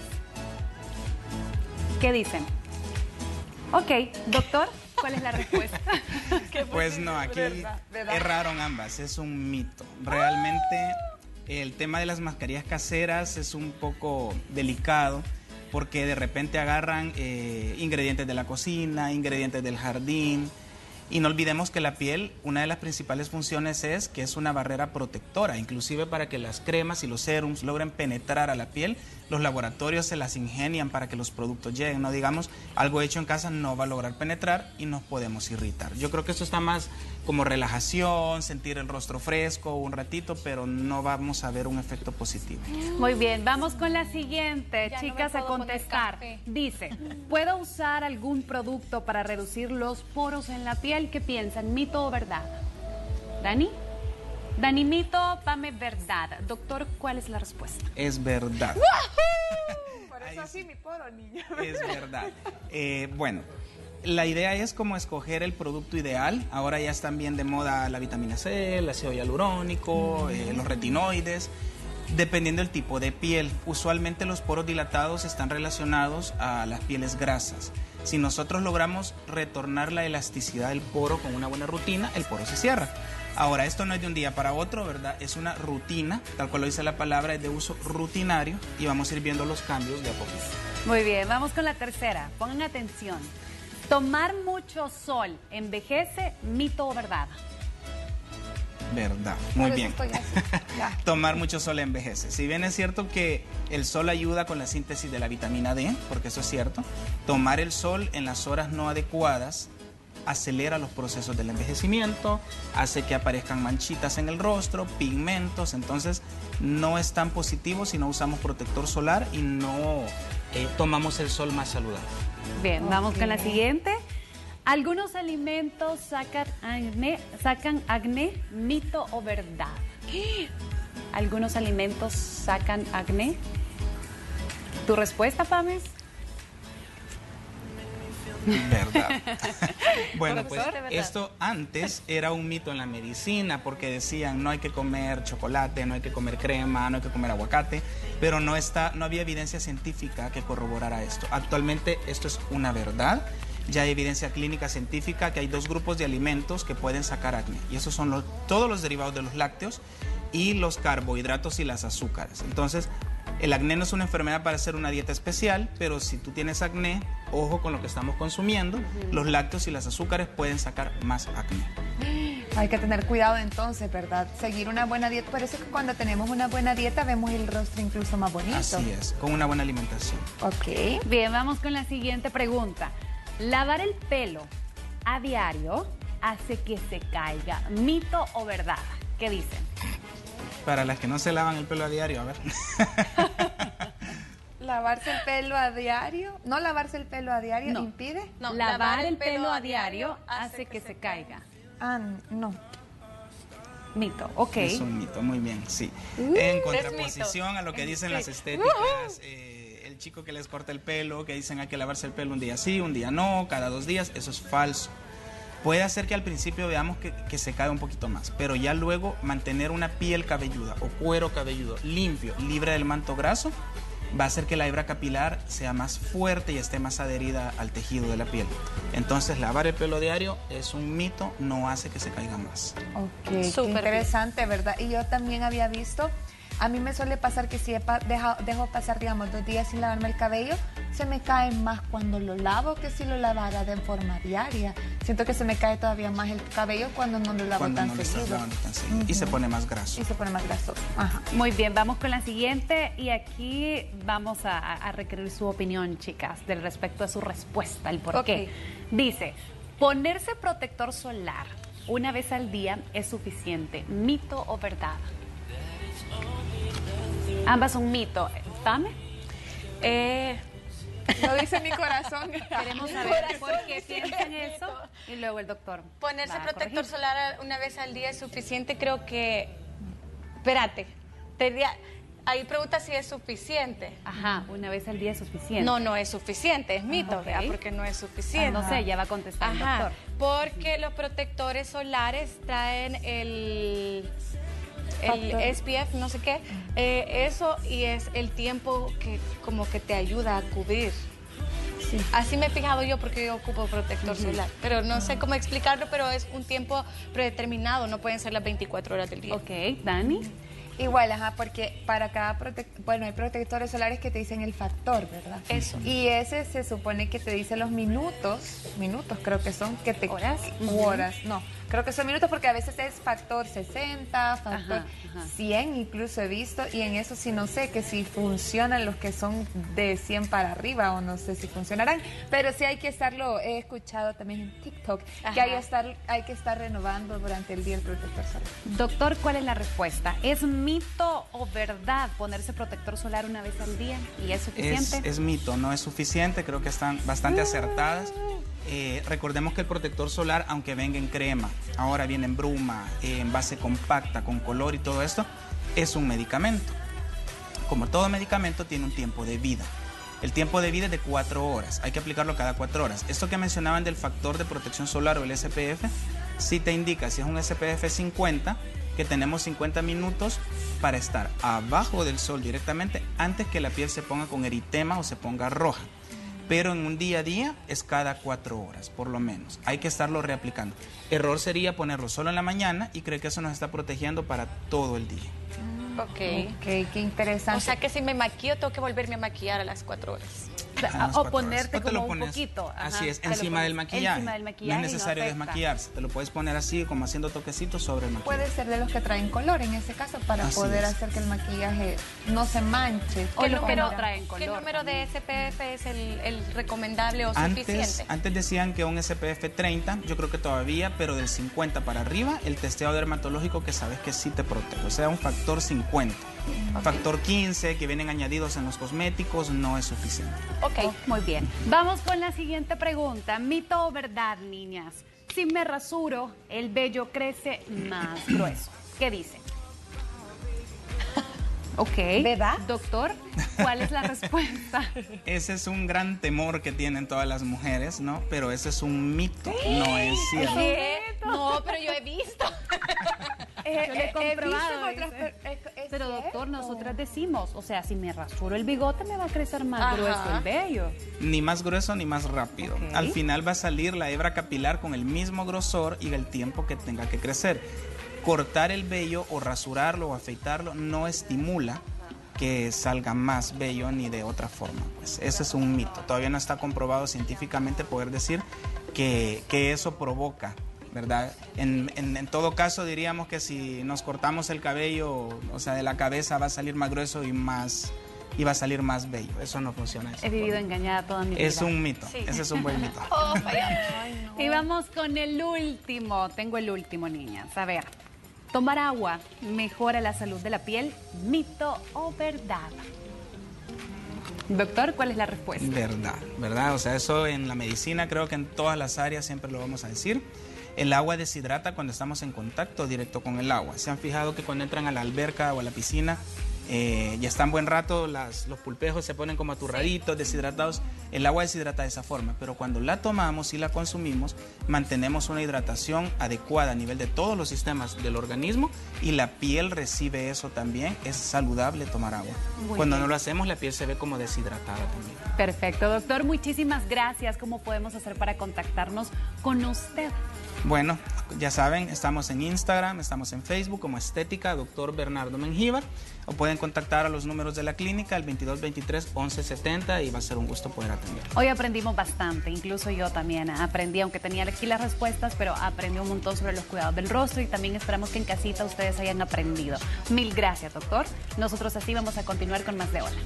¿Qué dicen? Ok, doctor, ¿cuál es la respuesta? Pues no, aquí erraron ambas, es un mito. Realmente el tema de las mascarillas caseras es un poco delicado porque de repente agarran ingredientes de la cocina, ingredientes del jardín. Y no olvidemos que la piel, una de las principales funciones es que es una barrera protectora, inclusive para que las cremas y los serums logren penetrar a la piel, los laboratorios se las ingenian para que los productos lleguen, no digamos, algo hecho en casa no va a lograr penetrar y nos podemos irritar. Yo creo que esto está más como relajación, sentir el rostro fresco un ratito, pero no vamos a ver un efecto positivo. Muy bien, vamos con la siguiente, Ya chicas, no me a puedo poner contestar. café. Dice, ¿puedo usar algún producto para reducir los poros en la piel? ¿Qué piensan, mito o verdad? ¿Dani? Dani, mito, Pame, verdad. Doctor, ¿cuál es la respuesta? Es verdad. por eso así mi poro, niña. Es verdad. Bueno, la idea es como escoger el producto ideal. Ahora ya están bien de moda la vitamina C, el ácido hialurónico, los retinoides, dependiendo del tipo de piel. Usualmente los poros dilatados están relacionados a las pieles grasas. Si nosotros logramos retornar la elasticidad del poro con una buena rutina, el poro se cierra. Ahora, esto no es de un día para otro, ¿verdad? Es una rutina, tal cual lo dice la palabra, es de uso rutinario y vamos a ir viendo los cambios de a poquito. Muy bien, vamos con la tercera. Pongan atención. ¿Tomar mucho sol envejece, mito o verdad? Verdad, muy Por eso bien. estoy así. Ya. Tomar mucho sol envejece. Si bien es cierto que el sol ayuda con la síntesis de la vitamina D, porque eso es cierto, tomar el sol en las horas no adecuadas acelera los procesos del envejecimiento, hace que aparezcan manchitas en el rostro, pigmentos, entonces no es tan positivo si no usamos protector solar y no tomamos el sol más saludable. Bien, vamos con la siguiente. Algunos alimentos sacan acné, mito o verdad. Algunos alimentos sacan acné. ¿Tu respuesta, Pames? Verdad. Bueno, pues Profesor, de verdad. esto antes era un mito en la medicina porque decían no hay que comer chocolate, no hay que comer crema, no hay que comer aguacate, pero no había evidencia científica que corroborara esto. Actualmente esto es una verdad. Ya hay evidencia clínica científica que hay dos grupos de alimentos que pueden sacar acné y esos son todos los derivados de los lácteos y los carbohidratos y las azúcares. Entonces, el acné no es una enfermedad para hacer una dieta especial, pero si tú tienes acné, ojo con lo que estamos consumiendo, los lácteos y las azúcares pueden sacar más acné. Hay que tener cuidado entonces, ¿verdad? Seguir una buena dieta. Por eso es que cuando tenemos una buena dieta vemos el rostro incluso más bonito. Así es, con una buena alimentación. Ok. Bien, vamos con la siguiente pregunta. ¿Lavar el pelo a diario hace que se caiga, mito o verdad? ¿Qué dicen? Para las que no se lavan el pelo a diario, a ver. ¿Lavarse el pelo a diario? ¿No lavarse el pelo a diario No. impide? No, Lavar el pelo a diario hace que se caiga. Ah, no. Mito, ok. Es un mito, muy bien, sí. En contraposición a lo que dicen las estéticas, el chico que les corta el pelo, que dicen hay que lavarse el pelo un día sí, un día no, cada 2 días, eso es falso. Puede hacer que al principio veamos que se cae un poquito más, pero ya luego mantener una piel cabelluda o cuero cabelludo limpio, libre del manto graso, va a hacer que la hebra capilar sea más fuerte y esté más adherida al tejido de la piel. Entonces, lavar el pelo diario es un mito, no hace que se caiga más. Ok, qué interesante, ¿verdad? Y yo también había visto, a mí me suele pasar que si dejo pasar, digamos, 2 días sin lavarme el cabello, se me cae más cuando lo lavo que si lo lavara de forma diaria. Siento que se me cae todavía más el cabello cuando no lo lavo tan seguido. Y se pone más graso. Y se pone más grasoso. Ajá. Muy bien, vamos con la siguiente y aquí vamos a requerir su opinión, chicas, del respecto a su respuesta, el por qué. Dice, ponerse protector solar una vez al día es suficiente, ¿mito o verdad? Ambas son mito. ¿Tame? Lo dice mi corazón. Queremos saber por qué piensan eso y luego el doctor. Ponerse protector solar una vez al día es suficiente, creo que... Espérate, ahí pregunta si es suficiente. Ajá, una vez al día es suficiente. No, no es suficiente, es mito, ¿verdad? Porque no es suficiente. No sé, ya va a contestar el doctor. Porque los protectores solares traen el SPF, no sé qué, eso, y es el tiempo que como que te ayuda a cubrir. Sí. Así me he fijado yo porque yo ocupo protector solar, pero no sé cómo explicarlo, pero es un tiempo predeterminado, no pueden ser las 24 horas del día. Ok, Dani. Igual, porque para cada hay protectores solares que te dicen el factor, ¿verdad? Eso. Y ese se supone que te dice los minutos creo que son, que te... ¿Horas? Horas, no. Creo que son minutos porque a veces es factor 60, factor 100 incluso he visto, y en eso sí no sé que si funcionan los que son de 100 para arriba o no sé si funcionarán, pero sí hay que estarlo, he escuchado también en TikTok, que hay que estar renovando durante el día el protector solar. Doctor, ¿cuál es la respuesta? ¿Es mito o verdad ponerse protector solar una vez al día y es suficiente? Es mito, no es suficiente, creo que están bastante acertadas. Recordemos que el protector solar, aunque venga en crema, ahora viene en bruma, en base compacta, con color y todo esto, es un medicamento. Como todo medicamento tiene un tiempo de vida. El tiempo de vida es de 4 horas, hay que aplicarlo cada 4 horas. Esto que mencionaban del factor de protección solar o el SPF, sí te indica, si es un SPF 50, que tenemos 50 minutos para estar abajo del sol directamente antes que la piel se ponga con eritema o se ponga roja. Pero en un día a día es cada 4 horas, por lo menos. Hay que estarlo reaplicando. Error sería ponerlo solo en la mañana y creer que eso nos está protegiendo para todo el día. Ok, qué interesante. O sea que si me maquillo, tengo que volverme a maquillar a las 4 horas. O ponerte como un poquito. Así es, encima del maquillaje. No es necesario desmaquillarse. Te lo puedes poner así, como haciendo toquecitos sobre el maquillaje. Puede ser de los que traen color en ese caso, para poder hacer que el maquillaje no se manche. O los que no traen color. ¿Qué número de SPF es el recomendable o suficiente? Antes decían que un SPF 30, yo creo que todavía, pero del 50 para arriba, el testeo dermatológico que sabes que sí te protege. O sea, un factor 50. Factor 15 que vienen añadidos en los cosméticos no es suficiente. Ok, muy bien. Vamos con la siguiente pregunta. ¿Mito o verdad, niñas? Si me rasuro, el vello crece más grueso. ¿Qué dicen? Ok. ¿Verdad? Doctor, ¿cuál es la respuesta? Ese es un gran temor que tienen todas las mujeres, ¿no? Pero ese es un mito, no es cierto. ¿Qué? No, pero yo he visto. Yo lo he comprobado. Pero doctor, nosotras decimos, o sea, si me rasuro el bigote me va a crecer más grueso el vello. Ni más grueso ni más rápido. Al final va a salir la hebra capilar con el mismo grosor y el tiempo que tenga que crecer. Cortar el vello o rasurarlo o afeitarlo no estimula que salga más vello ni de otra forma. Pues ese es un mito. Todavía no está comprobado científicamente poder decir que eso provoca, ¿verdad? En todo caso diríamos que si nos cortamos el cabello, o sea, de la cabeza va a salir más grueso y va a salir más bello. Eso no funciona. He vivido engañada toda mi vida. Es un mito. Sí. Ese es un buen mito. Ay, no. Y vamos con el último. Tengo el último, niñas. A ver. ¿Tomar agua mejora la salud de la piel? ¿Mito o verdad? Doctor, ¿cuál es la respuesta? Verdad. O sea, eso en la medicina creo que en todas las áreas siempre lo vamos a decir. El agua deshidrata cuando estamos en contacto directo con el agua. ¿Se han fijado que cuando entran a la alberca o a la piscina Ya están buen rato, los pulpejos se ponen como aturraditos, deshidratados. El agua deshidrata de esa forma, pero cuando la tomamos y la consumimos, mantenemos una hidratación adecuada a nivel de todos los sistemas del organismo y la piel recibe eso también. Es saludable tomar agua. Cuando no lo hacemos, la piel se ve como deshidratada también. Perfecto, doctor, muchísimas gracias. ¿Cómo podemos hacer para contactarnos con usted? Bueno, ya saben, estamos en Instagram, estamos en Facebook como Estética Dr. Bernardo Mengíbar, o pueden contactar a los números de la clínica, el 2223-1170, y va a ser un gusto poder atender. Hoy aprendimos bastante, incluso yo también aprendí, aunque tenía aquí las respuestas, pero aprendí un montón sobre los cuidados del rostro y también esperamos que en casita ustedes hayan aprendido. Mil gracias, doctor. Nosotros así vamos a continuar con más de Hola.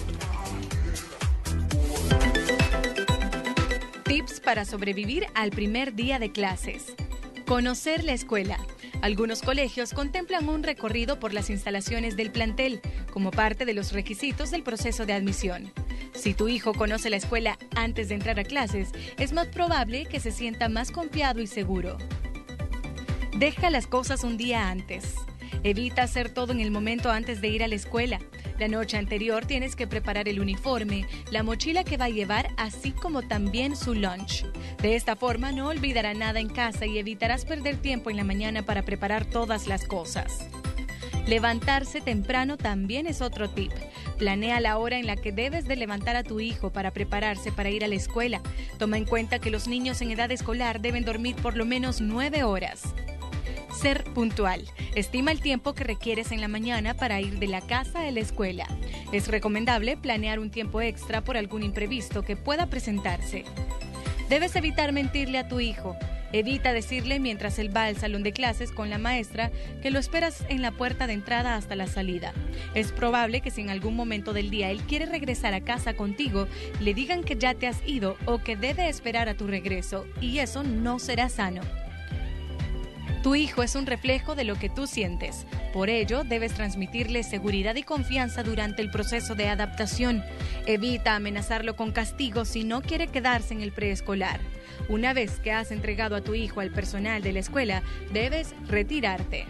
Tips para sobrevivir al primer día de clases. Conocer la escuela. Algunos colegios contemplan un recorrido por las instalaciones del plantel como parte de los requisitos del proceso de admisión. Si tu hijo conoce la escuela antes de entrar a clases, es más probable que se sienta más confiado y seguro. Deja las cosas un día antes. Evita hacer todo en el momento antes de ir a la escuela. La noche anterior tienes que preparar el uniforme, la mochila que va a llevar, así como también su lunch. De esta forma no olvidará nada en casa y evitarás perder tiempo en la mañana para preparar todas las cosas. Levantarse temprano también es otro tip. Planea la hora en la que debes de levantar a tu hijo para prepararse para ir a la escuela. Toma en cuenta que los niños en edad escolar deben dormir por lo menos 9 horas. Ser puntual. Estima el tiempo que requieres en la mañana para ir de la casa a la escuela. Es recomendable planear un tiempo extra por algún imprevisto que pueda presentarse. Debes evitar mentirle a tu hijo. Evita decirle mientras él va al salón de clases con la maestra que lo esperas en la puerta de entrada hasta la salida. Es probable que si en algún momento del día él quiere regresar a casa contigo, le digan que ya te has ido o que debe esperar a tu regreso, y eso no será sano. Tu hijo es un reflejo de lo que tú sientes. Por ello, debes transmitirle seguridad y confianza durante el proceso de adaptación. Evita amenazarlo con castigo si no quiere quedarse en el preescolar. Una vez que has entregado a tu hijo al personal de la escuela, debes retirarte.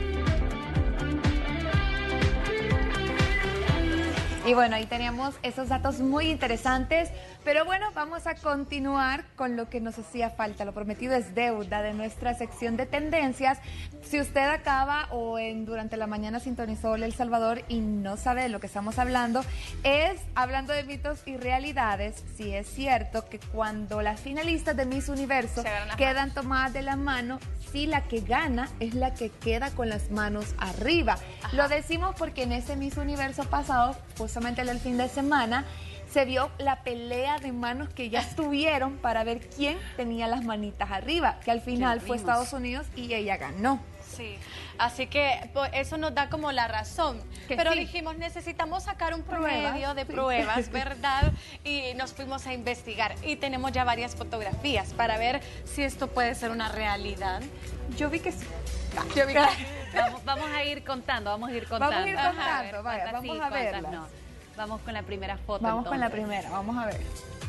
Y bueno, ahí teníamos esos datos muy interesantes, pero bueno, vamos a continuar con lo que nos hacía falta. Lo prometido es deuda de nuestra sección de tendencias. Si usted acaba o durante la mañana sintonizó El Salvador y no sabe de lo que estamos hablando, es hablando de mitos y realidades. Sí es cierto que cuando las finalistas de Miss Universo quedan tomadas de la mano, sí, la que gana es la que queda con las manos arriba. Ajá. Lo decimos porque en ese Miss Universo pasado, justamente el fin de semana, se vio la pelea de manos que ya estuvieron para ver quién tenía las manitas arriba, que al final fue Estados Unidos y ella ganó. Sí, así que pues, eso nos da como la razón. Pero sí, dijimos, necesitamos sacar un promedio de pruebas, ¿verdad? Y nos fuimos a investigar y tenemos ya varias fotografías para ver si esto puede ser una realidad. Yo vi que sí. Yo vi que... Vamos a ir contando, vamos a ir contando, vaya, vamos a verlas. No. Vamos con la primera foto. Vamos entonces con la primera, vamos a ver.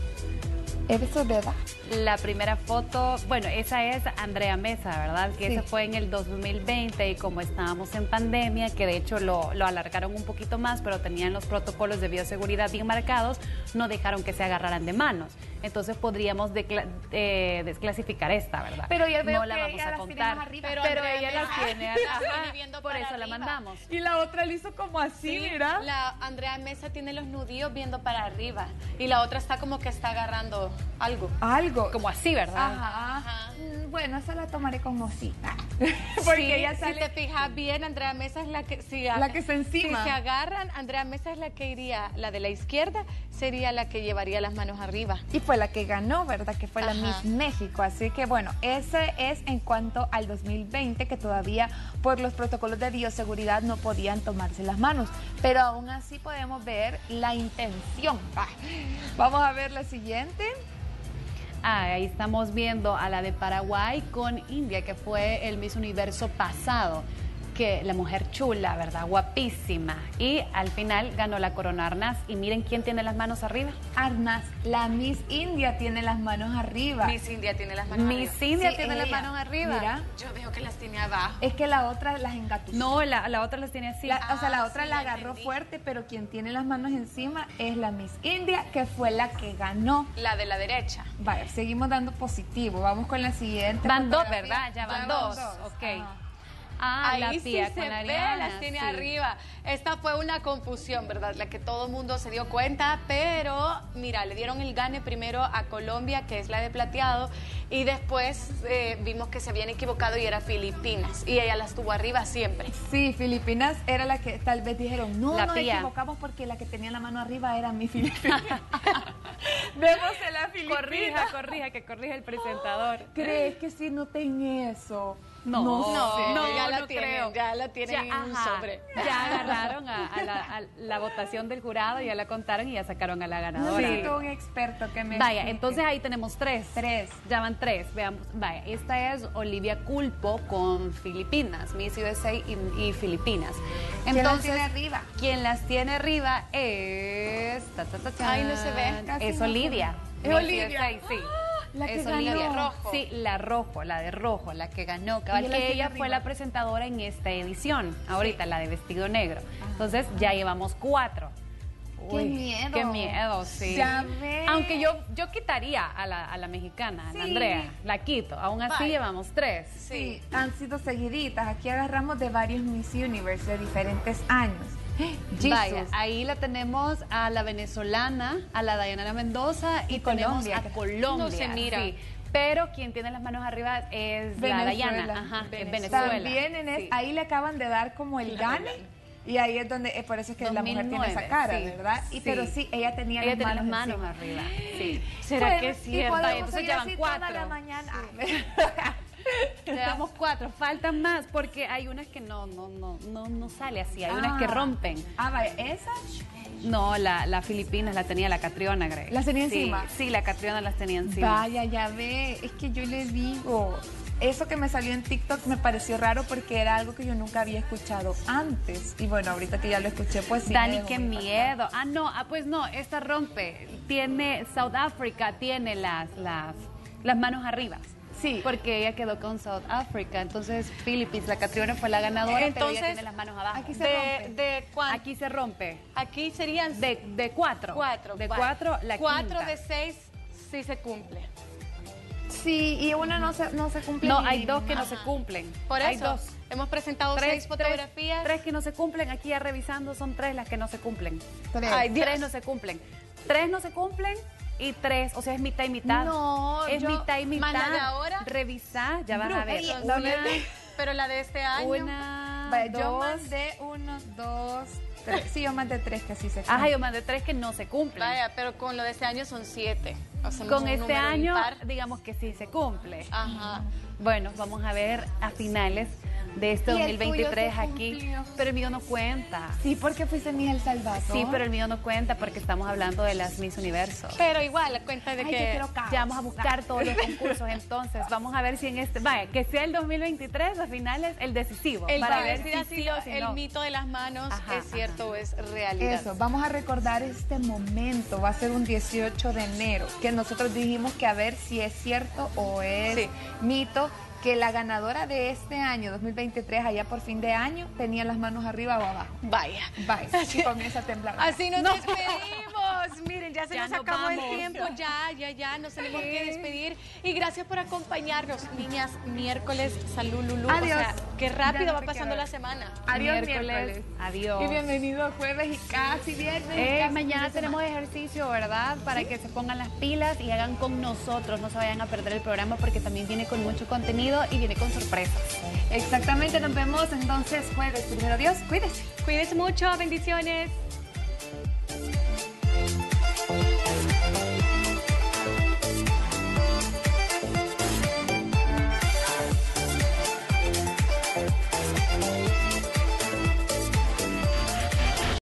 ¿Eso de edad? La primera foto, bueno, esa es Andrea Mesa, ¿verdad? Que esa fue en el 2020 y como estábamos en pandemia, que de hecho lo alargaron un poquito más, pero tenían los protocolos de bioseguridad bien marcados, no dejaron que se agarraran de manos. Entonces podríamos desclasificar esta, ¿verdad? Pero ya veo no la que vamos ella a contar. Pero ella las tiene, por eso la mandamos. Y la otra la hizo como así, mira. La Andrea Mesa tiene los nudillos viendo para arriba y la otra está como que está agarrando algo. Algo. Como así, ¿verdad? Ajá. Bueno, esa la tomaré como sí. Porque ella sale... Si te fijas bien, Andrea Mesa es la que... la que se encima. Si se agarran, Andrea Mesa es la que iría, la de la izquierda sería la que llevaría las manos arriba. Y fue la que ganó, ¿verdad? Que fue la Miss México. Así que bueno, ese es en cuanto al 2020, que todavía por los protocolos de bioseguridad no podían tomarse las manos. Pero aún así podemos ver la intención. Vamos a ver la siguiente. Ahí estamos viendo a la de Paraguay con India, que fue el Miss Universo pasado. que la mujer chula, ¿verdad? Guapísima. Y al final ganó la corona Arnaz. Y miren quién tiene las manos arriba. Arnaz, la Miss India tiene las manos arriba. Miss India tiene las manos arriba. Miss India Sí, tiene las ella. manos arriba. Mira. Yo veo que las tiene abajo. Es que la otra las engatusó. No, la otra las tiene así. O sea, la otra sí, la ya agarró entendí. fuerte, pero quien tiene las manos encima es la Miss India, que fue la que ganó. La de la derecha. Vaya, seguimos dando positivo. Vamos con la siguiente. Van dos, fotografía. ¿verdad? Ya van dos. Ok. Ajá. Ah, la Ahí sí pía se con ve, Ariana, las tiene sí. arriba. Esta fue una confusión, ¿verdad? La que todo el mundo se dio cuenta, pero mira, le dieron el gane primero a Colombia, que es la de plateado, y después vimos que se habían equivocado y era Filipinas, y ella las tuvo arriba siempre. Sí, Filipinas era la que tal vez dijeron, no, La nos pía. equivocamos porque la que tenía la mano arriba era mi Filipina. Vemos en la Filipina. Corrija, que corrija el presentador. ¿Crees que si noten eso? No, sé. ya la no tienen, creo. ya la tienen en un sobre. Ya agarraron a la votación del jurado, ya la contaron y ya sacaron a la ganadora. Necesito un experto que me Vaya, explique. entonces ahí tenemos tres. Ya van tres. Veamos. Vaya, esta es Olivia Culpo con Filipinas, Miss USA y Filipinas. ¿Quién las tiene arriba? Quien las tiene arriba es. Ahí no se ve. Casi Es no se Olivia. ve. Es Miss Olivia. USA, sí. La que Es ganó. Olivia Rojo. Sí, la de rojo, la que ganó. Cabal, Ella la que tiene ella fue arriba. la presentadora en esta edición. Ahorita, la de vestido negro. Entonces, ya llevamos 4. ¡Qué miedo! ¡Qué miedo, sí! Ya ves. Aunque yo quitaría a la mexicana, a la Sí. Andrea, la quito. Aún así Vaya. llevamos 3. Sí, han sido seguiditas. Aquí agarramos de varios Miss Universe de diferentes años. Jesus. Vaya, ahí la tenemos a la venezolana, a la Dayanara Mendoza y tenemos Colombia, a que Colombia. no se mira. sí. Pero quien tiene las manos arriba es la Dayana. Ajá, es Venezuela. También Sí. ahí le acaban de dar como el gane. Y ahí es donde, por eso es que la mujer tiene 2009, esa cara, sí, ¿verdad? Y, sí. Pero sí, ella tenía Ella las tiene manos, las manos encima. arriba. Sí. ¿Será Bueno, que es y cierto? podemos Entonces seguir ya van así toda 4. la mañana. Llevamos 4, faltan más porque hay unas que no sale así, hay unas que rompen. Ah, vaya, ¿esa? No, la Filipinas la tenía la Catriona, Greg. ¿Las tenía Sí, encima? Sí, la Catriona las tenía encima. Vaya, ya ve, es que yo le digo, eso que me salió en TikTok me pareció raro porque era algo que yo nunca había escuchado antes. Y bueno, ahorita que ya lo escuché, pues sí. Dani, me dejó qué impactada. miedo. Pues no, esta rompe. South Africa tiene las manos arriba. Sí. Porque ella quedó con South Africa. Entonces, Philippines, la Catriona fue la ganadora, pero Entonces, ella tiene las manos abajo. aquí se rompe. ¿De cuánto? Aquí se rompe. Aquí serían De 4. De 4, la 4 quinta. de 6 sí se cumple. Sí, y una no se cumple. No, ni- hay 2 que no Ajá. se cumplen. Por Hay eso, 2. hemos presentado 6 fotografías. 3 que no se cumplen. Aquí ya revisando son 3 las que no se cumplen. Tres. Ay, 3 no se cumplen. 3 no se cumplen y 3, o sea, es mitad y mitad. No, es yo- mitad y mitad. Más la de ahora. Revisa, ya vas a ver. Ey, Pero la de este año. Una, Vaya, yo 2. mandé 1, 2, 3. Sí, yo mandé 3 que así se Ajá, cumplen. yo mandé 3 que no se cumplen. Vaya, pero con lo de este año son 7. Con este año, digamos que sí se cumple. Ajá. Bueno, vamos a ver a finales de este Y el tuyo 2023 se aquí. cumplió. Pero el mío no cuenta. Sí, porque fuiste Miss El Salvador. Sí, pero el mío no cuenta porque estamos hablando de las Miss Universo. Pero igual, la cuenta de Ay, que. yo quiero caos. Ya vamos a buscar todos los concursos entonces. Vamos a ver si en vaya, que sea el 2023 a finales el decisivo. El para va a ver decir si así sí o si el no. mito de las manos Ajá, es cierto o es realidad. Eso, vamos a recordar este momento, va a ser un 18 de enero, que nosotros dijimos que a ver si es cierto o es Sí. mito, que la ganadora de este año, 2023, allá por fin de año, tenía las manos arriba o abajo. Vaya. Vaya, y comienza a temblar. Así nos despedimos. Miren, ya se Ya nos nos acabó el vamos. tiempo. Ya nos tenemos que despedir. Y gracias por acompañarnos, niñas. Miércoles, salud, Lulú. Adiós. O sea, qué Ya rápido no va te pasando quiero la semana. Adiós, Miércoles. Adiós. Y bienvenido a jueves y casi viernes. y casi Mañana fin de tenemos semana. ejercicio, ¿verdad? Para que se pongan las pilas y hagan con nosotros. No se vayan a perder el programa porque también viene con mucho contenido y viene con sorpresas. Exactamente, nos vemos entonces jueves. Primero Dios, cuídese. Cuídense mucho. Bendiciones.